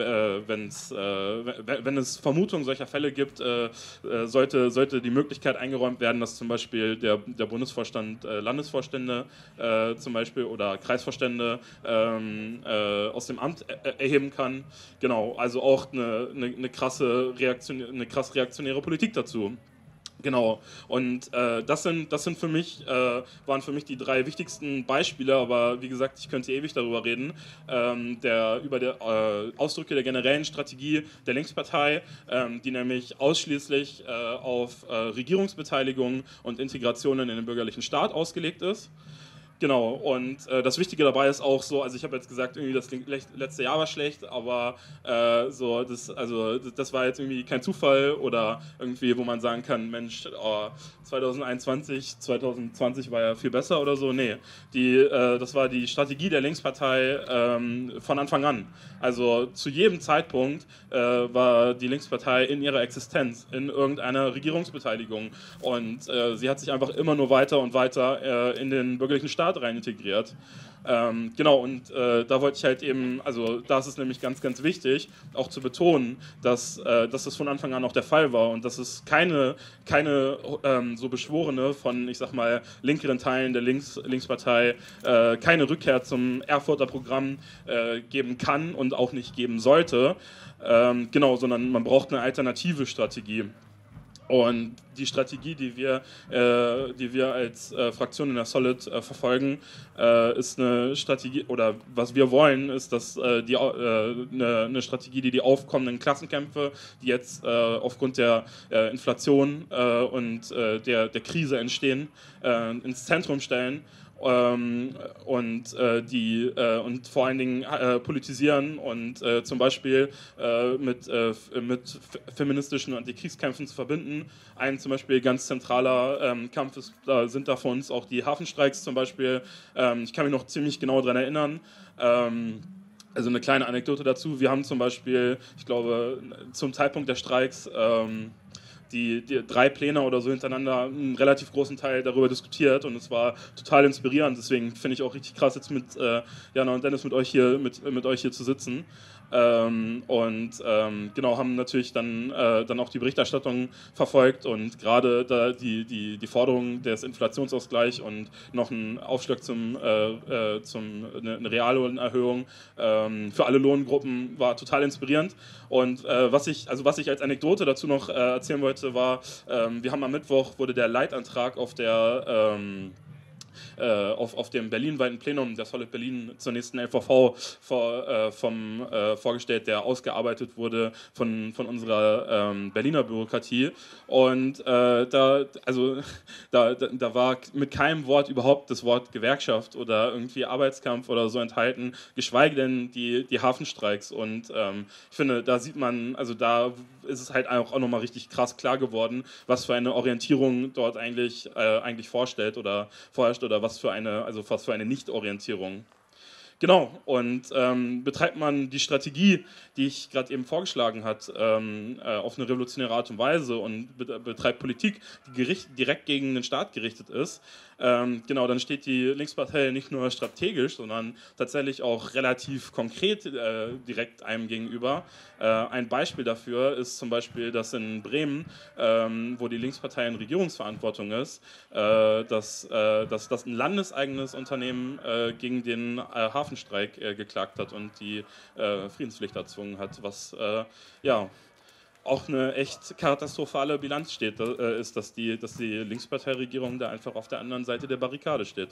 wenn's, äh, wenn es Vermutungen solcher Fälle gibt, äh, sollte, sollte die Möglichkeit eingeräumt werden, dass zum Beispiel der, der Bundesvorstand äh, Landesvorstände äh, zum Beispiel oder Kreisvorstände ähm, äh, aus dem Amt er erheben kann. Genau, also auch eine, eine, eine, krasse Reaktion, eine krass reaktionäre Politik dazu. Genau, und äh, das, sind, das sind für mich, äh, waren für mich die drei wichtigsten Beispiele, aber wie gesagt, ich könnte ewig darüber reden, ähm, der, über die äh, Ausdrücke der generellen Strategie der Linkspartei, ähm, die nämlich ausschließlich äh, auf äh, Regierungsbeteiligung und Integration in den bürgerlichen Staat ausgelegt ist. Genau, und äh, das Wichtige dabei ist auch so, also ich habe jetzt gesagt, irgendwie das letzte Jahr war schlecht, aber äh, so, das, also, das war jetzt irgendwie kein Zufall oder irgendwie, wo man sagen kann, Mensch, oh, zwanzig einundzwanzig, zwanzig zwanzig war ja viel besser oder so. Nee, die, äh, das war die Strategie der Linkspartei ähm, von Anfang an. Also zu jedem Zeitpunkt äh, war die Linkspartei in ihrer Existenz in irgendeiner Regierungsbeteiligung und äh, sie hat sich einfach immer nur weiter und weiter äh, in den bürgerlichen Staat rein integriert. Ähm, genau, und äh, da wollte ich halt eben, also da ist es nämlich ganz, ganz wichtig, auch zu betonen, dass, äh, dass das von Anfang an auch der Fall war und dass es keine, keine ähm, so Beschworene von, ich sag mal, linkeren Teilen der Links, Linkspartei äh, keine Rückkehr zum Erfurter Programm äh, geben kann und auch nicht geben sollte. Ähm, genau, sondern man braucht eine alternative Strategie. Und die Strategie, die wir, äh, die wir als äh, Fraktion in der Solid äh, verfolgen, äh, ist eine Strategie, oder was wir wollen, ist, dass äh, die, äh, eine, eine Strategie, die die aufkommenden Klassenkämpfe, die jetzt äh, aufgrund der äh, Inflation äh, und äh, der, der Krise entstehen, äh, ins Zentrum stellen. Ähm, und, äh, die, äh, und vor allen Dingen äh, politisieren und äh, zum Beispiel äh, mit, äh, mit feministischen Antikriegskämpfen zu verbinden. Ein zum Beispiel ganz zentraler ähm, Kampf ist, da sind da für uns auch die Hafenstreiks zum Beispiel. Ähm, ich kann mich noch ziemlich genau daran erinnern. Ähm, also eine kleine Anekdote dazu. Wir haben zum Beispiel, ich glaube, zum Zeitpunkt der Streiks ähm, Die, die drei Pläne oder so hintereinander einen relativ großen Teil darüber diskutiert und es war total inspirierend. Deswegen finde ich auch richtig krass, jetzt mit äh, Jana und Dennis mit euch hier, mit, mit euch hier zu sitzen. Ähm, und ähm, genau, haben natürlich dann, äh, dann auch die Berichterstattung verfolgt und gerade da die, die, die Forderung des Inflationsausgleichs und noch ein Aufschlag zum, äh, äh, zum eine, eine Reallohnerhöhung ähm, für alle Lohngruppen war total inspirierend. Und äh, was ich, also was ich als Anekdote dazu noch äh, erzählen wollte, war, ähm, wir haben am Mittwoch wurde der Leitantrag auf der ähm, Äh, auf, auf dem berlinweiten Plenum der Solid Berlin zur nächsten L V V vor, äh, vom, äh, vorgestellt, der ausgearbeitet wurde von, von unserer ähm, Berliner Bürokratie. Und äh, da, also, da, da war mit keinem Wort überhaupt das Wort Gewerkschaft oder irgendwie Arbeitskampf oder so enthalten, geschweige denn die, die Hafenstreiks. Und ähm, ich finde, da sieht man, also da ist es halt auch, auch nochmal richtig krass klar geworden, was für eine Orientierung dort eigentlich, äh, eigentlich vorstellt oder vorherrscht oder was für eine, also was für eine Nicht-Orientierung. Genau, und ähm, betreibt man die Strategie, die ich gerade eben vorgeschlagen habe, ähm, äh, auf eine revolutionäre Art und Weise und be betreibt Politik, die gericht direkt gegen den Staat gerichtet ist, ähm, genau, dann steht die Linkspartei nicht nur strategisch, sondern tatsächlich auch relativ konkret äh, direkt einem gegenüber. Äh, ein Beispiel dafür ist zum Beispiel, dass in Bremen, ähm, wo die Linkspartei in Regierungsverantwortung ist, äh, dass, äh, dass, dass ein landeseigenes Unternehmen äh, gegen den äh, Hafenstreik äh, geklagt hat und die äh, Friedenspflicht erzwungen hat, was äh, ja auch eine echt katastrophale Bilanz steht, äh, ist, dass die, dass die Linksparteiregierung da einfach auf der anderen Seite der Barrikade steht.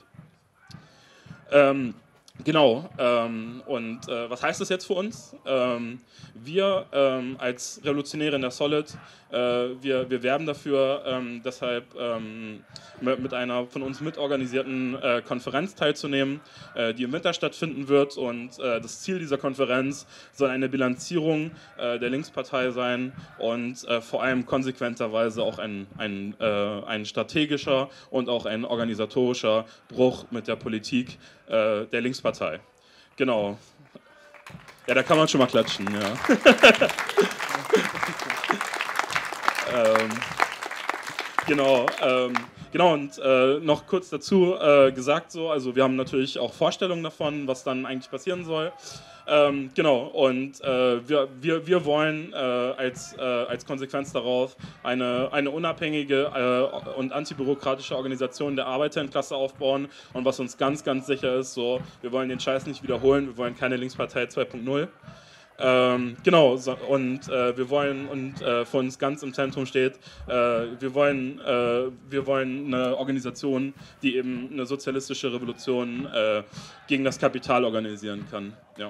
Ähm, Genau, ähm, und äh, was heißt das jetzt für uns? Ähm, wir ähm, als Revolutionäre in der Solid, äh, wir, wir werben dafür, ähm, deshalb ähm, mit einer von uns mitorganisierten äh, Konferenz teilzunehmen, äh, die im Winter stattfinden wird. Und äh, das Ziel dieser Konferenz soll eine Bilanzierung äh, der Linkspartei sein und äh, vor allem konsequenterweise auch ein, ein, äh, ein strategischer und auch ein organisatorischer Bruch mit der Politik äh, der Linkspartei. Genau. Ja, da kann man schon mal klatschen, ja. ähm, genau, ähm, genau, und äh, noch kurz dazu äh, gesagt, so, also wir haben natürlich auch Vorstellungen davon, was dann eigentlich passieren soll. Ähm, genau, und äh, wir, wir, wir wollen äh, als, äh, als Konsequenz darauf eine, eine unabhängige äh, und antibürokratische Organisation der Arbeiterinnenklasse aufbauen. Und was uns ganz, ganz sicher ist, so, wir wollen den Scheiß nicht wiederholen, wir wollen keine Linkspartei zwei punkt null. Ähm, genau, so, und äh, wir wollen, und äh, für uns ganz im Zentrum steht, äh, wir, wollen, äh, wir wollen eine Organisation, die eben eine sozialistische Revolution äh, gegen das Kapital organisieren kann. Ja.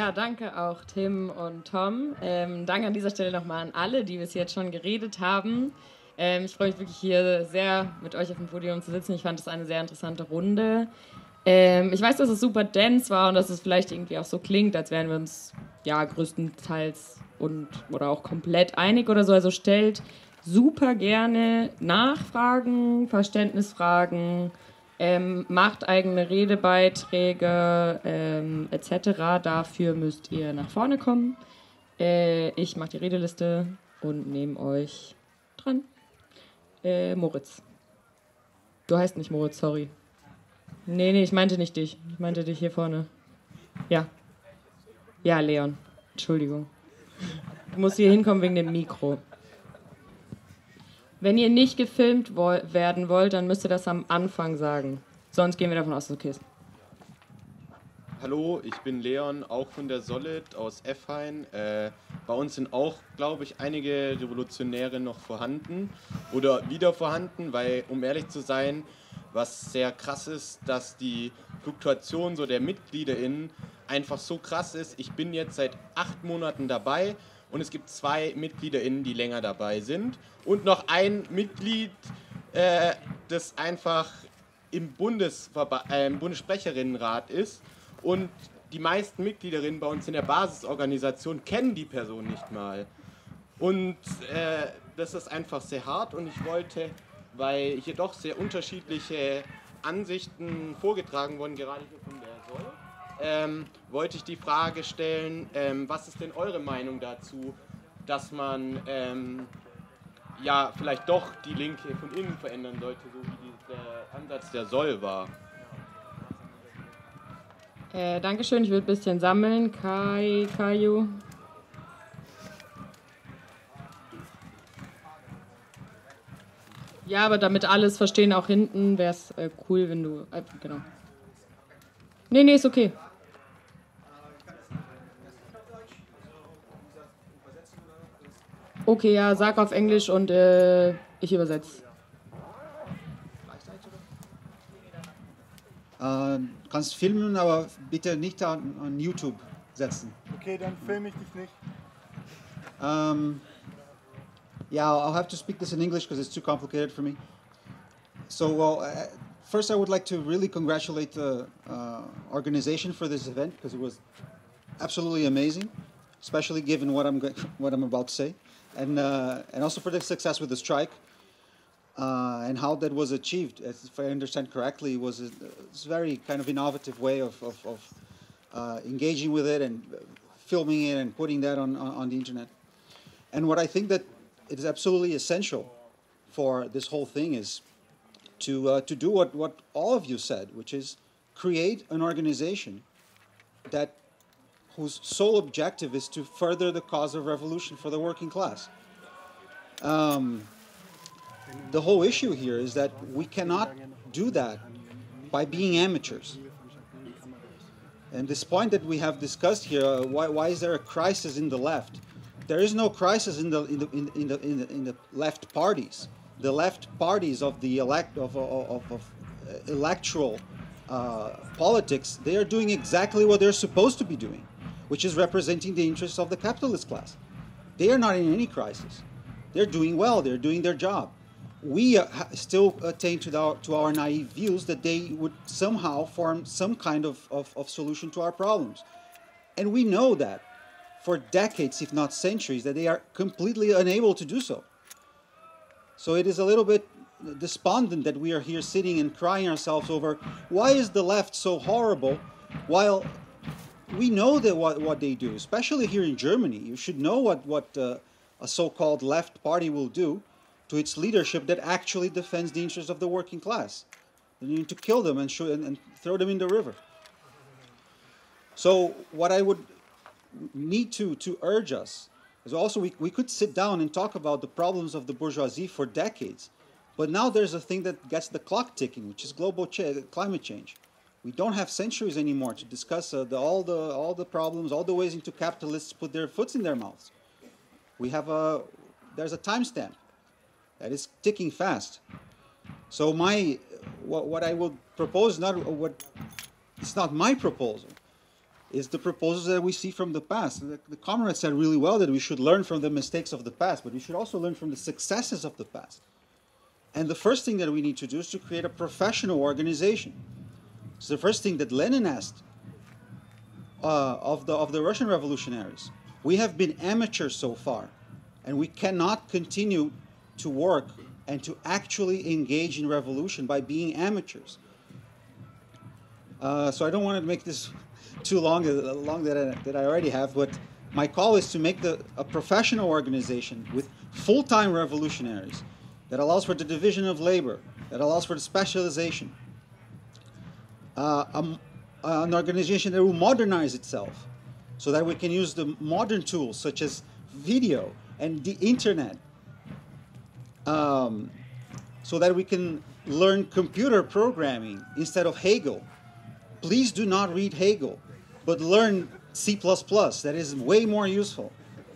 Ja, danke auch Tim und Tom. Ähm, danke an dieser Stelle nochmal an alle, die bis jetzt schon geredet haben. Ähm, ich freue mich wirklich hier sehr mit euch auf dem Podium zu sitzen. Ich fand es eine sehr interessante Runde. Ähm, ich weiß, dass es super dense war und dass es vielleicht irgendwie auch so klingt, als wären wir uns ja größtenteils und oder auch komplett einig oder so. Also stellt super gerne Nachfragen, Verständnisfragen, ähm, macht eigene Redebeiträge ähm, et cetera. Dafür müsst ihr nach vorne kommen. Äh, ich mache die Redeliste und nehme euch dran. Äh, Moritz. Du heißt nicht Moritz, sorry. Nee, nee, ich meinte nicht dich. Ich meinte dich hier vorne. Ja. Ja, Leon. Entschuldigung. Du musst hier hinkommen wegen dem Mikro. Wenn ihr nicht gefilmt wo- werden wollt, dann müsst ihr das am Anfang sagen. Sonst gehen wir davon aus, dass es okay ist. Hallo, ich bin Leon, auch von der Solid aus Effhain. Äh, bei uns sind auch, glaube ich, einige Revolutionäre noch vorhanden oder wieder vorhanden, weil, um ehrlich zu sein, was sehr krass ist, dass die Fluktuation so der MitgliederInnen einfach so krass ist. Ich bin jetzt seit acht Monaten dabei und es gibt zwei MitgliederInnen, die länger dabei sind und noch ein Mitglied, äh, das einfach im, Bundesverba- äh, im Bundessprecherinnenrat ist. Und die meisten Mitgliederinnen bei uns in der Basisorganisation kennen die Person nicht mal. Und äh, das ist einfach sehr hart und ich wollte, weil hier doch sehr unterschiedliche Ansichten vorgetragen wurden, gerade hier von der Soll, ähm, wollte ich die Frage stellen, ähm, was ist denn eure Meinung dazu, dass man ähm, ja vielleicht doch die Linke von innen verändern sollte, so wie der Ansatz der Soll war? Äh, Dankeschön, ich würde ein bisschen sammeln. Kai, Kaiju. Ja, aber damit alles verstehen, auch hinten, wäre es äh, cool, wenn du... Äh, genau. Nee, nee, ist okay. Okay, ja, sag auf Englisch und äh, ich übersetze. Äh, kannst filmen, aber bitte nicht an, an YouTube setzen. Okay, dann filme ich dich nicht. Um, yeah, I'll have to speak this in English because it's too complicated for me. So, well, uh, first I would like to really congratulate the uh, organization for this event because it was absolutely amazing, especially given what I'm go- what I'm about to say, and uh, and also for the success with the strike. Uh, and how that was achieved, as if I understand correctly, was a, it's a very kind of innovative way of, of, of uh, engaging with it and filming it and putting that on, on, on the internet. And what I think that it is absolutely essential for this whole thing is to uh, to do what, what all of you said, which is create an organization that whose sole objective is to further the cause of revolution for the working class. Um, The whole issue here is that we cannot do that by being amateurs. And this point that we have discussed here, uh, why, why is there a crisis in the left? There is no crisis in the in the in, in the in the, in the left parties. The left parties of the elect of of, of, of electoral uh, politics, they are doing exactly what they're supposed to be doing, which is representing the interests of the capitalist class. They are not in any crisis. They're doing well. They're doing their job. We uh, ha- still attain to our, to our naive views that they would somehow form some kind of, of, of solution to our problems. And we know that for decades, if not centuries, that they are completely unable to do so. So it is a little bit despondent that we are here sitting and crying ourselves over, why is the left so horrible, while we know that what, what they do, especially here in Germany. You should know what, what uh, a so-called left party will do to its leadership that actually defends the interests of the working class. You need to kill them and, show, and, and throw them in the river. So what I would need to, to urge us is also we, we could sit down and talk about the problems of the bourgeoisie for decades, but now there's a thing that gets the clock ticking, which is global ch- climate change. We don't have centuries anymore to discuss uh, the, all, the, all the problems, all the ways into capitalists put their foots in their mouths. We have a, there's a timestamp that is ticking fast. So my, what, what I will propose, not what, it's not my proposal. is the proposals that we see from the past. The, the comrade said really well that we should learn from the mistakes of the past, but we should also learn from the successes of the past. And the first thing that we need to do is to create a professional organization. It's the first thing that Lenin asked uh, of, the, of the Russian revolutionaries. We have been amateurs so far, and we cannot continue to work and to actually engage in revolution by being amateurs. Uh, so I don't want to make this too long, uh, long that, I, that I already have, but my call is to make the, a professional organization with full-time revolutionaries that allows for the division of labor, that allows for the specialization. Uh, um, uh, an organization that will modernize itself so that we can use the modern tools such as video and the internet, um, so that we can learn computer programming instead of Hegel. Please do not read Hegel, but learn C plus plus. That is way more useful.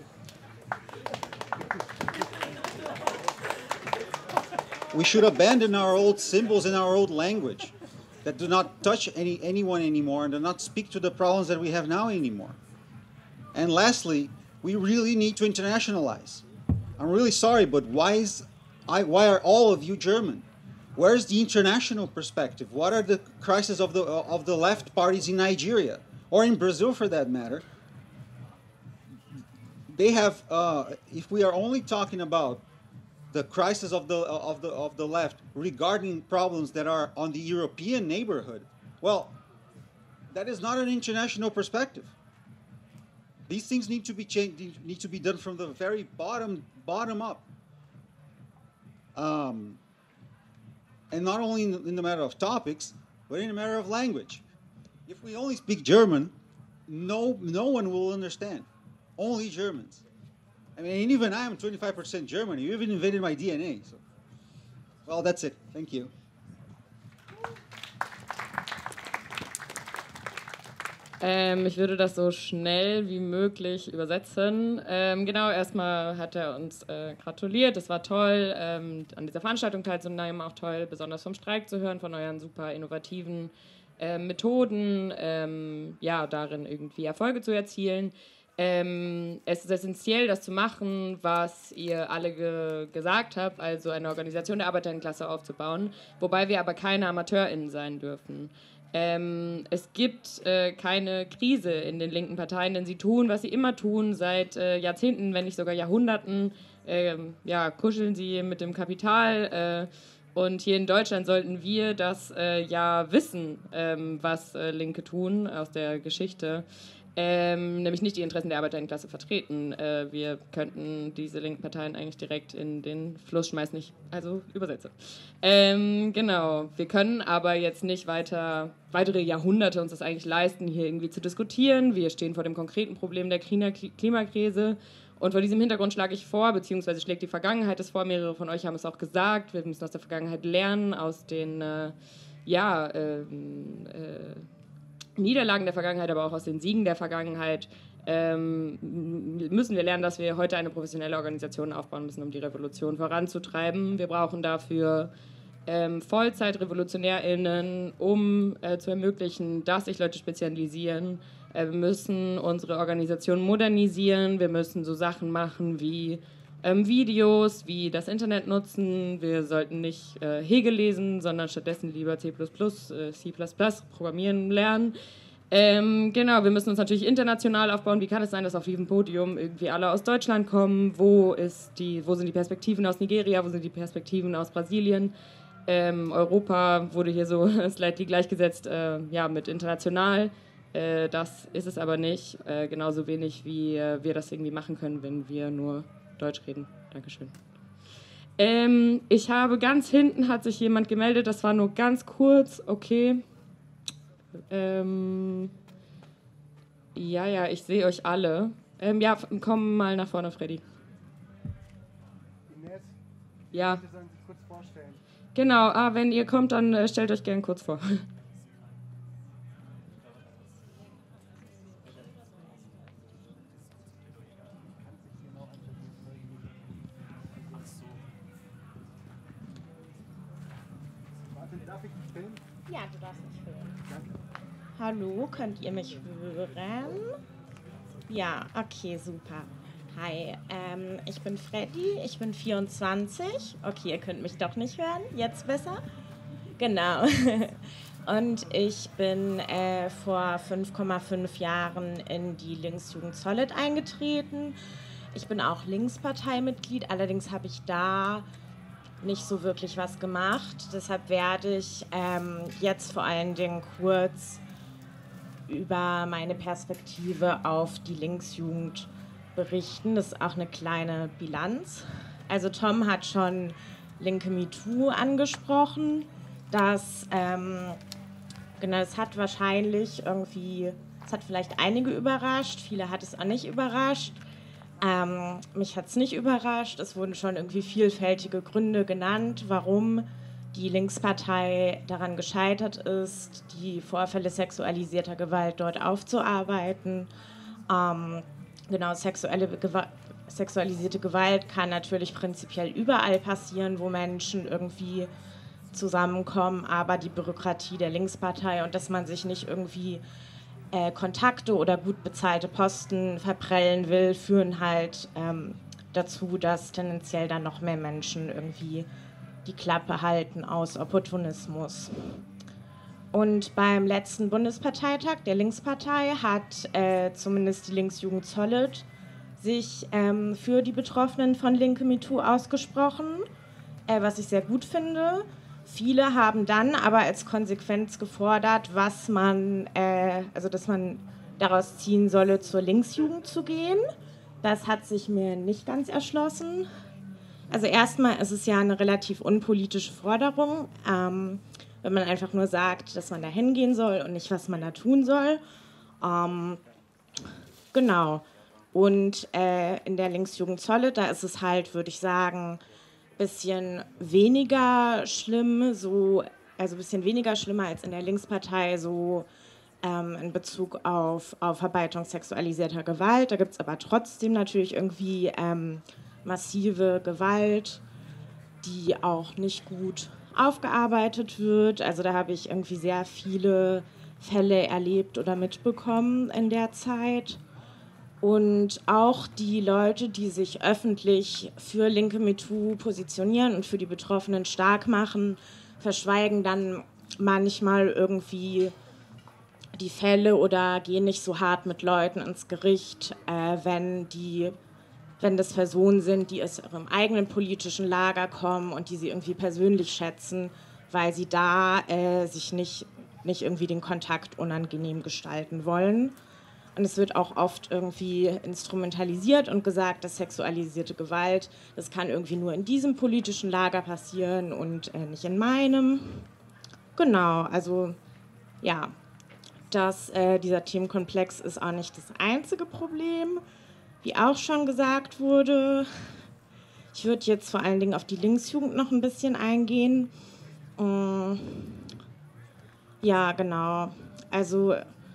We should abandon our old symbols and our old language that do not touch any, anyone anymore and do not speak to the problems that we have now anymore. And lastly, we really need to internationalize. I'm really sorry, but why, is, I, why are all of you German? Where's the international perspective? What are the crises of the, of the left parties in Nigeria, or in Brazil for that matter? They have, uh, if we are only talking about the crisis of the, of, the, of the left regarding problems that are on the European neighborhood, well, that is not an international perspective. These things need to be changed, need to be done from the very bottom, bottom up. Um, and not only in the, in the matter of topics, but in the matter of language. If we only speak German, no, no one will understand. Only Germans. I mean, and even I am twenty-five percent German. You even invaded my D N A. So. Well, that's it. Thank you. Ähm, ich würde das so schnell wie möglich übersetzen. Ähm, genau, erstmal hat er uns äh, gratuliert, das war toll, ähm, an dieser Veranstaltung teilzunehmen, auch toll, besonders vom Streik zu hören, von euren super innovativen äh, Methoden, ähm, ja, darin irgendwie Erfolge zu erzielen. Ähm, es ist essentiell, das zu machen, was ihr alle ge gesagt habt, also eine Organisation der Arbeiterinnenklasse aufzubauen, wobei wir aber keine AmateurInnen sein dürfen. Ähm, es gibt äh, keine Krise in den linken Parteien, denn sie tun, was sie immer tun, seit äh, Jahrzehnten, wenn nicht sogar Jahrhunderten. Äh, ja, kuscheln sie mit dem Kapital. Äh, und hier in Deutschland sollten wir das äh, ja wissen, ähm, was äh, Linke tun aus der Geschichte. Ähm, nämlich nicht die Interessen der Arbeiterinnenklasse vertreten. Äh, wir könnten diese linken Parteien eigentlich direkt in den Fluss schmeißen, nicht, also übersetze. Ähm, genau, wir können aber jetzt nicht weiter, weitere Jahrhunderte uns das eigentlich leisten, hier irgendwie zu diskutieren. Wir stehen vor dem konkreten Problem der Klimakrise und vor diesem Hintergrund schlage ich vor, beziehungsweise schlägt die Vergangenheit es vor, mehrere von euch haben es auch gesagt, wir müssen aus der Vergangenheit lernen, aus den, äh, ja, ähm, äh, Niederlagen der Vergangenheit, aber auch aus den Siegen der Vergangenheit, ähm, müssen wir lernen, dass wir heute eine professionelle Organisation aufbauen müssen, um die Revolution voranzutreiben. Wir brauchen dafür ähm, Vollzeit-RevolutionärInnen, um äh, zu ermöglichen, dass sich Leute spezialisieren. Äh, wir müssen unsere Organisation modernisieren. Wir müssen so Sachen machen wie ähm, Videos, wie das Internet nutzen. Wir sollten nicht äh, Hegel lesen, sondern stattdessen lieber C plus plus, äh, C plus plus programmieren lernen. Ähm, genau, wir müssen uns natürlich international aufbauen. Wie kann es sein, dass auf diesem Podium irgendwie alle aus Deutschland kommen? Wo, ist die, wo sind die Perspektiven aus Nigeria? Wo sind die Perspektiven aus Brasilien? Ähm, Europa wurde hier so slightly gleichgesetzt äh, ja, mit international. Äh, das ist es aber nicht. Äh, genauso wenig, wie äh, wir das irgendwie machen können, wenn wir nur Deutsch reden. Dankeschön. Ähm, ich habe ganz hinten hat sich jemand gemeldet, das war nur ganz kurz, okay. Ähm, ja, ja, ich sehe euch alle. Ähm, ja, komm mal nach vorne, Freddy. Ines, ja. bitte sollen Sie sich kurz vorstellen. Genau, ah, wenn ihr kommt, dann äh, stellt euch gern kurz vor. Darf ich mich filmen? Ja, du darfst mich filmen. Danke. Hallo, könnt ihr mich hören? Ja, okay, super. Hi, ähm, ich bin Freddy, ich bin vierundzwanzig. Okay, ihr könnt mich doch nicht hören, jetzt besser? Genau. Und ich bin äh, vor fünf Komma fünf Jahren in die Linksjugend Solid eingetreten. Ich bin auch Linksparteimitglied, allerdings habe ich da nicht so wirklich was gemacht. Deshalb werde ich ähm, jetzt vor allen Dingen kurz über meine Perspektive auf die Linksjugend berichten. Das ist auch eine kleine Bilanz. Also Tom hat schon linke MeToo angesprochen. Das, ähm, genau, es hat wahrscheinlich irgendwie, es hat vielleicht einige überrascht, viele hat es auch nicht überrascht. Ähm, mich hat es nicht überrascht. Es wurden schon irgendwie vielfältige Gründe genannt, warum die Linkspartei daran gescheitert ist, die Vorfälle sexualisierter Gewalt dort aufzuarbeiten. Ähm, genau, sexuelle Gewa- sexualisierte Gewalt kann natürlich prinzipiell überall passieren, wo Menschen irgendwie zusammenkommen, aber die Bürokratie der Linkspartei und dass man sich nicht irgendwie äh, Kontakte oder gut bezahlte Posten verprellen will, führen halt ähm, dazu, dass tendenziell dann noch mehr Menschen irgendwie die Klappe halten aus Opportunismus. Und beim letzten Bundesparteitag der Linkspartei hat äh, zumindest die Linksjugend Solid sich ähm, für die Betroffenen von linke MeToo ausgesprochen, äh, was ich sehr gut finde. Viele haben dann aber als Konsequenz gefordert, was man, äh, also dass man daraus ziehen solle, zur Linksjugend zu gehen. Das hat sich mir nicht ganz erschlossen. Also erstmal ist es ja eine relativ unpolitische Forderung, ähm, wenn man einfach nur sagt, dass man da hingehen soll und nicht, was man da tun soll. Ähm, genau. Und äh, in der Linksjugend Solid, da ist es halt, würde ich sagen, bisschen weniger schlimm, so, also ein bisschen weniger schlimmer als in der Linkspartei, so ähm, in Bezug auf Aufarbeitung sexualisierter Gewalt. Da gibt es aber trotzdem natürlich irgendwie ähm, massive Gewalt, die auch nicht gut aufgearbeitet wird. Also da habe ich irgendwie sehr viele Fälle erlebt oder mitbekommen in der Zeit. Und auch die Leute, die sich öffentlich für linke MeToo positionieren und für die Betroffenen stark machen, verschweigen dann manchmal irgendwie die Fälle oder gehen nicht so hart mit Leuten ins Gericht, äh, wenn, die, wenn das Personen sind, die aus ihrem eigenen politischen Lager kommen und die sie irgendwie persönlich schätzen, weil sie da äh, sich nicht, nicht irgendwie den Kontakt unangenehm gestalten wollen. Und es wird auch oft irgendwie instrumentalisiert und gesagt, dass sexualisierte Gewalt, das kann irgendwie nur in diesem politischen Lager passieren und äh, nicht in meinem. Genau, also ja, das, äh, dieser Themenkomplex ist auch nicht das einzige Problem, wie auch schon gesagt wurde. Ich würde jetzt vor allen Dingen auf die Linksjugend noch ein bisschen eingehen. Ähm, ja, genau, also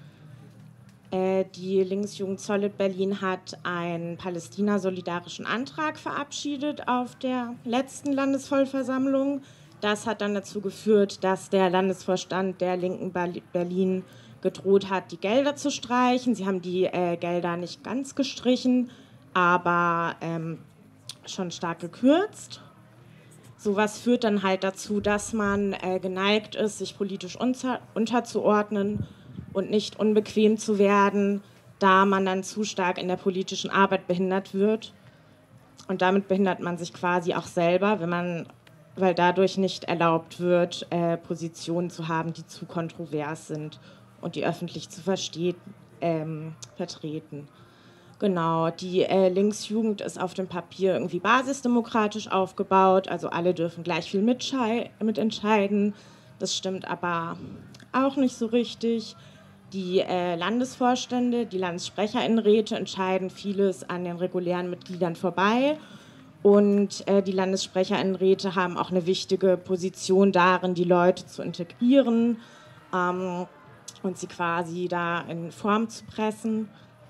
die Linksjugend Solid Berlin hat einen palästina-solidarischen Antrag verabschiedet auf der letzten Landesvollversammlung. Das hat dann dazu geführt, dass der Landesvorstand der Linken Berlin gedroht hat, die Gelder zu streichen. Sie haben die äh, Gelder nicht ganz gestrichen, aber ähm, schon stark gekürzt. Sowas führt dann halt dazu, dass man äh, geneigt ist, sich politisch unter- unterzuordnen und nicht unbequem zu werden, da man dann zu stark in der politischen Arbeit behindert wird. Und damit behindert man sich quasi auch selber, wenn man, weil dadurch nicht erlaubt wird, äh, Positionen zu haben, die zu kontrovers sind und die öffentlich zu verstehen, ähm, vertreten. Genau, die äh, Linksjugend ist auf dem Papier irgendwie basisdemokratisch aufgebaut, also alle dürfen gleich viel mitschei- mitentscheiden. Das stimmt aber auch nicht so richtig. Die äh, Landesvorstände, die Landessprecherinnenräte entscheiden vieles an den regulären Mitgliedern vorbei. Und äh, die Landessprecherinnenräte haben auch eine wichtige Position darin, die Leute zu integrieren ähm, und sie quasi da in Form zu pressen.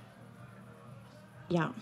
Ja.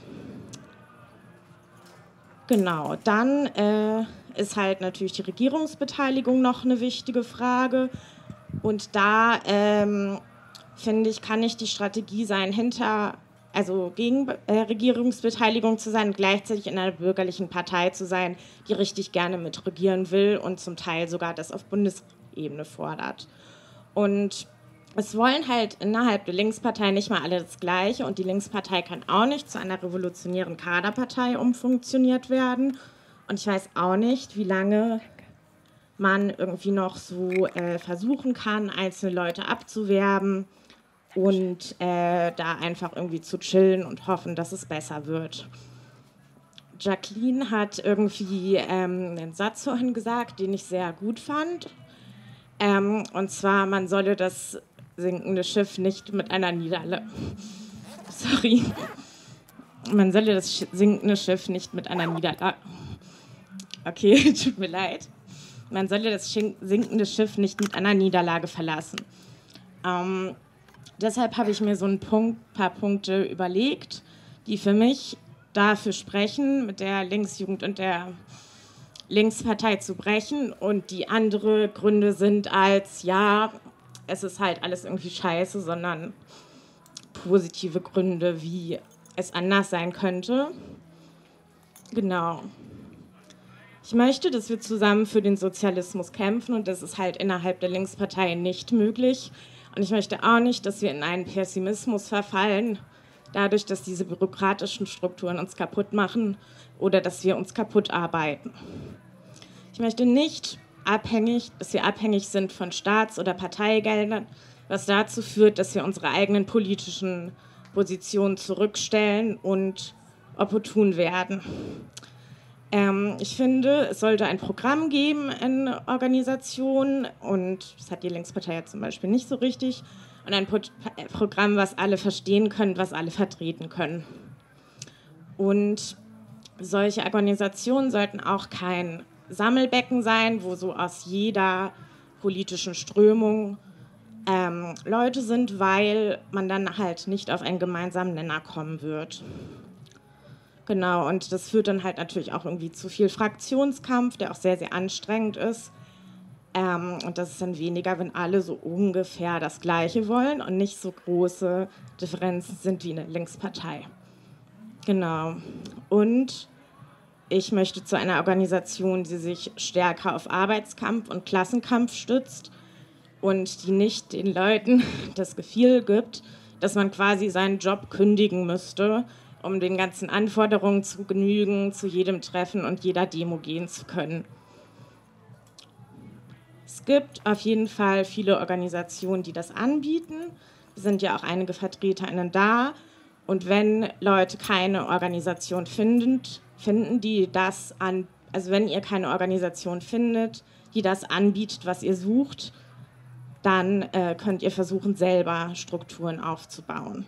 Genau, dann äh, ist halt natürlich die Regierungsbeteiligung noch eine wichtige Frage. Und da ähm, finde ich, kann nicht die Strategie sein, hinter, also gegen äh, Regierungsbeteiligung zu sein und gleichzeitig in einer bürgerlichen Partei zu sein, die richtig gerne mitregieren will und zum Teil sogar das auf Bundesebene fordert. Und es wollen halt innerhalb der Linkspartei nicht mal alle das Gleiche und die Linkspartei kann auch nicht zu einer revolutionären Kaderpartei umfunktioniert werden. Und ich weiß auch nicht, wie lange man irgendwie noch so äh, versuchen kann, einzelne Leute abzuwerben und äh, da einfach irgendwie zu chillen und hoffen, dass es besser wird. Jacqueline hat irgendwie ähm, einen Satz vorhin gesagt, den ich sehr gut fand. Ähm, und zwar, man solle das sinkende Schiff nicht mit einer Niederlage... Sorry. Man solle das sinkende Schiff nicht mit einer Niederlage... Okay, tut mir leid. Man solle das sinkende Schiff nicht mit einer Niederlage verlassen. Ähm, deshalb habe ich mir so ein Punkt, paar Punkte überlegt, die für mich dafür sprechen, mit der Linksjugend und der Linkspartei zu brechen. Und die andere Gründe sind als, ja, es ist halt alles irgendwie scheiße, sondern positive Gründe, wie es anders sein könnte. Genau. Ich möchte, dass wir zusammen für den Sozialismus kämpfen und das ist halt innerhalb der Linkspartei nicht möglich. Und ich möchte auch nicht, dass wir in einen Pessimismus verfallen, dadurch, dass diese bürokratischen Strukturen uns kaputt machen oder dass wir uns kaputt arbeiten. Ich möchte nicht abhängig, dass wir abhängig sind von Staats- oder Parteigeldern, was dazu führt, dass wir unsere eigenen politischen Positionen zurückstellen und opportun werden. Ähm, ich finde, es sollte ein Programm geben in Organisationen und das hat die Linkspartei ja zum Beispiel nicht so richtig und ein Pro- Programm, was alle verstehen können, was alle vertreten können. Und solche Organisationen sollten auch kein Sammelbecken sein, wo so aus jeder politischen Strömung ähm, Leute sind, weil man dann halt nicht auf einen gemeinsamen Nenner kommen wird. Genau, und das führt dann halt natürlich auch irgendwie zu viel Fraktionskampf, der auch sehr, sehr anstrengend ist. Ähm, und das ist dann weniger, wenn alle so ungefähr das Gleiche wollen und nicht so große Differenzen sind wie in der Linkspartei. Genau. Und ich möchte zu einer Organisation, die sich stärker auf Arbeitskampf und Klassenkampf stützt und die nicht den Leuten das Gefühl gibt, dass man quasi seinen Job kündigen müsste, um den ganzen Anforderungen zu genügen, zu jedem Treffen und jeder Demo gehen zu können. Es gibt auf jeden Fall viele Organisationen, die das anbieten. Es sind ja auch einige VertreterInnen da. Und wenn Leute keine Organisation finden, finden, die das an, also wenn ihr keine Organisation findet, die das anbietet, was ihr sucht, dann äh, könnt ihr versuchen, selber Strukturen aufzubauen.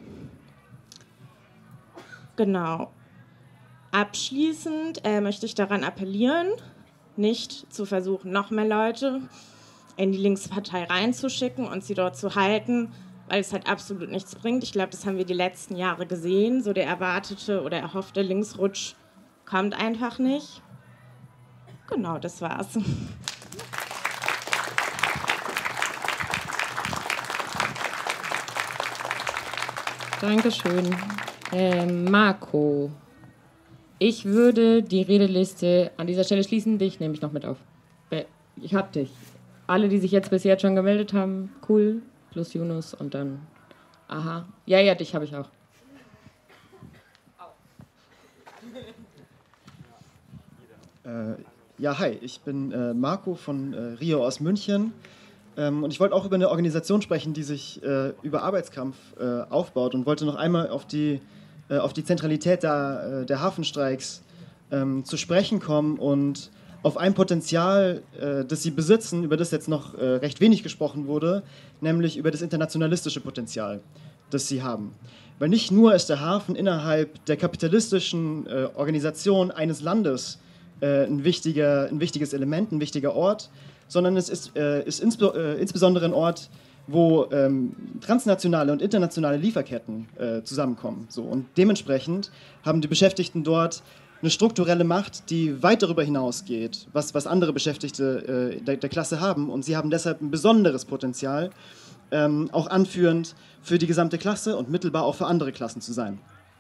Genau. Abschließend äh, möchte ich daran appellieren, nicht zu versuchen, noch mehr Leute in die Linkspartei reinzuschicken und sie dort zu halten, weil es halt absolut nichts bringt. Ich glaube, das haben wir die letzten Jahre gesehen. So der erwartete oder erhoffte Linksrutsch kommt einfach nicht. Genau, das war's. Dankeschön. Ähm, Marco, ich würde die Redeliste an dieser Stelle schließen. Dich nehme ich noch mit auf. Ich hab dich. Alle, die sich jetzt bis jetzt schon gemeldet haben, cool, plus Yunus und dann, aha. Ja, ja, dich habe ich auch. Äh, ja, hi, ich bin äh, Marco von äh, Rio aus München ähm, und ich wollte auch über eine Organisation sprechen, die sich äh, über Arbeitskampf äh, aufbaut und wollte noch einmal auf die, äh, auf die Zentralität der, äh, der Hafenstreiks ähm, zu sprechen kommen und auf ein Potenzial, äh, das sie besitzen, über das jetzt noch äh, recht wenig gesprochen wurde, nämlich über das internationalistische Potenzial, das sie haben. Weil nicht nur ist der Hafen innerhalb der kapitalistischen äh, Organisation eines Landes äh, ein, wichtiger, ein wichtiges Element, ein wichtiger Ort, sondern es ist, äh, ist insbe äh, insbesondere ein Ort, wo ähm, transnationale und internationale Lieferketten äh, zusammenkommen. So. Und dementsprechend haben die Beschäftigten dort eine strukturelle Macht, die weit darüber hinausgeht, was, was andere Beschäftigte äh, der, der Klasse haben. Und sie haben deshalb ein besonderes Potenzial, ähm, auch anführend für die gesamte Klasse und mittelbar auch für andere Klassen zu sein.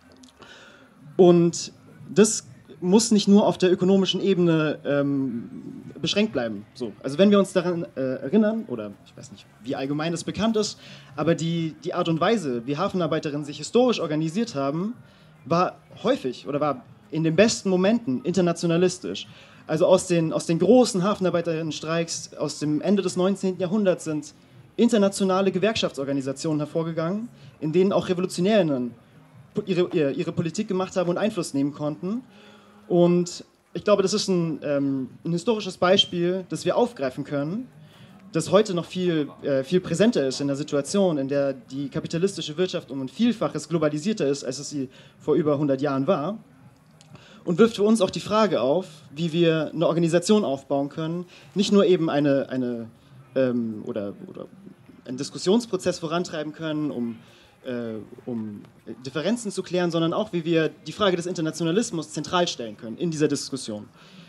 Und das muss nicht nur auf der ökonomischen Ebene ähm, beschränkt bleiben. So, also wenn wir uns daran äh, erinnern, oder ich weiß nicht, wie allgemein das bekannt ist, aber die, die Art und Weise, wie Hafenarbeiterinnen sich historisch organisiert haben, war häufig oder war in den besten Momenten internationalistisch. Also aus den, aus den großen Hafenarbeiterinnenstreiks aus dem Ende des neunzehnten Jahrhunderts sind internationale Gewerkschaftsorganisationen hervorgegangen, in denen auch Revolutionärinnen ihre, ihre Politik gemacht haben und Einfluss nehmen konnten. Und ich glaube, das ist ein, ähm, ein historisches Beispiel, das wir aufgreifen können, das heute noch viel, äh, viel präsenter ist in der Situation, in der die kapitalistische Wirtschaft um ein Vielfaches globalisierter ist, als es sie vor über hundert Jahren war. Und wirft für uns auch die Frage auf, wie wir eine Organisation aufbauen können, nicht nur eben eine, eine ähm, oder, oder einen Diskussionsprozess vorantreiben können, um, äh, um Differenzen zu klären, sondern auch, wie wir die Frage des Internationalismus zentral stellen können in dieser Diskussion.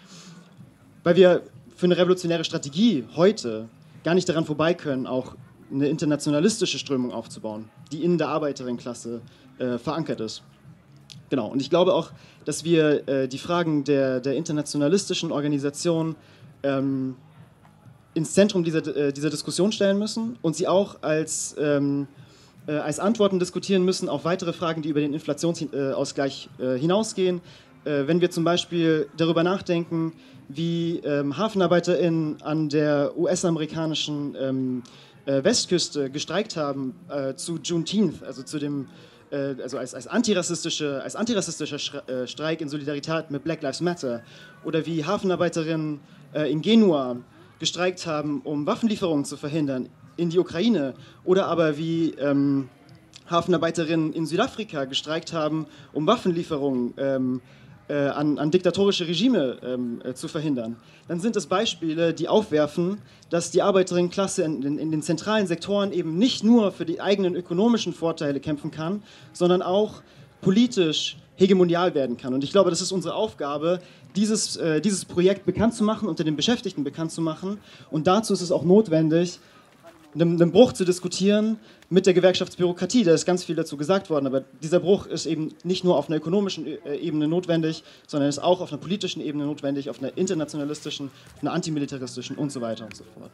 Weil wir für eine revolutionäre Strategie heute gar nicht daran vorbei können, auch eine internationalistische Strömung aufzubauen, die in der Arbeiterinnenklasse äh, verankert ist. Genau, und ich glaube auch, dass wir äh, die Fragen der, der internationalistischen Organisation ähm, ins Zentrum dieser, äh, dieser Diskussion stellen müssen und sie auch als, ähm, äh, als Antworten diskutieren müssen auf weitere Fragen, die über den Inflationsausgleich äh, hinausgehen. Äh, wenn wir zum Beispiel darüber nachdenken, wie ähm, HafenarbeiterInnen an der U S-amerikanischen ähm, äh, Westküste gestreikt haben äh, zu Juneteenth, also zu dem also als, als, antirassistische, als antirassistischer Streik in Solidarität mit Black Lives Matter, oder wie Hafenarbeiterinnen äh, in Genua gestreikt haben, um Waffenlieferungen zu verhindern in die Ukraine, oder aber wie ähm, Hafenarbeiterinnen in Südafrika gestreikt haben, um Waffenlieferungen ähm, äh, an, an diktatorische Regime ähm, äh, zu verhindern, dann sind es Beispiele, die aufwerfen, dass die Arbeiterinnenklasse in, in, in den zentralen Sektoren eben nicht nur für die eigenen ökonomischen Vorteile kämpfen kann, sondern auch politisch hegemonial werden kann. Und ich glaube, das ist unsere Aufgabe, dieses, äh, dieses Projekt bekannt zu machen, unter den Beschäftigten bekannt zu machen. Und dazu ist es auch notwendig, einen, einen Bruch zu diskutieren mit der Gewerkschaftsbürokratie. Da ist ganz viel dazu gesagt worden, aber dieser Bruch ist eben nicht nur auf einer ökonomischen Ebene notwendig, sondern ist auch auf einer politischen Ebene notwendig, auf einer internationalistischen, auf einer antimilitaristischen und so weiter und so fort.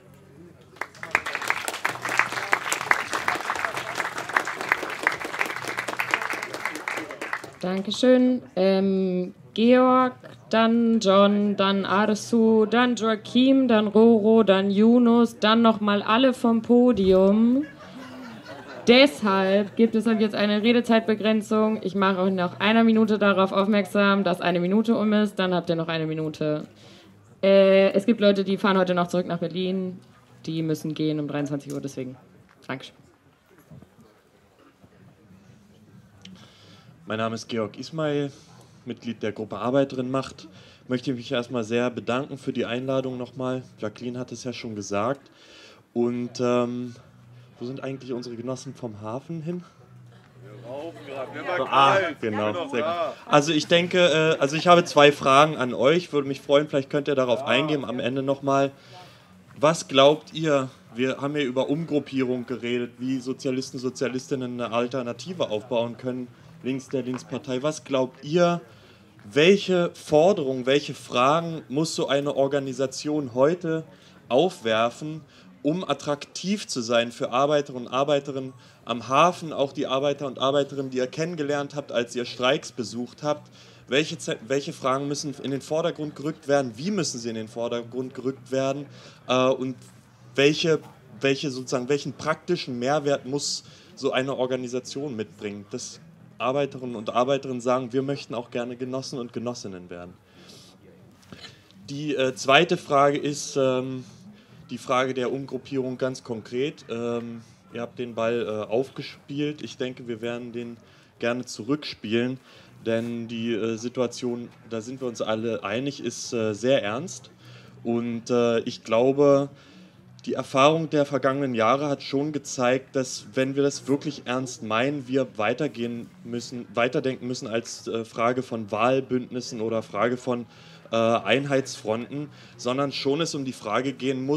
Dankeschön. Ähm, Georg, dann John, dann Arsu, dann Joachim, dann Roro, dann Yunus, dann nochmal alle vom Podium. Deshalb gibt es ab jetzt eine Redezeitbegrenzung. Ich mache euch nach einer Minute darauf aufmerksam, dass eine Minute um ist. Dann habt ihr noch eine Minute. Äh, es gibt Leute, die fahren heute noch zurück nach Berlin. Die müssen gehen um dreiundzwanzig Uhr, deswegen. Dankeschön. Mein Name ist Georg Ismail, Mitglied der Gruppe Arbeiterinnen Macht. Ich möchte mich erstmal sehr bedanken für die Einladung nochmal. Jacqueline hat es ja schon gesagt. Und ähm, wo sind eigentlich unsere Genossen vom Hafen hin? Ah, genau. Sehr gut. Also ich denke, äh, also ich habe zwei Fragen an euch. Würde mich freuen, vielleicht könnt ihr darauf eingehen am Ende nochmal. Was glaubt ihr? Wir haben ja über Umgruppierung geredet, wie Sozialisten, Sozialistinnen eine Alternative aufbauen können, links der Linkspartei. Was glaubt ihr, welche Forderungen, welche Fragen muss so eine Organisation heute aufwerfen, um attraktiv zu sein für Arbeiterinnen und Arbeiterinnen am Hafen, auch die Arbeiter und Arbeiterinnen, die ihr kennengelernt habt, als ihr Streiks besucht habt? Welche, welche Fragen müssen in den Vordergrund gerückt werden? Wie müssen sie in den Vordergrund gerückt werden? Äh, und welche, welche sozusagen, welchen praktischen Mehrwert muss so eine Organisation mitbringen? Das Arbeiterinnen und Arbeiterinnen sagen, wir möchten auch gerne Genossen und Genossinnen werden. Die äh, zweite Frage ist ähm, die Frage der Umgruppierung ganz konkret. Ähm, ihr habt den Ball äh, aufgespielt. Ich denke, wir werden den gerne zurückspielen, denn die äh, Situation, da sind wir uns alle einig, ist äh, sehr ernst. Und äh, ich glaube, die Erfahrung der vergangenen Jahre hat schon gezeigt, dass, wenn wir das wirklich ernst meinen, wir weitergehen müssen, weiterdenken müssen als äh, Frage von Wahlbündnissen oder Frage von äh, Einheitsfronten, sondern schon es um die Frage gehen muss,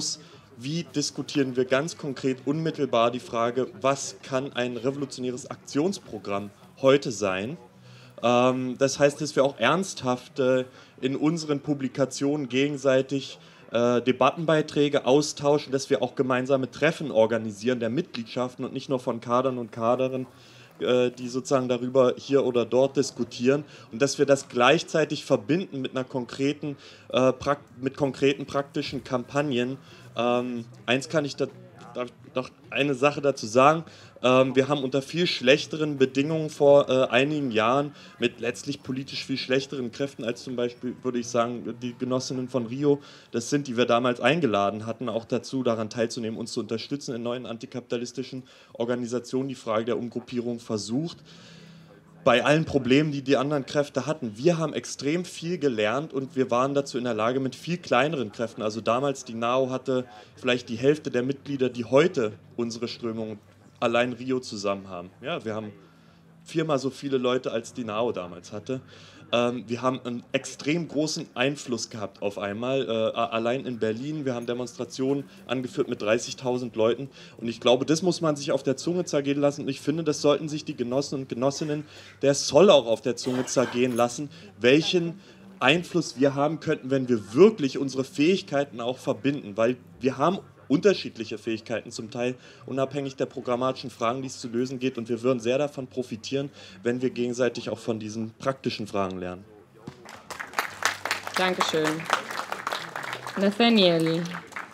wie diskutieren wir ganz konkret unmittelbar die Frage, was kann ein revolutionäres Aktionsprogramm heute sein. Ähm, das heißt, dass wir auch ernsthaft äh, in unseren Publikationen gegenseitig äh, Debattenbeiträge austauschen, dass wir auch gemeinsame Treffen organisieren der Mitgliedschaften und nicht nur von Kadern und Kaderinnen, äh, die sozusagen darüber hier oder dort diskutieren, und dass wir das gleichzeitig verbinden mit einer konkreten, äh, mit konkreten praktischen Kampagnen. Ähm, eins kann ich da, darf ich noch eine Sache dazu sagen. Ähm, wir haben unter viel schlechteren Bedingungen vor äh, einigen Jahren mit letztlich politisch viel schlechteren Kräften als zum Beispiel, würde ich sagen, die Genossinnen von Rio, das sind, die wir damals eingeladen hatten, auch dazu daran teilzunehmen, uns zu unterstützen in neuen antikapitalistischen Organisationen, die Frage der Umgruppierung versucht. Bei allen Problemen, die die anderen Kräfte hatten. Wir haben extrem viel gelernt und wir waren dazu in der Lage mit viel kleineren Kräften. Also damals, die N A O hatte vielleicht die Hälfte der Mitglieder, die heute unsere Strömung allein Rio zusammen haben. Ja, wir haben viermal so viele Leute, als die N A O damals hatte. Ähm, wir haben einen extrem großen Einfluss gehabt auf einmal, äh, allein in Berlin. Wir haben Demonstrationen angeführt mit dreißigtausend Leuten und ich glaube, das muss man sich auf der Zunge zergehen lassen und ich finde, das sollten sich die Genossen und Genossinnen der S O L auch auf der Zunge zergehen lassen, welchen Einfluss wir haben könnten, wenn wir wirklich unsere Fähigkeiten auch verbinden, weil wir haben unterschiedliche Fähigkeiten, zum Teil unabhängig der programmatischen Fragen, die es zu lösen geht. Und wir würden sehr davon profitieren, wenn wir gegenseitig auch von diesen praktischen Fragen lernen. Dankeschön. Nathaniel.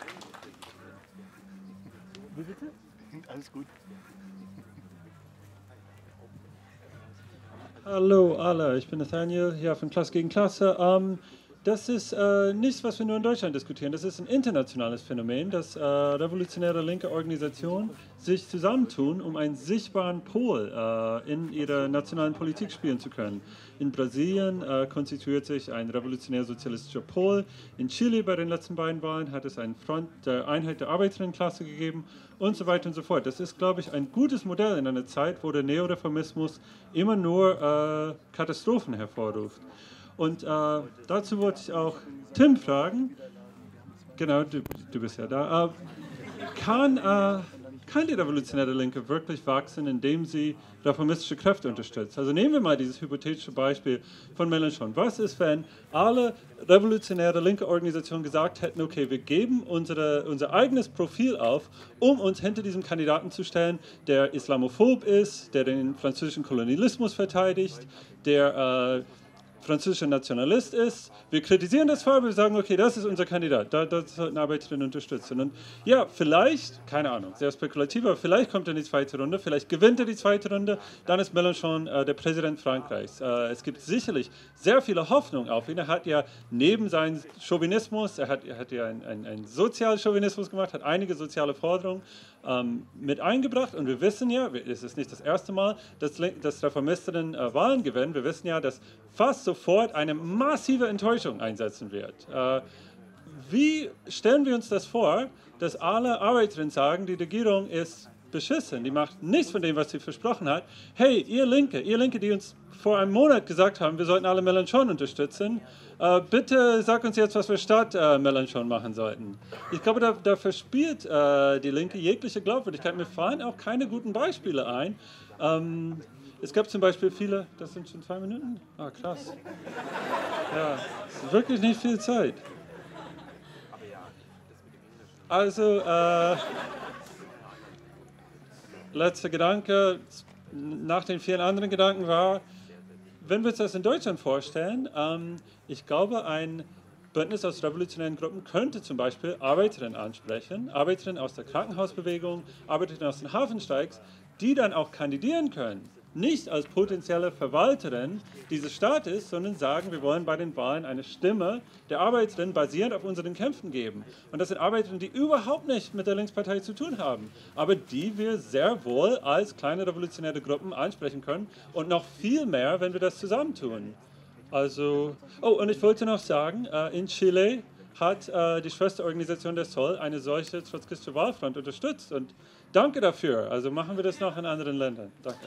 Wie bitte? Alles gut. Hallo alle, ich bin Nathaniel, hier von Klasse gegen Klasse. Ähm, Das ist äh, nichts, was wir nur in Deutschland diskutieren. Das ist ein internationales Phänomen, dass äh, revolutionäre linke Organisationen sich zusammentun, um einen sichtbaren Pol äh, in ihrer nationalen Politik spielen zu können. In Brasilien äh, konstituiert sich ein revolutionär-sozialistischer Pol. In Chile bei den letzten beiden Wahlen hat es einen Front der Einheit der Arbeiterinnenklasse gegeben und so weiter und so fort. Das ist, glaube ich, ein gutes Modell in einer Zeit, wo der Neoreformismus immer nur äh, Katastrophen hervorruft. Und äh, dazu wollte ich auch Tim fragen, genau, du, du bist ja da, äh, kann, äh, kann die revolutionäre Linke wirklich wachsen, indem sie reformistische Kräfte unterstützt? Also nehmen wir mal dieses hypothetische Beispiel von Mélenchon. Was ist, wenn alle revolutionäre linke Organisationen gesagt hätten, okay, wir geben unsere, unser eigenes Profil auf, um uns hinter diesem Kandidaten zu stellen, der islamophob ist, der den französischen Kolonialismus verteidigt, der... Äh, französischer Nationalist ist. Wir kritisieren das vor, wir sagen, okay, das ist unser Kandidat, da, das sollten Arbeiterinnen unterstützen. Und ja, vielleicht, keine Ahnung, sehr spekulativ, aber vielleicht kommt er in die zweite Runde, vielleicht gewinnt er die zweite Runde, dann ist Mélenchon äh, der Präsident Frankreichs. Äh, es gibt sicherlich sehr viele Hoffnung auf ihn. Er hat ja neben seinem Chauvinismus, er hat, er hat ja einen ein Sozialchauvinismus gemacht, hat einige soziale Forderungen ähm, mit eingebracht und wir wissen ja, es ist nicht das erste Mal, dass, dass Reformistinnen äh, Wahlen gewinnen, wir wissen ja, dass fast sofort eine massive Enttäuschung einsetzen wird. Äh, wie stellen wir uns das vor, dass alle Arbeiterinnen sagen, die Regierung ist beschissen, die macht nichts von dem, was sie versprochen hat. Hey, ihr Linke, ihr Linke, die uns vor einem Monat gesagt haben, wir sollten alle Mélenchon unterstützen, äh, bitte sag uns jetzt, was wir statt äh, Mélenchon machen sollten. Ich glaube, da, da verspielt äh, die Linke jegliche Glaubwürdigkeit. Mir fallen auch keine guten Beispiele ein. Ähm, Es gab zum Beispiel viele, das sind schon zwei Minuten? Ah, krass. Ja, wirklich nicht viel Zeit. Also, äh, letzter Gedanke, nach den vielen anderen Gedanken war, wenn wir uns das in Deutschland vorstellen, ähm, ich glaube, ein Bündnis aus revolutionären Gruppen könnte zum Beispiel Arbeiterinnen ansprechen, Arbeiterinnen aus der Krankenhausbewegung, Arbeiterinnen aus den Hafenstreiks, die dann auch kandidieren können. Nicht als potenzielle Verwalterin dieses Staates, sondern sagen, wir wollen bei den Wahlen eine Stimme der Arbeiterinnen basierend auf unseren Kämpfen geben. Und das sind Arbeiterinnen, die überhaupt nicht mit der Linkspartei zu tun haben, aber die wir sehr wohl als kleine revolutionäre Gruppen ansprechen können und noch viel mehr, wenn wir das zusammentun. Also, oh, und ich wollte noch sagen, äh, in Chile hat äh, die Schwesterorganisation der S O L eine solche trotzkistische Wahlfront unterstützt und danke dafür. Also machen wir das noch in anderen Ländern. Danke.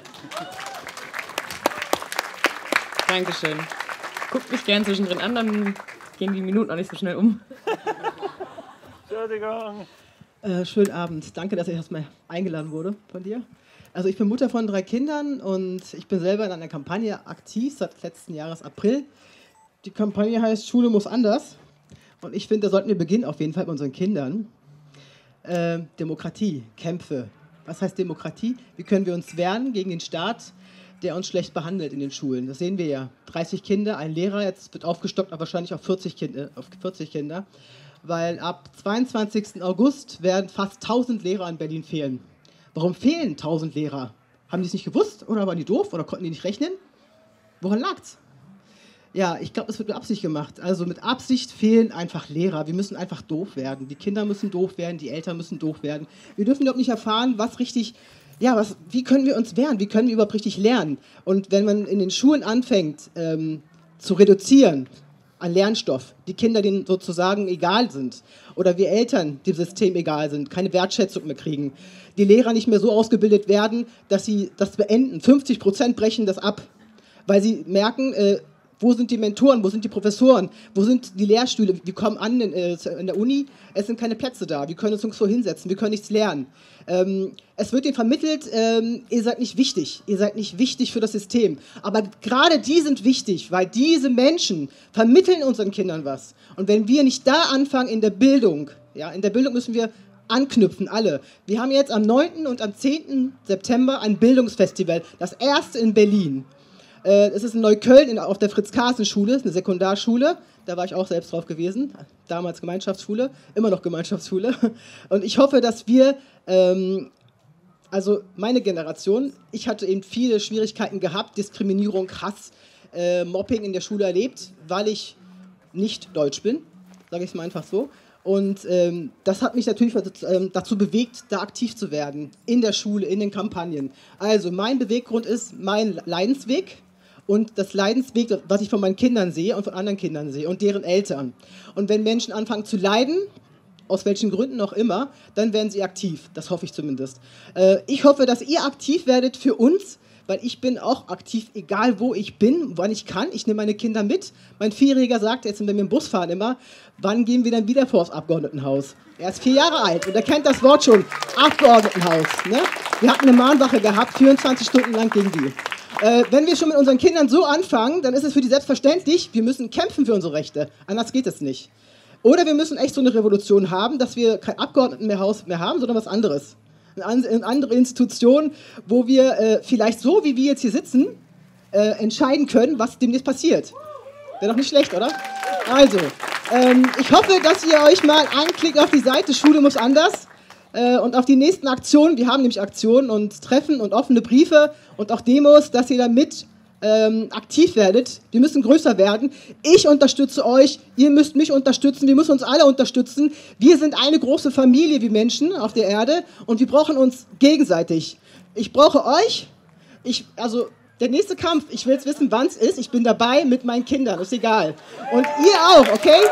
Dankeschön. Guckt mich gern zwischendrin an, dann gehen die Minuten auch nicht so schnell um. Entschuldigung. Äh, schönen Abend. Danke, dass ich erstmal eingeladen wurde von dir. Also ich bin Mutter von drei Kindern und ich bin selber in einer Kampagne aktiv seit letzten Jahres April. Die Kampagne heißt Schule muss anders. Und ich finde, da sollten wir beginnen auf jeden Fall mit unseren Kindern. Äh, Demokratie, Kämpfe. Was heißt Demokratie? Wie können wir uns wehren gegen den Staat, der uns schlecht behandelt in den Schulen? Das sehen wir ja. dreißig Kinder, ein Lehrer, jetzt wird aufgestockt, aber wahrscheinlich auf vierzig Kinder. Auf vierzig Kinder. Weil ab zweiundzwanzigsten August werden fast tausend Lehrer in Berlin fehlen. Warum fehlen tausend Lehrer? Haben die es nicht gewusst oder waren die doof oder konnten die nicht rechnen? Woran lag's? Ja, ich glaube, das wird mit Absicht gemacht. Also mit Absicht fehlen einfach Lehrer. Wir müssen einfach doof werden. Die Kinder müssen doof werden, die Eltern müssen doof werden. Wir dürfen überhaupt nicht erfahren, was richtig, ja, was, wie können wir uns wehren? Wie können wir überhaupt richtig lernen? Und wenn man in den Schulen anfängt ähm, zu reduzieren an Lernstoff, die Kinder denen sozusagen egal sind oder wir Eltern dem System egal sind, keine Wertschätzung mehr kriegen, die Lehrer nicht mehr so ausgebildet werden, dass sie das beenden. fünfzig Prozent brechen das ab, weil sie merken, äh, wo sind die Mentoren, wo sind die Professoren, wo sind die Lehrstühle, wir kommen an in, äh, in der Uni, es sind keine Plätze da, wir können uns nirgendwo hinsetzen, wir können nichts lernen. Ähm, es wird ihnen vermittelt, ähm, ihr seid nicht wichtig, ihr seid nicht wichtig für das System. Aber gerade die sind wichtig, weil diese Menschen vermitteln unseren Kindern was. Und wenn wir nicht da anfangen in der Bildung, ja, in der Bildung müssen wir anknüpfen, alle. Wir haben jetzt am neunten und am zehnten September ein Bildungsfestival, das erste in Berlin. Es ist in Neukölln auf der Fritz-Carsten-Schule, eine Sekundarschule. Da war ich auch selbst drauf gewesen. Damals Gemeinschaftsschule, immer noch Gemeinschaftsschule. Und ich hoffe, dass wir, ähm, also meine Generation, ich hatte eben viele Schwierigkeiten gehabt, Diskriminierung, Hass, äh, Mobbing in der Schule erlebt, weil ich nicht deutsch bin, sage ich es mal einfach so. Und ähm, das hat mich natürlich dazu bewegt, da aktiv zu werden, in der Schule, in den Kampagnen. Also mein Beweggrund ist mein Leidensweg und das Leidensweg, was ich von meinen Kindern sehe und von anderen Kindern sehe und deren Eltern. Und wenn Menschen anfangen zu leiden, aus welchen Gründen auch immer, dann werden sie aktiv. Das hoffe ich zumindest. Äh, ich hoffe, dass ihr aktiv werdet für uns, weil ich bin auch aktiv, egal wo ich bin, wann ich kann. Ich nehme meine Kinder mit. Mein Vierjähriger sagt jetzt, wenn wir im Bus fahren immer, wann gehen wir dann wieder vor das Abgeordnetenhaus? Er ist vier Jahre alt und er kennt das Wort schon, Abgeordnetenhaus. Ne? Wir hatten eine Mahnwache gehabt, vierundzwanzig Stunden lang gegen die. Äh, wenn wir schon mit unseren Kindern so anfangen, dann ist es für die selbstverständlich, wir müssen kämpfen für unsere Rechte. Anders geht es nicht. Oder wir müssen echt so eine Revolution haben, dass wir kein Abgeordnetenhaus mehr haben, sondern was anderes. Eine andere Institution, wo wir äh, vielleicht so, wie wir jetzt hier sitzen, äh, entscheiden können, was demnächst passiert. Wäre doch nicht schlecht, oder? Also, ähm, ich hoffe, dass ihr euch mal anklickt auf die Seite Schule muss anders äh, und auf die nächsten Aktionen, wir haben nämlich Aktionen und Treffen und offene Briefe und auch Demos, dass ihr da mit ähm, aktiv werdet. Wir müssen größer werden. Ich unterstütze euch, ihr müsst mich unterstützen, wir müssen uns alle unterstützen. Wir sind eine große Familie wie Menschen auf der Erde und wir brauchen uns gegenseitig. Ich brauche euch, ich, also der nächste Kampf, ich will jetzt wissen, wann es ist, ich bin dabei mit meinen Kindern, ist egal. Und ihr auch, okay?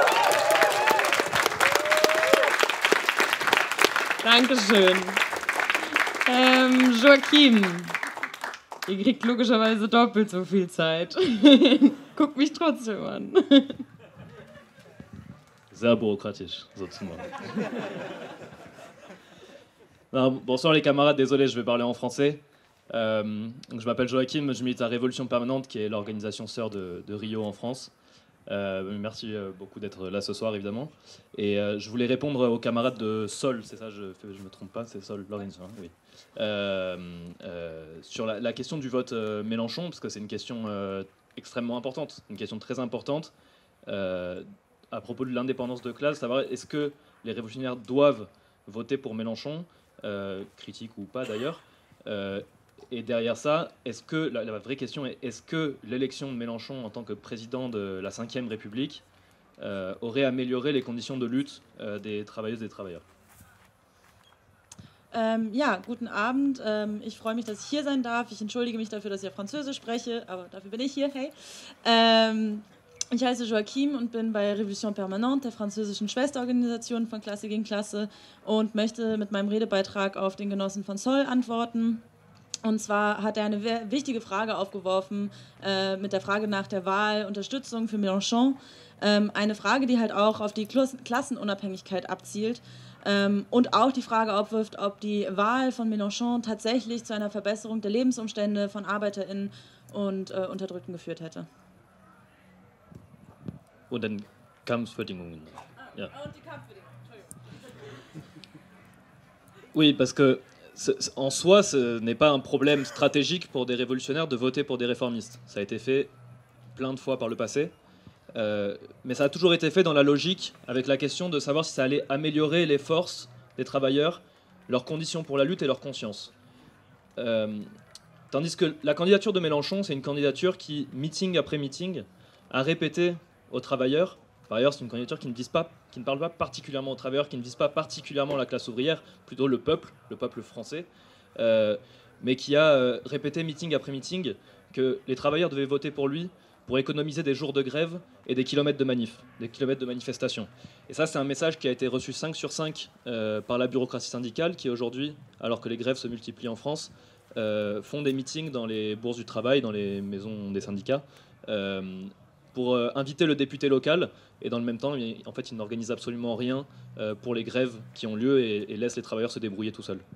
Dankeschön. Ähm, Joachim. Ihr kriegt logischerweise doppelt so viel Zeit. Guckt mich trotzdem an. Sehr bürokratisch, sozusagen. Non, bonsoir les camarades, désolé, je vais parler en français. Euh, donc je m'appelle Joachim, je milite à Révolution Permanente, qui est l'organisation sœur de, de Rio en France. Euh, merci beaucoup d'être là ce soir, évidemment. Et euh, je voulais répondre aux camarades de Sol, c'est ça, je ne me trompe pas, c'est Sol, l'organisation, hein, oui. Euh, euh, sur la, la question du vote euh, Mélenchon, parce que c'est une question euh, extrêmement importante, une question très importante, euh, à propos de l'indépendance de classe, savoir est-ce que les révolutionnaires doivent voter pour Mélenchon, euh, critique ou pas d'ailleurs, euh, et derrière ça, est-ce que, la, la vraie question est, est-ce que l'élection de Mélenchon en tant que président de la cinquième République euh, aurait amélioré les conditions de lutte euh, des travailleuses et des travailleurs? Ähm, ja, guten Abend. Ähm, ich freue mich, dass ich hier sein darf. Ich entschuldige mich dafür, dass ich Französisch spreche, aber dafür bin ich hier. Hey. Ähm, ich heiße Joachim und bin bei Révolution Permanente, der französischen Schwesterorganisation von Klasse gegen Klasse, und möchte mit meinem Redebeitrag auf den Genossen von Sol antworten. Und zwar hat er eine wichtige Frage aufgeworfen äh, mit der Frage nach der Wahl, Unterstützung für Mélenchon. Ähm, eine Frage, die halt auch auf die Klas Klassenunabhängigkeit abzielt ähm, und auch die Frage aufwirft, ob die Wahl von Mélenchon tatsächlich zu einer Verbesserung der Lebensumstände von ArbeiterInnen und äh, Unterdrückten geführt hätte. Und dann Kampfbedingungen. Ja. Und die Kampfbedingungen, Oui, parce que en soi, ce n'est pas un problème stratégique pour des révolutionnaires de voter pour des réformistes. Ça a été fait plein de fois par le passé, euh, mais ça a toujours été fait dans la logique, avec la question de savoir si ça allait améliorer les forces des travailleurs, leurs conditions pour la lutte et leur conscience. Euh, tandis que la candidature de Mélenchon, c'est une candidature qui, meeting après meeting, a répété aux travailleurs. Par ailleurs, c'est une candidature qui ne, vise pas, qui ne parle pas particulièrement aux travailleurs, qui ne vise pas particulièrement la classe ouvrière, plutôt le peuple, le peuple français, euh, mais qui a euh, répété meeting après meeting que les travailleurs devaient voter pour lui pour économiser des jours de grève et des kilomètres de manif, des kilomètres de manifestation. Et ça, c'est un message qui a été reçu cinq sur cinq euh, par la bureaucratie syndicale, qui aujourd'hui, alors que les grèves se multiplient en France, euh, font des meetings dans les bourses du travail, dans les maisons des syndicats, euh, pour euh, inviter le député local, et dans le même temps, en fait, ils n'organisent absolument rien euh, pour les grèves qui ont lieu et, et laissent les travailleurs se débrouiller tout seuls.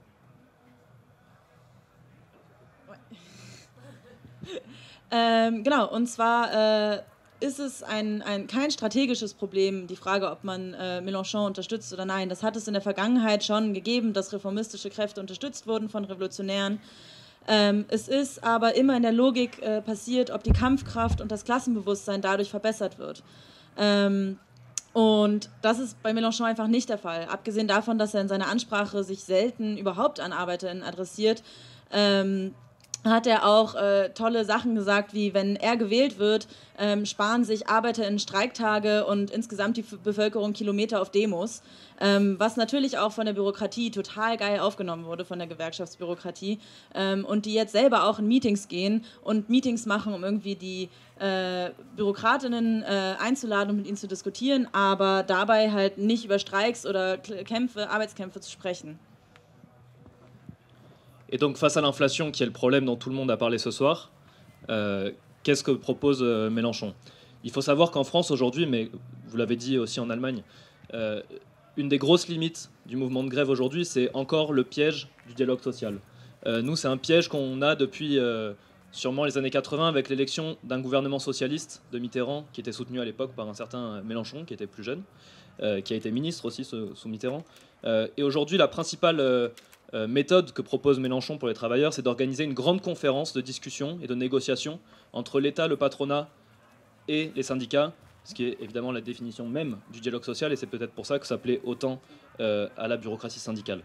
Ähm, genau, und zwar äh, ist es ein, ein, kein strategisches Problem, die Frage, ob man äh, Mélenchon unterstützt oder nein. Das hat es in der Vergangenheit schon gegeben, dass reformistische Kräfte unterstützt wurden von Revolutionären. Ähm, es ist aber immer in der Logik äh, passiert, ob die Kampfkraft und das Klassenbewusstsein dadurch verbessert wird. Ähm, und das ist bei Mélenchon einfach nicht der Fall. Abgesehen davon, dass er in seiner Ansprache sich selten überhaupt an ArbeiterInnen adressiert, ähm, hat er auch äh, tolle Sachen gesagt, wie wenn er gewählt wird, ähm, sparen sich ArbeiterInnen Streiktage und insgesamt die Bevölkerung Kilometer auf Demos, ähm, was natürlich auch von der Bürokratie total geil aufgenommen wurde, von der Gewerkschaftsbürokratie, ähm, und die jetzt selber auch in Meetings gehen und Meetings machen, um irgendwie die äh, Bürokratinnen äh, einzuladen und mit ihnen zu diskutieren, aber dabei halt nicht über Streiks oder Kämpfe, Arbeitskämpfe zu sprechen. Et donc face à l'inflation, qui est le problème dont tout le monde a parlé ce soir, euh, qu'est-ce que propose euh, Mélenchon? Il faut savoir qu'en France aujourd'hui, mais vous l'avez dit aussi en Allemagne, euh, une des grosses limites du mouvement de grève aujourd'hui, c'est encore le piège du dialogue social. Euh, nous, c'est un piège qu'on a depuis euh, sûrement les années quatre-vingts avec l'élection d'un gouvernement socialiste de Mitterrand, qui était soutenu à l'époque par un certain Mélenchon, qui était plus jeune, euh, qui a été ministre aussi sous, sous Mitterrand. Euh, et aujourd'hui, la principale... Euh, Euh, méthode que propose Mélenchon pour les travailleurs, c'est d'organiser une grande conférence de discussion et de négociation entre l'État, le patronat et les syndicats, ce qui est évidemment la définition même du dialogue social, et c'est peut-être pour ça que ça plaît autant euh, à la bureaucratie syndicale.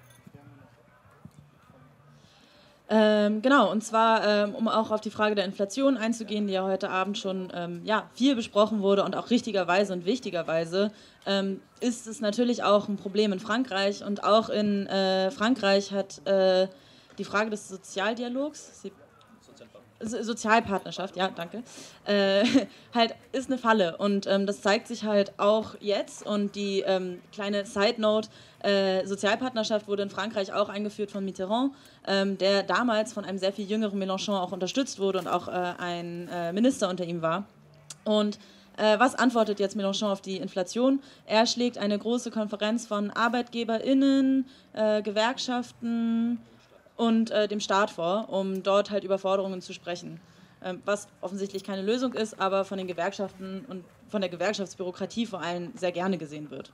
Ähm, genau, und zwar, ähm, um auch auf die Frage der Inflation einzugehen, die ja heute Abend schon ähm, ja, viel besprochen wurde und auch richtigerweise und wichtigerweise, ähm, ist es natürlich auch ein Problem in Frankreich. Und auch in äh, Frankreich hat äh, die Frage des Sozialdialogs, so Sozialpartnerschaft, ja, danke, äh, halt ist eine Falle. Und ähm, das zeigt sich halt auch jetzt. Und die ähm, kleine Side-Note, äh, Sozialpartnerschaft wurde in Frankreich auch eingeführt von Mitterrand, ähm, der damals von einem sehr viel jüngeren Mélenchon auch unterstützt wurde und auch äh, ein äh, Minister unter ihm war. Und äh, was antwortet jetzt Mélenchon auf die Inflation? Er schlägt eine große Konferenz von ArbeitgeberInnen, äh, Gewerkschaften und äh, dem Staat vor, um dort halt über Forderungen zu sprechen. Ähm, was offensichtlich keine Lösung ist, aber von den Gewerkschaften und von der Gewerkschaftsbürokratie vor allem sehr gerne gesehen wird.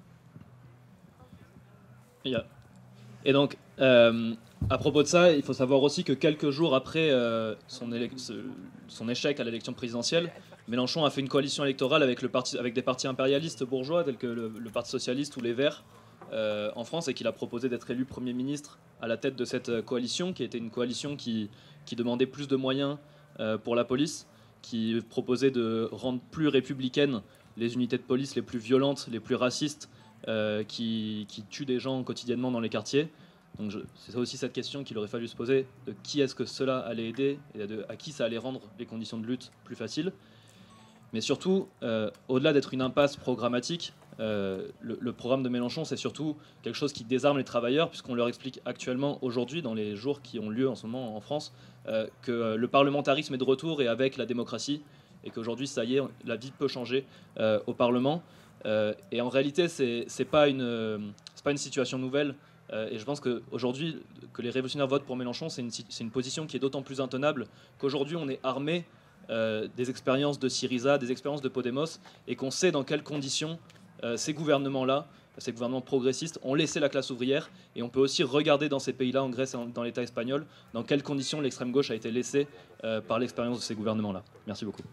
Yeah. Et donc, euh, à propos de ça, il faut savoir aussi que quelques jours après euh, son, son échec à l'élection présidentielle, Mélenchon a fait une coalition électorale avec, le parti, avec des partis impérialistes bourgeois tels que le, le Parti socialiste ou les Verts euh, en France, et qu'il a proposé d'être élu Premier ministre à la tête de cette coalition, qui était une coalition qui, qui demandait plus de moyens euh, pour la police, qui proposait de rendre plus républicaines les unités de police les plus violentes, les plus racistes, euh, qui, qui tuent des gens quotidiennement dans les quartiers. Donc je, c'est aussi cette question qu'il aurait fallu se poser, de qui est-ce que cela allait aider et de, à qui ça allait rendre les conditions de lutte plus faciles. Mais surtout, euh, au-delà d'être une impasse programmatique, euh, le, le programme de Mélenchon, c'est surtout quelque chose qui désarme les travailleurs, puisqu'on leur explique actuellement, aujourd'hui, dans les jours qui ont lieu en ce moment en France, euh, que le parlementarisme est de retour et avec la démocratie, et qu'aujourd'hui, ça y est, la vie peut changer euh, au Parlement. Euh, et en réalité, c'est c'est pas une euh, c'est pas une situation nouvelle. Euh, et je pense qu'aujourd'hui, que les révolutionnaires votent pour Mélenchon, c'est une, c'est une position qui est d'autant plus intenable qu'aujourd'hui, on est armé euh, des expériences de Syriza, des expériences de Podemos, et qu'on sait dans quelles conditions euh, ces gouvernements-là, ces gouvernements progressistes, ont laissé la classe ouvrière. Et on peut aussi regarder dans ces pays-là, en Grèce et en, dans l'État espagnol, dans quelles conditions l'extrême gauche a été laissée euh, par l'expérience de ces gouvernements-là. Merci beaucoup.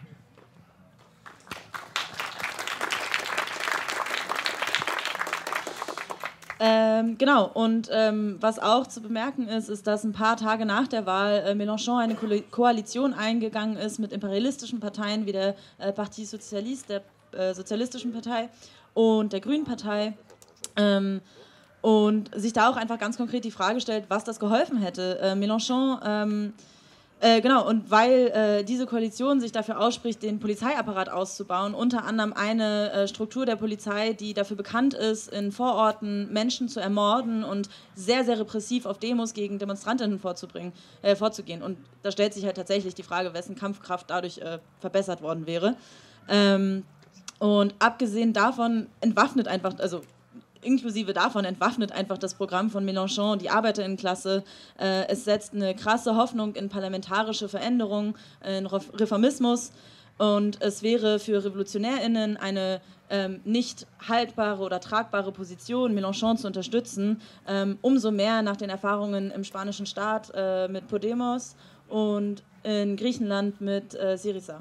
Ähm, genau, und ähm, was auch zu bemerken ist, ist, dass ein paar Tage nach der Wahl äh, Mélenchon eine Ko Koalition eingegangen ist mit imperialistischen Parteien wie der äh, Parti Socialiste, der äh, Sozialistischen Partei und der Grünen Partei. Ähm, und sich da auch einfach ganz konkret die Frage stellt, was das geholfen hätte. Äh, Mélenchon... Ähm, Äh, genau, und weil äh, diese Koalition sich dafür ausspricht, den Polizeiapparat auszubauen, unter anderem eine äh, Struktur der Polizei, die dafür bekannt ist, in Vororten Menschen zu ermorden und sehr, sehr repressiv auf Demos gegen Demonstrantinnen vorzubringen, äh, vorzugehen. Und da stellt sich halt tatsächlich die Frage, wessen Kampfkraft dadurch äh, verbessert worden wäre. Ähm, und abgesehen davon entwaffnet einfach, also inklusive davon entwaffnet einfach das Programm von Mélenchon die Arbeiterinnenklasse. Äh, es setzt eine krasse Hoffnung in parlamentarische Veränderungen, in Reformismus, und es wäre für RevolutionärInnen eine ähm, nicht haltbare oder tragbare Position, Mélenchon zu unterstützen, ähm, umso mehr nach den Erfahrungen im spanischen Staat äh, mit Podemos und in Griechenland mit äh, Syriza.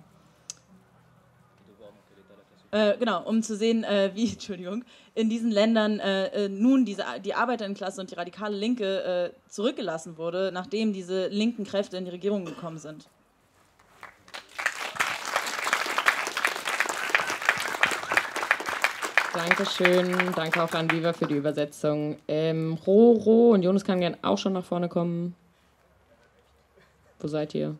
Äh, genau, um zu sehen, äh, wie, Entschuldigung, in diesen Ländern äh, nun diese, die Arbeiterinnenklasse und die radikale Linke äh, zurückgelassen wurde, nachdem diese linken Kräfte in die Regierung gekommen sind. Dankeschön, danke auch an Viva für die Übersetzung. Ähm, Roro und Jonas kann gerne auch schon nach vorne kommen. Wo seid ihr?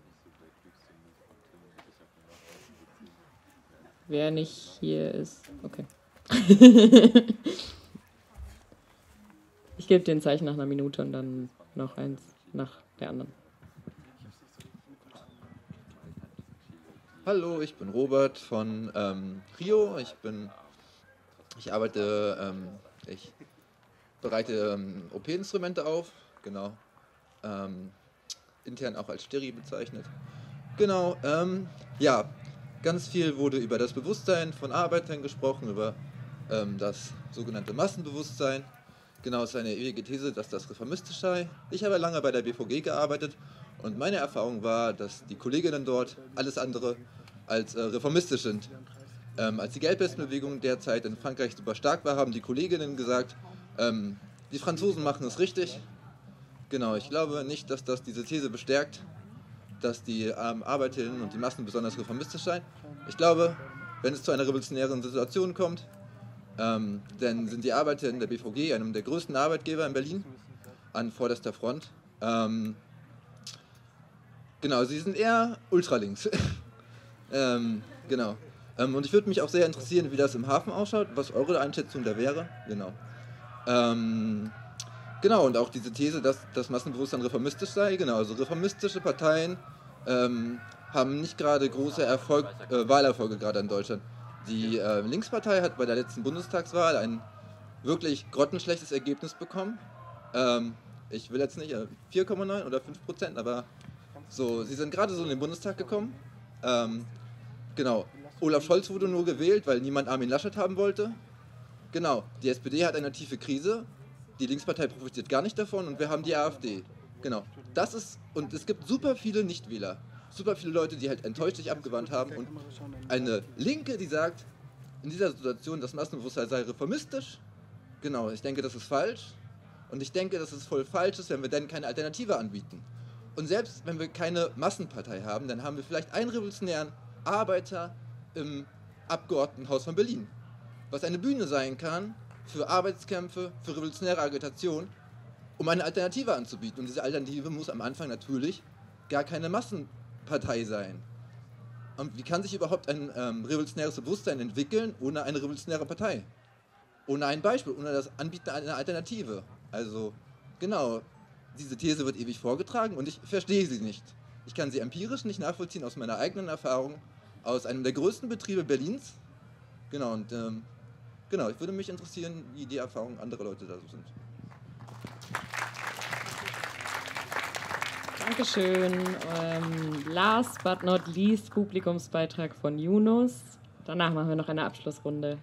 Wer nicht hier ist, okay. Ich gebe dir ein Zeichen nach einer Minute und dann noch eins nach der anderen. Hallo, ich bin Robert von ähm, Rio. Ich bin, ich arbeite, ähm, ich bereite ähm, O P-Instrumente auf, genau. Ähm, intern auch als Steri bezeichnet. Genau, ähm, ja. Ganz viel wurde über das Bewusstsein von Arbeitern gesprochen, über ähm, das sogenannte Massenbewusstsein. Genau, es ist eine ewige These, dass das reformistisch sei. Ich habe lange bei der B V G gearbeitet und meine Erfahrung war, dass die Kolleginnen dort alles andere als äh, reformistisch sind. Ähm, als die Gelbwestenbewegung derzeit in Frankreich super stark war, haben die Kolleginnen gesagt, ähm, die Franzosen machen es richtig. Genau, ich glaube nicht, dass das diese These bestärkt, dass die ähm, Arbeiterinnen und die Massen besonders reformistisch seien. Ich glaube, wenn es zu einer revolutionären Situation kommt, ähm, dann sind die Arbeiterinnen der B V G, einem der größten Arbeitgeber in Berlin, an vorderster Front. Ähm, genau, sie sind eher ultralinks. ähm, genau. Ähm, und ich würde mich auch sehr interessieren, wie das im Hafen ausschaut, was eure Einschätzung da wäre. Genau. Ähm, Genau, und auch diese These, dass das Massenbewusstsein reformistisch sei. Genau, also reformistische Parteien ähm, haben nicht gerade große Erfolg, äh, Wahlerfolge gerade in Deutschland. Die äh, Linkspartei hat bei der letzten Bundestagswahl ein wirklich grottenschlechtes Ergebnis bekommen. Ähm, ich will jetzt nicht, äh, vier Komma neun oder fünf Prozent, aber so, sie sind gerade so in den Bundestag gekommen. Ähm, genau, Olaf Scholz wurde nur gewählt, weil niemand Armin Laschet haben wollte. Genau, die S P D hat eine tiefe Krise. Die Linkspartei profitiert gar nicht davon und wir haben die AfD. Genau. Das ist, und es gibt super viele Nichtwähler. Super viele Leute, die halt enttäuscht sich abgewandt haben. Und eine Linke, die sagt, in dieser Situation, das Massenbewusstsein sei reformistisch. Genau, ich denke, das ist falsch. Und ich denke, dass es voll falsch ist, wenn wir dann keine Alternative anbieten. Und selbst wenn wir keine Massenpartei haben, dann haben wir vielleicht einen revolutionären Arbeiter im Abgeordnetenhaus von Berlin. Was eine Bühne sein kann für Arbeitskämpfe, für revolutionäre Agitation, um eine Alternative anzubieten. Und diese Alternative muss am Anfang natürlich gar keine Massenpartei sein. Und wie kann sich überhaupt ein ähm, revolutionäres Bewusstsein entwickeln ohne eine revolutionäre Partei? Ohne ein Beispiel, ohne das Anbieten einer Alternative. Also, genau, diese These wird ewig vorgetragen und ich verstehe sie nicht. Ich kann sie empirisch nicht nachvollziehen aus meiner eigenen Erfahrung, aus einem der größten Betriebe Berlins. Genau, und ähm, genau, ich würde mich interessieren, wie die Erfahrungen anderer Leute da so sind. Dankeschön. Ähm, last but not least, Publikumsbeitrag von Yunus. Danach machen wir noch eine Abschlussrunde.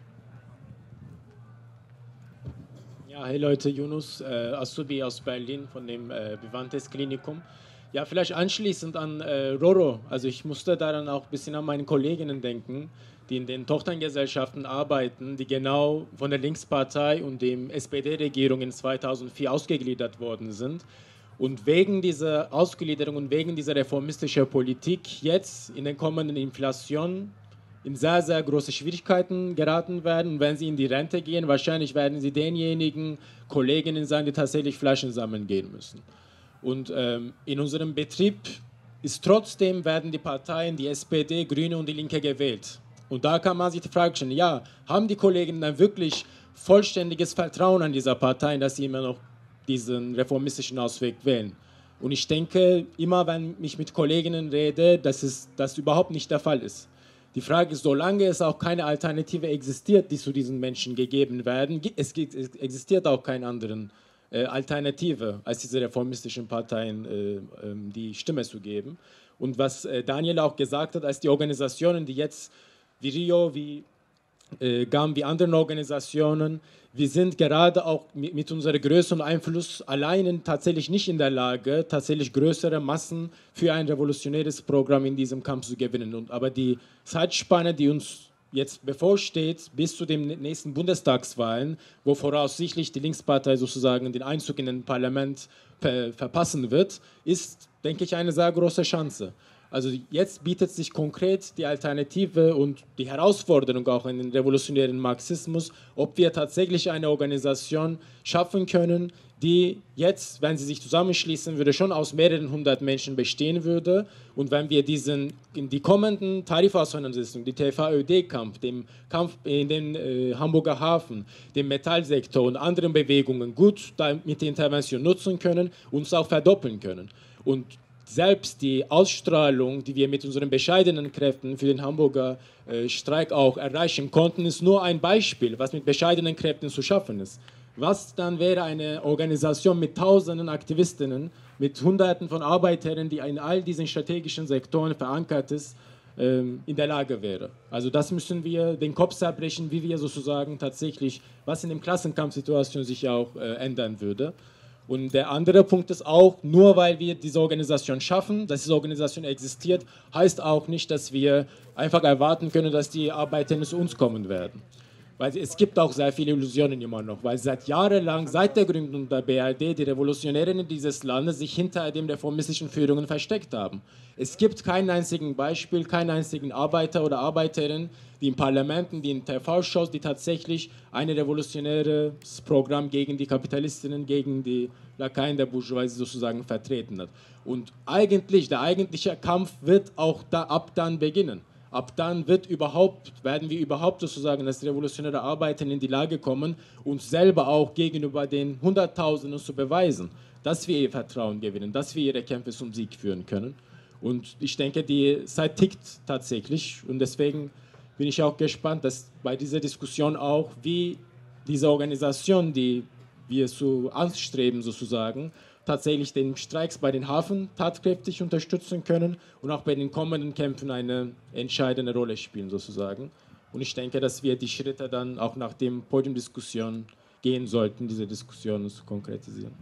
Ja, hey Leute, Yunus, äh, Azubi aus Berlin von dem äh, Vivantes Klinikum. Ja, vielleicht anschließend an äh, Roro. Also ich musste daran auch ein bisschen an meine Kolleginnen denken, die in den Tochtergesellschaften arbeiten, die genau von der Linkspartei und dem S P D-Regierung in zweitausendvier ausgegliedert worden sind. Und wegen dieser Ausgliederung und wegen dieser reformistischen Politik jetzt in den kommenden Inflationen in sehr, sehr große Schwierigkeiten geraten werden. Und wenn sie in die Rente gehen, wahrscheinlich werden sie denjenigen Kolleginnen sein, die tatsächlich Flaschen sammeln gehen müssen. Und ähm, in unserem Betrieb ist trotzdem, werden die Parteien, die S P D, Grüne und die Linke gewählt. Und da kann man sich die Frage stellen, ja, haben die Kollegen dann wirklich vollständiges Vertrauen an dieser Parteien, dass sie immer noch diesen reformistischen Ausweg wählen? Und ich denke, immer wenn ich mit Kolleginnen rede, dass es das überhaupt nicht der Fall ist. Die Frage ist, solange es auch keine Alternative existiert, die zu diesen Menschen gegeben werden, es existiert auch keine andere äh, Alternative, als diese reformistischen Parteien äh, äh, die Stimme zu geben. Und was äh, Daniel auch gesagt hat, als die Organisationen, die jetzt wie Rio, wie äh, G A M, wie anderen Organisationen, wir sind gerade auch mit, mit unserer Größe und Einfluss allein tatsächlich nicht in der Lage, tatsächlich größere Massen für ein revolutionäres Programm in diesem Kampf zu gewinnen. Und, aber die Zeitspanne, die uns jetzt bevorsteht, bis zu den nächsten Bundestagswahlen, wo voraussichtlich die Linkspartei sozusagen den Einzug in ein Parlament ver verpassen wird, ist, denke ich, eine sehr große Chance. Also jetzt bietet sich konkret die Alternative und die Herausforderung auch in den revolutionären Marxismus, ob wir tatsächlich eine Organisation schaffen können, die jetzt, wenn sie sich zusammenschließen würde, schon aus mehreren hundert Menschen bestehen würde. Und wenn wir diesen in die kommenden Tarifauseinandersetzungen, die T V Ö D-Kampf, dem Kampf in den äh, Hamburger Hafen, dem Metallsektor und anderen Bewegungen gut mit der Intervention nutzen können, uns auch verdoppeln können. Und selbst die Ausstrahlung, die wir mit unseren bescheidenen Kräften für den Hamburger äh, Streik auch erreichen konnten, ist nur ein Beispiel, was mit bescheidenen Kräften zu schaffen ist. Was dann wäre eine Organisation mit tausenden Aktivistinnen, mit Hunderten von Arbeitern, die in all diesen strategischen Sektoren verankert ist, ähm, in der Lage wäre. Also das müssen wir den Kopf zerbrechen, wie wir sozusagen tatsächlich, was in der Klassenkampfsituation sich auch äh, ändern würde. Und der andere Punkt ist auch, nur weil wir diese Organisation schaffen, dass diese Organisation existiert, heißt auch nicht, dass wir einfach erwarten können, dass die Arbeiterinnen zu uns kommen werden. Weil es gibt auch sehr viele Illusionen immer noch, weil seit jahrelang, seit der Gründung der B R D, die Revolutionärinnen dieses Landes sich hinter den reformistischen Führungen versteckt haben. Es gibt kein einziges Beispiel, keinen einzigen Arbeiter oder Arbeiterin, die in Parlamenten, die in T V-Shows, die tatsächlich ein revolutionäres Programm gegen die Kapitalistinnen, gegen die Lakaien der Bourgeoisie sozusagen vertreten hat. Und eigentlich, der eigentliche Kampf wird auch da, ab dann beginnen. Ab dann wird überhaupt, werden wir überhaupt sozusagen als revolutionäre Arbeiter in die Lage kommen, uns selber auch gegenüber den Hunderttausenden zu beweisen, dass wir ihr Vertrauen gewinnen, dass wir ihre Kämpfe zum Sieg führen können. Und ich denke, die Zeit tickt tatsächlich. Und deswegen bin ich auch gespannt, dass bei dieser Diskussion auch, wie diese Organisation, die wir so anstreben sozusagen, tatsächlich den Streiks bei den Hafen tatkräftig unterstützen können und auch bei den kommenden Kämpfen eine entscheidende Rolle spielen sozusagen. Und ich denke, dass wir die Schritte dann auch nach dem Podiumdiskussion gehen sollten, diese Diskussionen zu konkretisieren.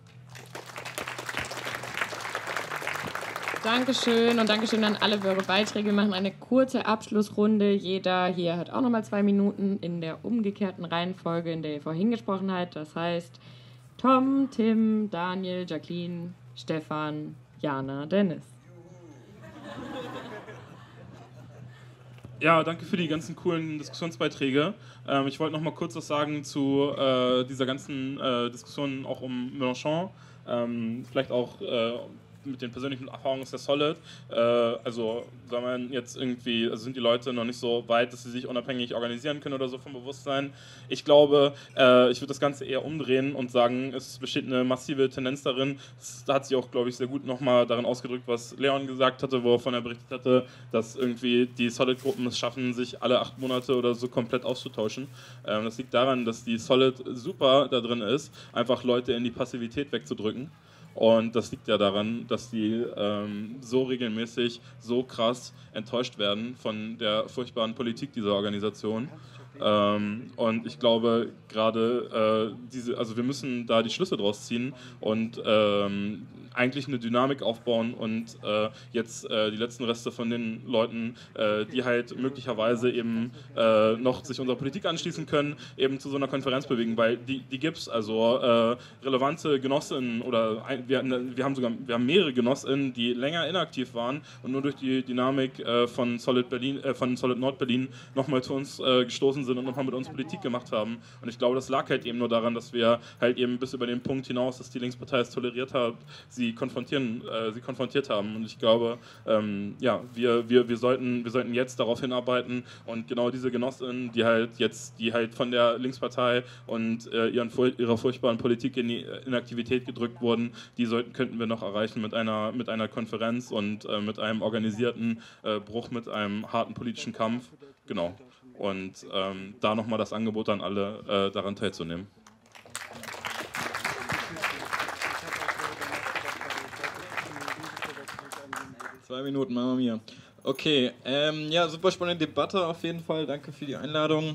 Dankeschön und Dankeschön an alle für eure Beiträge. Wir machen eine kurze Abschlussrunde. Jeder hier hat auch nochmal zwei Minuten in der umgekehrten Reihenfolge, in der ihr vorhin gesprochen habt. Das heißt Tom, Tim, Daniel, Jacqueline, Stefan, Jana, Dennis. Ja, danke für die ganzen coolen Diskussionsbeiträge. Ähm, ich wollte noch mal kurz was sagen zu äh, dieser ganzen äh, Diskussion auch um Mélenchon. Ähm, vielleicht auch äh, mit den persönlichen Erfahrungen aus der Solid, äh, also soll man jetzt irgendwie, also sind die Leute noch nicht so weit, dass sie sich unabhängig organisieren können oder so vom Bewusstsein. Ich glaube, äh, ich würde das Ganze eher umdrehen und sagen, es besteht eine massive Tendenz darin, da hat sich auch, glaube ich, sehr gut nochmal darin ausgedrückt, was Leon gesagt hatte, wovon er berichtet hatte, dass irgendwie die Solid-Gruppen es schaffen, sich alle acht Monate oder so komplett auszutauschen. Ähm, das liegt daran, dass die Solid super da drin ist, einfach Leute in die Passivität wegzudrücken. Und das liegt ja daran, dass die ähm, so regelmäßig, so krass enttäuscht werden von der furchtbaren Politik dieser Organisation. Ähm, und ich glaube, gerade äh, diese, also wir müssen da die Schlüsse draus ziehen und ähm, eigentlich eine Dynamik aufbauen und äh, jetzt äh, die letzten Reste von den Leuten, äh, die halt möglicherweise eben äh, noch sich unserer Politik anschließen können, eben zu so einer Konferenz bewegen, weil die, die gibt es, also äh, relevante Genossinnen oder ein, wir, wir haben sogar wir haben mehrere Genossinnen, die länger inaktiv waren und nur durch die Dynamik äh, von Solid Berlin, äh, von Solid Nord-Berlin nochmal zu uns äh, gestoßen sind und nochmal mit uns Politik gemacht haben. Und ich glaube, das lag halt eben nur daran, dass wir halt eben bis über den Punkt hinaus, dass die Linkspartei es toleriert hat, sie konfrontieren, äh, sie konfrontiert haben. Und ich glaube, ähm, ja, wir, wir, wir, sollten, wir sollten jetzt darauf hinarbeiten und genau diese Genossinnen, die halt jetzt, die halt von der Linkspartei und äh, ihren, ihrer furchtbaren Politik in die Inaktivität gedrückt wurden, die sollten, könnten wir noch erreichen mit einer, mit einer Konferenz und äh, mit einem organisierten äh, Bruch, mit einem harten politischen Kampf. Genau. Und ähm, da nochmal das Angebot an alle, äh, daran teilzunehmen. Zwei Minuten, Mama Mia. Okay, ähm, ja, super spannende Debatte auf jeden Fall. Danke für die Einladung.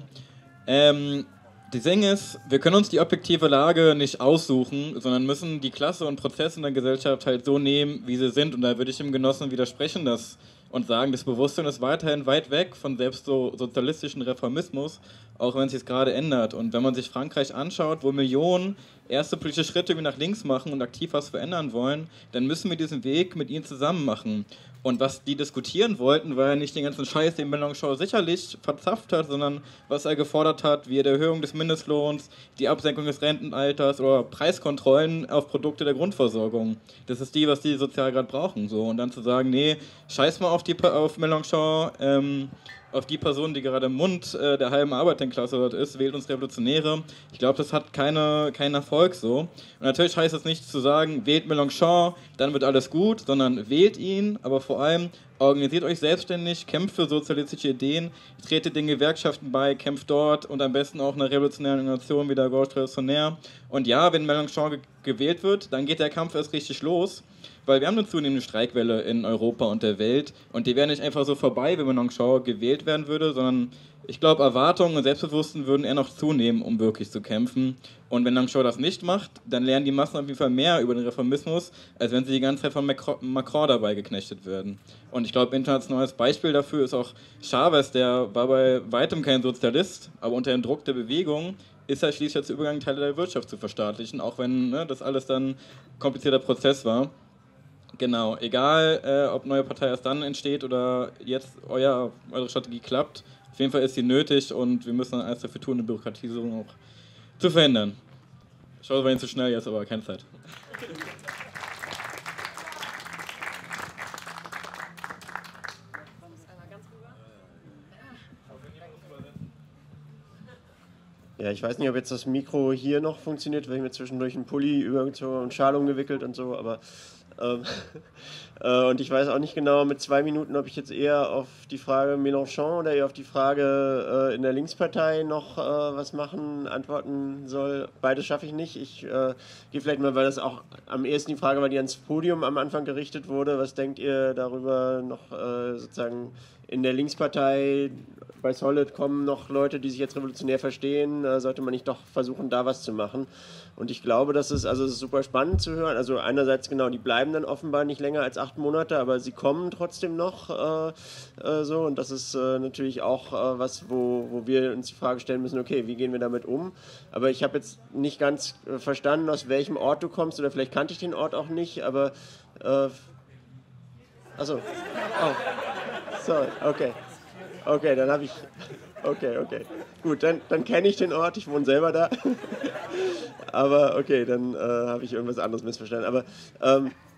Ähm, die Ding ist, wir können uns die objektive Lage nicht aussuchen, sondern müssen die Klasse und Prozesse in der Gesellschaft halt so nehmen, wie sie sind. Und da würde ich dem Genossen widersprechen, dass und sagen, das Bewusstsein ist weiterhin weit weg von selbst so sozialistischen Reformismus, auch wenn es sich gerade ändert. Und wenn man sich Frankreich anschaut, wo Millionen erste politische Schritte wie nach links machen und aktiv was verändern wollen, dann müssen wir diesen Weg mit ihnen zusammen machen. Und was die diskutieren wollten, war ja nicht den ganzen Scheiß, den Mélenchon sicherlich verzapft hat, sondern was er gefordert hat, wie die Erhöhung des Mindestlohns, die Absenkung des Rentenalters oder Preiskontrollen auf Produkte der Grundversorgung. Das ist die, was die sozial gerade brauchen. So. Und dann zu sagen, nee, scheiß mal auf, die, auf Mélenchon, ähm, auf die Person, die gerade im Mund äh, der halben Arbeiterklasse dort ist, wählt uns Revolutionäre. Ich glaube, das hat keine, keinen Erfolg so. Und natürlich heißt es nicht zu sagen, wählt Mélenchon, dann wird alles gut, sondern wählt ihn, aber vor allem organisiert euch selbstständig, kämpft für sozialistische Ideen, tretet den Gewerkschaften bei, kämpft dort und am besten auch eine revolutionäre Nation wie der Gauche Revolutionnaire. Und ja, wenn Mélenchon ge gewählt wird, dann geht der Kampf erst richtig los. Weil wir haben eine zunehmende Streikwelle in Europa und der Welt und die wäre nicht einfach so vorbei, wenn Mélenchon gewählt werden würde, sondern ich glaube, Erwartungen und Selbstbewusstsein würden eher noch zunehmen, um wirklich zu kämpfen. Und wenn Mélenchon das nicht macht, dann lernen die Massen auf jeden Fall mehr über den Reformismus, als wenn sie die ganze Zeit von Macron dabei geknechtet werden. Und ich glaube, ein internationales Beispiel dafür ist auch Chavez, der war bei weitem kein Sozialist, aber unter dem Druck der Bewegung ist er schließlich dazu übergegangen, Teile der Wirtschaft zu verstaatlichen, auch wenn ne, das alles dann ein komplizierter Prozess war. Genau, egal äh, ob neue Partei erst dann entsteht oder jetzt euer, eure Strategie klappt, auf jeden Fall ist sie nötig und wir müssen alles dafür tun, eine Bürokratisierung auch zu verhindern. Ich hoffe, es war nicht zu schnell jetzt, aber keine Zeit. Ja, ich weiß nicht, ob jetzt das Mikro hier noch funktioniert, weil ich mir zwischendurch einen Pulli übergezogen und Schal umgewickelt und so, aber ähm, äh, und ich weiß auch nicht genau mit zwei Minuten, ob ich jetzt eher auf die Frage Mélenchon oder eher auf die Frage äh, in der Linkspartei noch äh, was machen, antworten soll. Beides schaffe ich nicht. Ich äh, gehe vielleicht mal, weil das auch am ehesten die Frage war, die ans Podium am Anfang gerichtet wurde. Was denkt ihr darüber noch äh, sozusagen in der Linkspartei? Bei Solid kommen noch Leute, die sich jetzt revolutionär verstehen, äh, sollte man nicht doch versuchen, da was zu machen. Und ich glaube, das ist, also es ist super spannend zu hören. Also einerseits genau, die bleiben dann offenbar nicht länger als acht Monate, aber sie kommen trotzdem noch äh, äh, so. Und das ist äh, natürlich auch äh, was, wo, wo wir uns die Frage stellen müssen, okay, wie gehen wir damit um? Aber ich habe jetzt nicht ganz äh, verstanden, aus welchem Ort du kommst, oder vielleicht kannte ich den Ort auch nicht, aber äh, achso. Oh. Sorry, okay. Okay, dann habe ich... Okay, okay. Gut, dann, dann kenne ich den Ort, ich wohne selber da. Aber okay, dann äh, habe ich irgendwas anderes missverstanden. Aber ähm,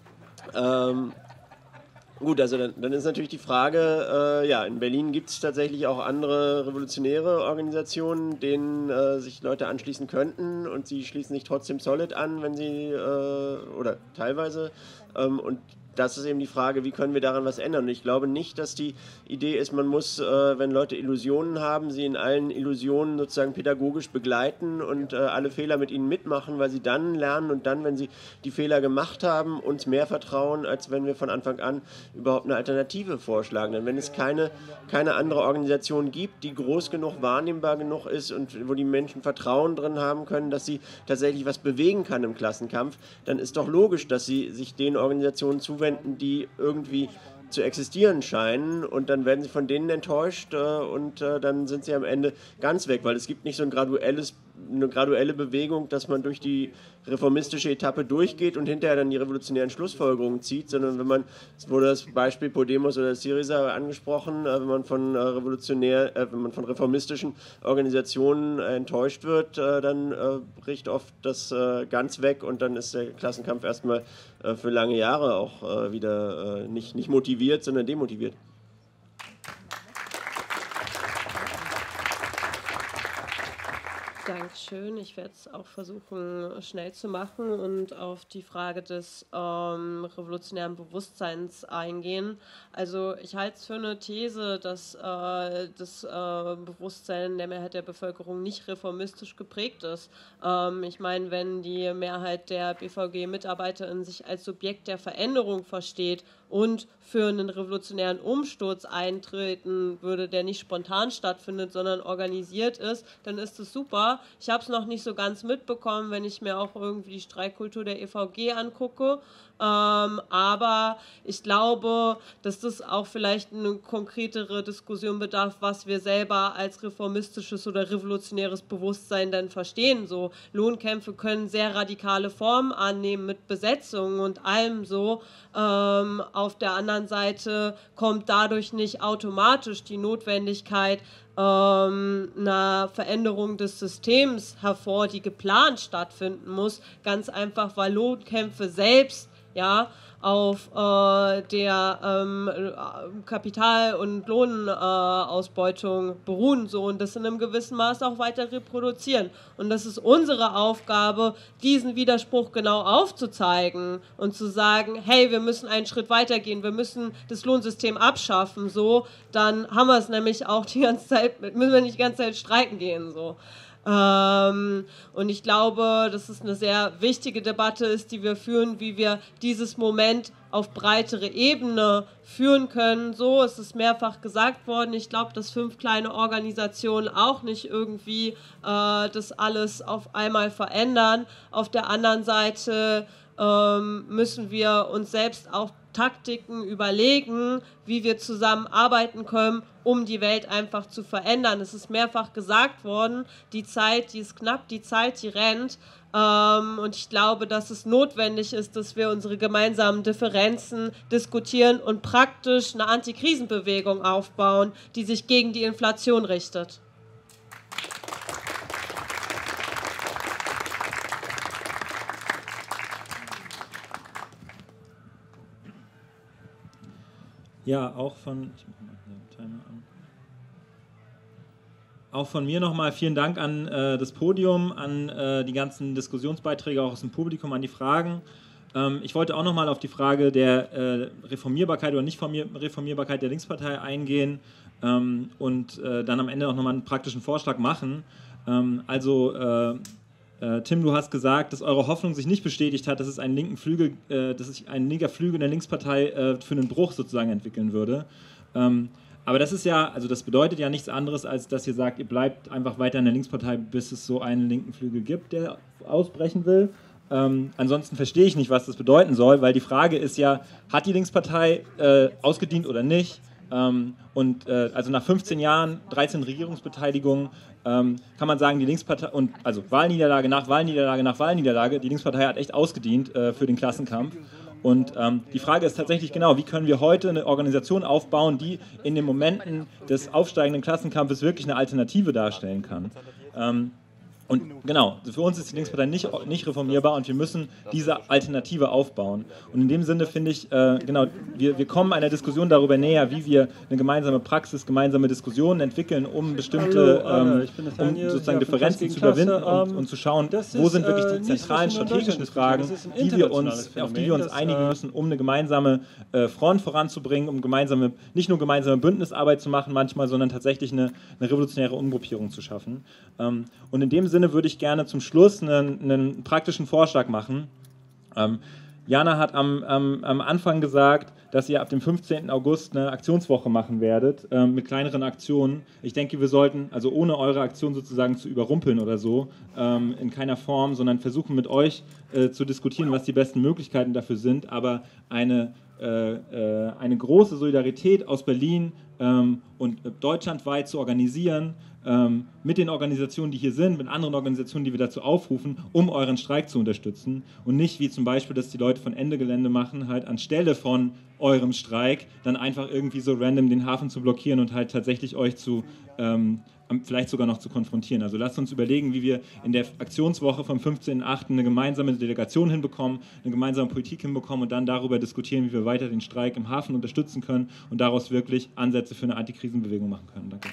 Ähm, gut, also dann, dann ist natürlich die Frage, äh, ja, in Berlin gibt es tatsächlich auch andere revolutionäre Organisationen, denen äh, sich Leute anschließen könnten und sie schließen sich trotzdem Solid an, wenn sie, äh, oder teilweise, ähm, und das ist eben die Frage, wie können wir daran was ändern? Und ich glaube nicht, dass die Idee ist, man muss, äh, wenn Leute Illusionen haben, sie in allen Illusionen sozusagen pädagogisch begleiten und äh, alle Fehler mit ihnen mitmachen, weil sie dann lernen und dann, wenn sie die Fehler gemacht haben, uns mehr vertrauen, als wenn wir von Anfang an überhaupt eine Alternative vorschlagen. Denn wenn es keine, keine andere Organisation gibt, die groß genug, wahrnehmbar genug ist und wo die Menschen Vertrauen drin haben können, dass sie tatsächlich was bewegen kann im Klassenkampf, dann ist doch logisch, dass sie sich den Organisationen zuwenden, die irgendwie zu existieren scheinen, und dann werden sie von denen enttäuscht äh, und äh, dann sind sie am Ende ganz weg, weil es gibt nicht so ein graduelles, eine graduelle Bewegung, dass man durch die reformistische Etappe durchgeht und hinterher dann die revolutionären Schlussfolgerungen zieht, sondern wenn man, es wurde das Beispiel Podemos oder Syriza angesprochen, äh, wenn man von äh, revolutionär, äh, wenn man von reformistischen Organisationen äh, enttäuscht wird, äh, dann äh, bricht oft das äh, ganz weg und dann ist der Klassenkampf erstmal äh, für lange Jahre auch äh, wieder äh, nicht, nicht motiviert, sondern demotiviert. Dankeschön. Ich werde es auch versuchen, schnell zu machen und auf die Frage des ähm, revolutionären Bewusstseins eingehen. Also ich halte es für eine These, dass äh, das äh, Bewusstsein der Mehrheit der Bevölkerung nicht reformistisch geprägt ist. Ähm, ich meine, wenn die Mehrheit der B V G-MitarbeiterInnen sich als Subjekt der Veränderung versteht und für einen revolutionären Umsturz eintreten würde, der nicht spontan stattfindet, sondern organisiert ist, dann ist es super. Ich habe es noch nicht so ganz mitbekommen, wenn ich mir auch irgendwie die Streikkultur der E V G angucke. Ähm, aber ich glaube, dass das auch vielleicht eine konkretere Diskussion bedarf, was wir selber als reformistisches oder revolutionäres Bewusstsein dann verstehen. So Lohnkämpfe können sehr radikale Formen annehmen mit Besetzungen und allem so. Ähm, auf der anderen Seite kommt dadurch nicht automatisch die Notwendigkeit ähm, einer Veränderung des Systems hervor, die geplant stattfinden muss. Ganz einfach, weil Lohnkämpfe selbst ja, auf äh, der ähm, Kapital- und Lohnausbeutung äh, beruhen so, und das in einem gewissen Maß auch weiter reproduzieren. Und das ist unsere Aufgabe, diesen Widerspruch genau aufzuzeigen und zu sagen, hey, wir müssen einen Schritt weitergehen, wir müssen das Lohnsystem abschaffen, so, dann haben wir es nämlich auch die ganze Zeit, müssen wir nicht die ganze Zeit streiken gehen, so. Ähm, und ich glaube, dass es eine sehr wichtige Debatte ist, die wir führen, wie wir dieses Moment auf breitere Ebene führen können. So, es ist mehrfach gesagt worden. Ich glaube, dass fünf kleine Organisationen auch nicht irgendwie äh, das alles auf einmal verändern. Auf der anderen Seite ähm, müssen wir uns selbst auch Taktiken überlegen, wie wir zusammenarbeiten können, um die Welt einfach zu verändern. Es ist mehrfach gesagt worden, die Zeit, die ist knapp, die Zeit, die rennt. Ähm, und ich glaube, dass es notwendig ist, dass wir unsere gemeinsamen Differenzen diskutieren und praktisch eine Antikrisenbewegung aufbauen, die sich gegen die Inflation richtet. Ja, auch von, ich mach mal den Timer an. Auch von mir nochmal vielen Dank an äh, das Podium, an äh, die ganzen Diskussionsbeiträge auch aus dem Publikum, an die Fragen. Ähm, ich wollte auch nochmal auf die Frage der äh, Reformierbarkeit oder Nicht-Reformierbarkeit der Linkspartei eingehen ähm, und äh, dann am Ende auch nochmal einen praktischen Vorschlag machen. Ähm, also äh, Äh, Tim, du hast gesagt, dass eure Hoffnung sich nicht bestätigt hat, dass es einen linken Flügel, äh, dass sich ein linker Flügel in der Linkspartei äh, für einen Bruch sozusagen entwickeln würde. Ähm, aber das ist ja, also das bedeutet ja nichts anderes, als dass ihr sagt, ihr bleibt einfach weiter in der Linkspartei, bis es so einen linken Flügel gibt, der ausbrechen will. Ähm, ansonsten verstehe ich nicht, was das bedeuten soll, weil die Frage ist ja, hat die Linkspartei äh, ausgedient oder nicht? Ähm, und äh, also nach fünfzehn Jahren, dreizehn Regierungsbeteiligungen, ähm, kann man sagen, die Linkspartei, und also Wahlniederlage nach Wahlniederlage nach Wahlniederlage, die Linkspartei hat echt ausgedient äh, für den Klassenkampf. Und ähm, die Frage ist tatsächlich genau, wie können wir heute eine Organisation aufbauen, die in den Momenten des aufsteigenden Klassenkampfes wirklich eine Alternative darstellen kann. Ähm, Und genau, für uns ist die Linkspartei nicht, nicht reformierbar und wir müssen diese Alternative aufbauen. Und in dem Sinne finde ich, äh, genau, wir, wir kommen einer Diskussion darüber näher, wie wir eine gemeinsame Praxis, gemeinsame Diskussionen entwickeln, um bestimmte, Hallo, ähm, ich bin um Nathaniel, sozusagen ja, von Differenzen Klasse zu gegen überwinden Klasse. und, und zu schauen, Das wo ist, sind wirklich äh, die nichts, zentralen was wir nur in strategischen Deutschland Fragen, diskutieren. Das ist ein die wir uns, internationales auf die wir uns Phänomen, einigen das, müssen, um eine gemeinsame äh, Front voranzubringen, um gemeinsame, nicht nur gemeinsame Bündnisarbeit zu machen manchmal, sondern tatsächlich eine, eine revolutionäre Umgruppierung zu schaffen. Ähm, und in dem Sinne würde ich gerne zum Schluss einen, einen praktischen Vorschlag machen. Ähm, Jana hat am, am, am Anfang gesagt, dass ihr ab dem fünfzehnten August eine Aktionswoche machen werdet, ähm, mit kleineren Aktionen. Ich denke, wir sollten, also ohne eure Aktion sozusagen zu überrumpeln oder so, ähm, in keiner Form, sondern versuchen mit euch äh, zu diskutieren, was die besten Möglichkeiten dafür sind, aber eine, äh, äh, eine große Solidarität aus Berlin ähm, und äh, deutschlandweit zu organisieren, ähm, mit den Organisationen, die hier sind, mit anderen Organisationen, die wir dazu aufrufen, um euren Streik zu unterstützen und nicht wie zum Beispiel, dass die Leute von Ende Gelände machen, halt anstelle von eurem Streik dann einfach irgendwie so random den Hafen zu blockieren und halt tatsächlich euch zu ähm, vielleicht sogar noch zu konfrontieren. Also lasst uns überlegen, wie wir in der Aktionswoche vom fünfzehnten achten eine gemeinsame Delegation hinbekommen, eine gemeinsame Politik hinbekommen und dann darüber diskutieren, wie wir weiter den Streik im Hafen unterstützen können und daraus wirklich Ansätze für eine Antikrisenbewegung machen können. Danke.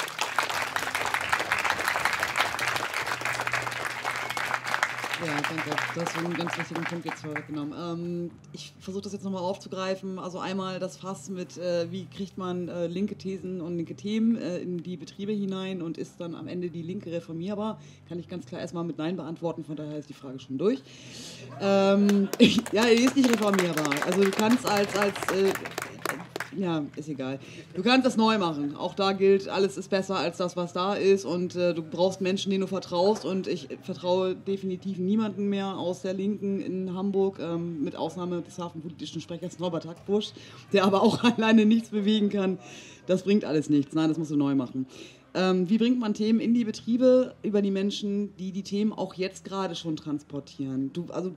Ja, danke. Du hast einen ganz wichtigen Punkt jetzt vorweggenommen. Ähm, ich versuche das jetzt nochmal aufzugreifen. Also einmal das Fass mit, äh, wie kriegt man äh, linke Thesen und linke Themen äh, in die Betriebe hinein und ist dann am Ende die Linke reformierbar? Kann ich ganz klar erstmal mit Nein beantworten, von daher ist die Frage schon durch. Ähm, ja, die ist nicht reformierbar. Also du kannst als, als äh, ja, ist egal. Du kannst das neu machen. Auch da gilt, alles ist besser als das, was da ist und äh, du brauchst Menschen, denen du vertraust und ich vertraue definitiv niemanden mehr aus der Linken in Hamburg, ähm, mit Ausnahme des hafenpolitischen Sprechers Norbert Hackbusch, der aber auch alleine nichts bewegen kann. Das bringt alles nichts. Nein, das musst du neu machen. Ähm, wie bringt man Themen in die Betriebe über die Menschen, die die Themen auch jetzt gerade schon transportieren? Du, also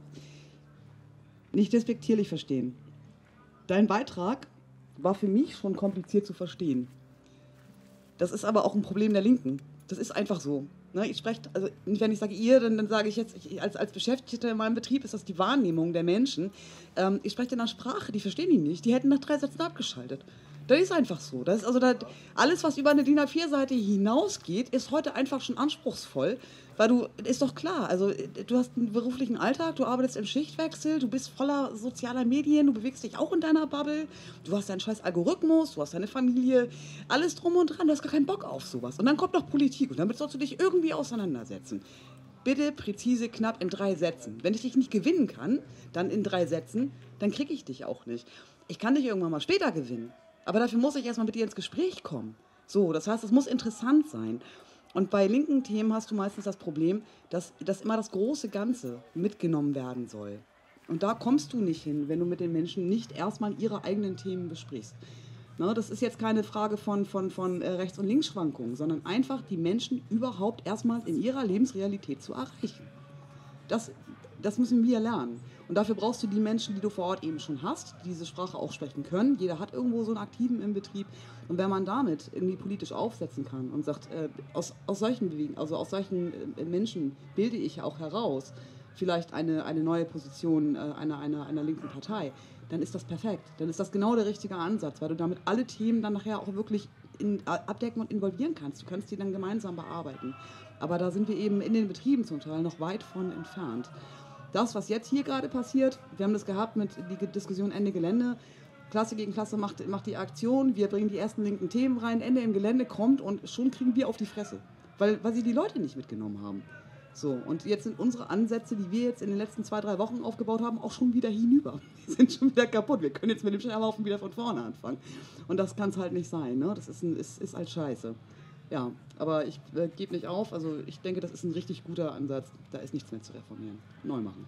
nicht despektierlich verstehen. Dein Beitrag war für mich schon kompliziert zu verstehen. Das ist aber auch ein Problem der Linken. Das ist einfach so. Ne, ich spreche, also wenn ich sage ihr, dann, dann sage ich jetzt, ich, als, als Beschäftigter in meinem Betrieb ist das die Wahrnehmung der Menschen. Ähm, ich spreche in einer Sprache, die verstehen die nicht. Die hätten nach drei Sätzen abgeschaltet. Das ist einfach so. Das ist also das, alles, was über eine D I N A vier Seite hinausgeht, ist heute einfach schon anspruchsvoll. Weil du, ist doch klar, also du hast einen beruflichen Alltag, du arbeitest im Schichtwechsel, du bist voller sozialer Medien, du bewegst dich auch in deiner Bubble, du hast deinen scheiß Algorithmus, du hast deine Familie, alles drum und dran, du hast gar keinen Bock auf sowas. Und dann kommt noch Politik und damit sollst du dich irgendwie auseinandersetzen. Bitte präzise, knapp in drei Sätzen. Wenn ich dich nicht gewinnen kann, dann in drei Sätzen, dann kriege ich dich auch nicht. Ich kann dich irgendwann mal später gewinnen, aber dafür muss ich erstmal mit dir ins Gespräch kommen. So, das heißt, es muss interessant sein. Und bei linken Themen hast du meistens das Problem, dass, dass immer das große Ganze mitgenommen werden soll. Und da kommst du nicht hin, wenn du mit den Menschen nicht erstmal ihre eigenen Themen besprichst. Ne, das ist jetzt keine Frage von, von, von Rechts- und Linksschwankungen, sondern einfach die Menschen überhaupt erstmal in ihrer Lebensrealität zu erreichen. Das, das müssen wir lernen. Und dafür brauchst du die Menschen, die du vor Ort eben schon hast, die diese Sprache auch sprechen können. Jeder hat irgendwo so einen Aktiven im Betrieb. Und wenn man damit irgendwie politisch aufsetzen kann und sagt, äh, aus, aus solchen Bewegen, also aus solchen äh, Menschen bilde ich auch heraus vielleicht eine, eine neue Position äh, einer, einer, einer linken Partei, dann ist das perfekt. Dann ist das genau der richtige Ansatz, weil du damit alle Themen dann nachher auch wirklich in, abdecken und involvieren kannst. Du kannst die dann gemeinsam bearbeiten. Aber da sind wir eben in den Betrieben zum Teil noch weit von entfernt. Das, was jetzt hier gerade passiert, wir haben das gehabt mit der Diskussion Ende Gelände, Klasse gegen Klasse macht, macht die Aktion, wir bringen die ersten linken Themen rein, Ende im Gelände kommt und schon kriegen wir auf die Fresse, weil, weil sie die Leute nicht mitgenommen haben. So, und jetzt sind unsere Ansätze, die wir jetzt in den letzten zwei, drei Wochen aufgebaut haben, auch schon wieder hinüber. Wir sind schon wieder kaputt, wir können jetzt mit dem Scherhaufen wieder von vorne anfangen. Und das kann es halt nicht sein, ne? Das ist, ein, ist, ist halt scheiße. Ja, aber ich äh, gebe nicht auf, also ich denke, das ist ein richtig guter Ansatz, da ist nichts mehr zu reformieren. Neu machen.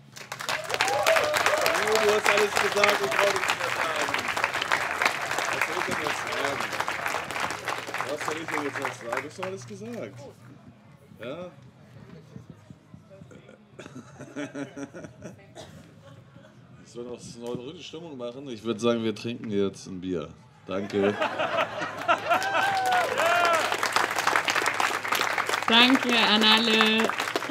Oh, du hast alles gesagt, ich brauche nichts mehr sagen. Was soll ich denn jetzt sagen? Was soll ich denn jetzt noch sagen? Du hast doch alles gesagt. Ja? Ich soll noch eine neue Stimmung machen. Ich würde sagen, wir trinken jetzt ein Bier. Danke. Danke an alle.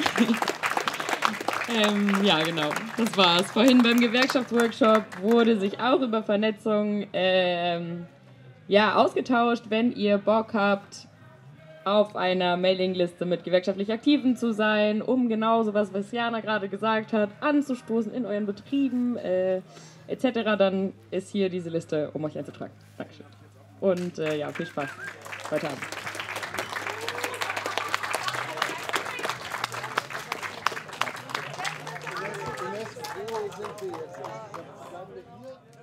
ähm, ja, genau, das war's. Vorhin beim Gewerkschaftsworkshop wurde sich auch über Vernetzung ähm, ja, ausgetauscht. Wenn ihr Bock habt, auf einer Mailingliste mit gewerkschaftlich Aktiven zu sein, um genau sowas, was Jana gerade gesagt hat, anzustoßen in euren Betrieben äh, et cetera, dann ist hier diese Liste, um euch einzutragen. Dankeschön. Und äh, ja, viel Spaß heute Abend. Sind wir jetzt? Bleiben wir hier?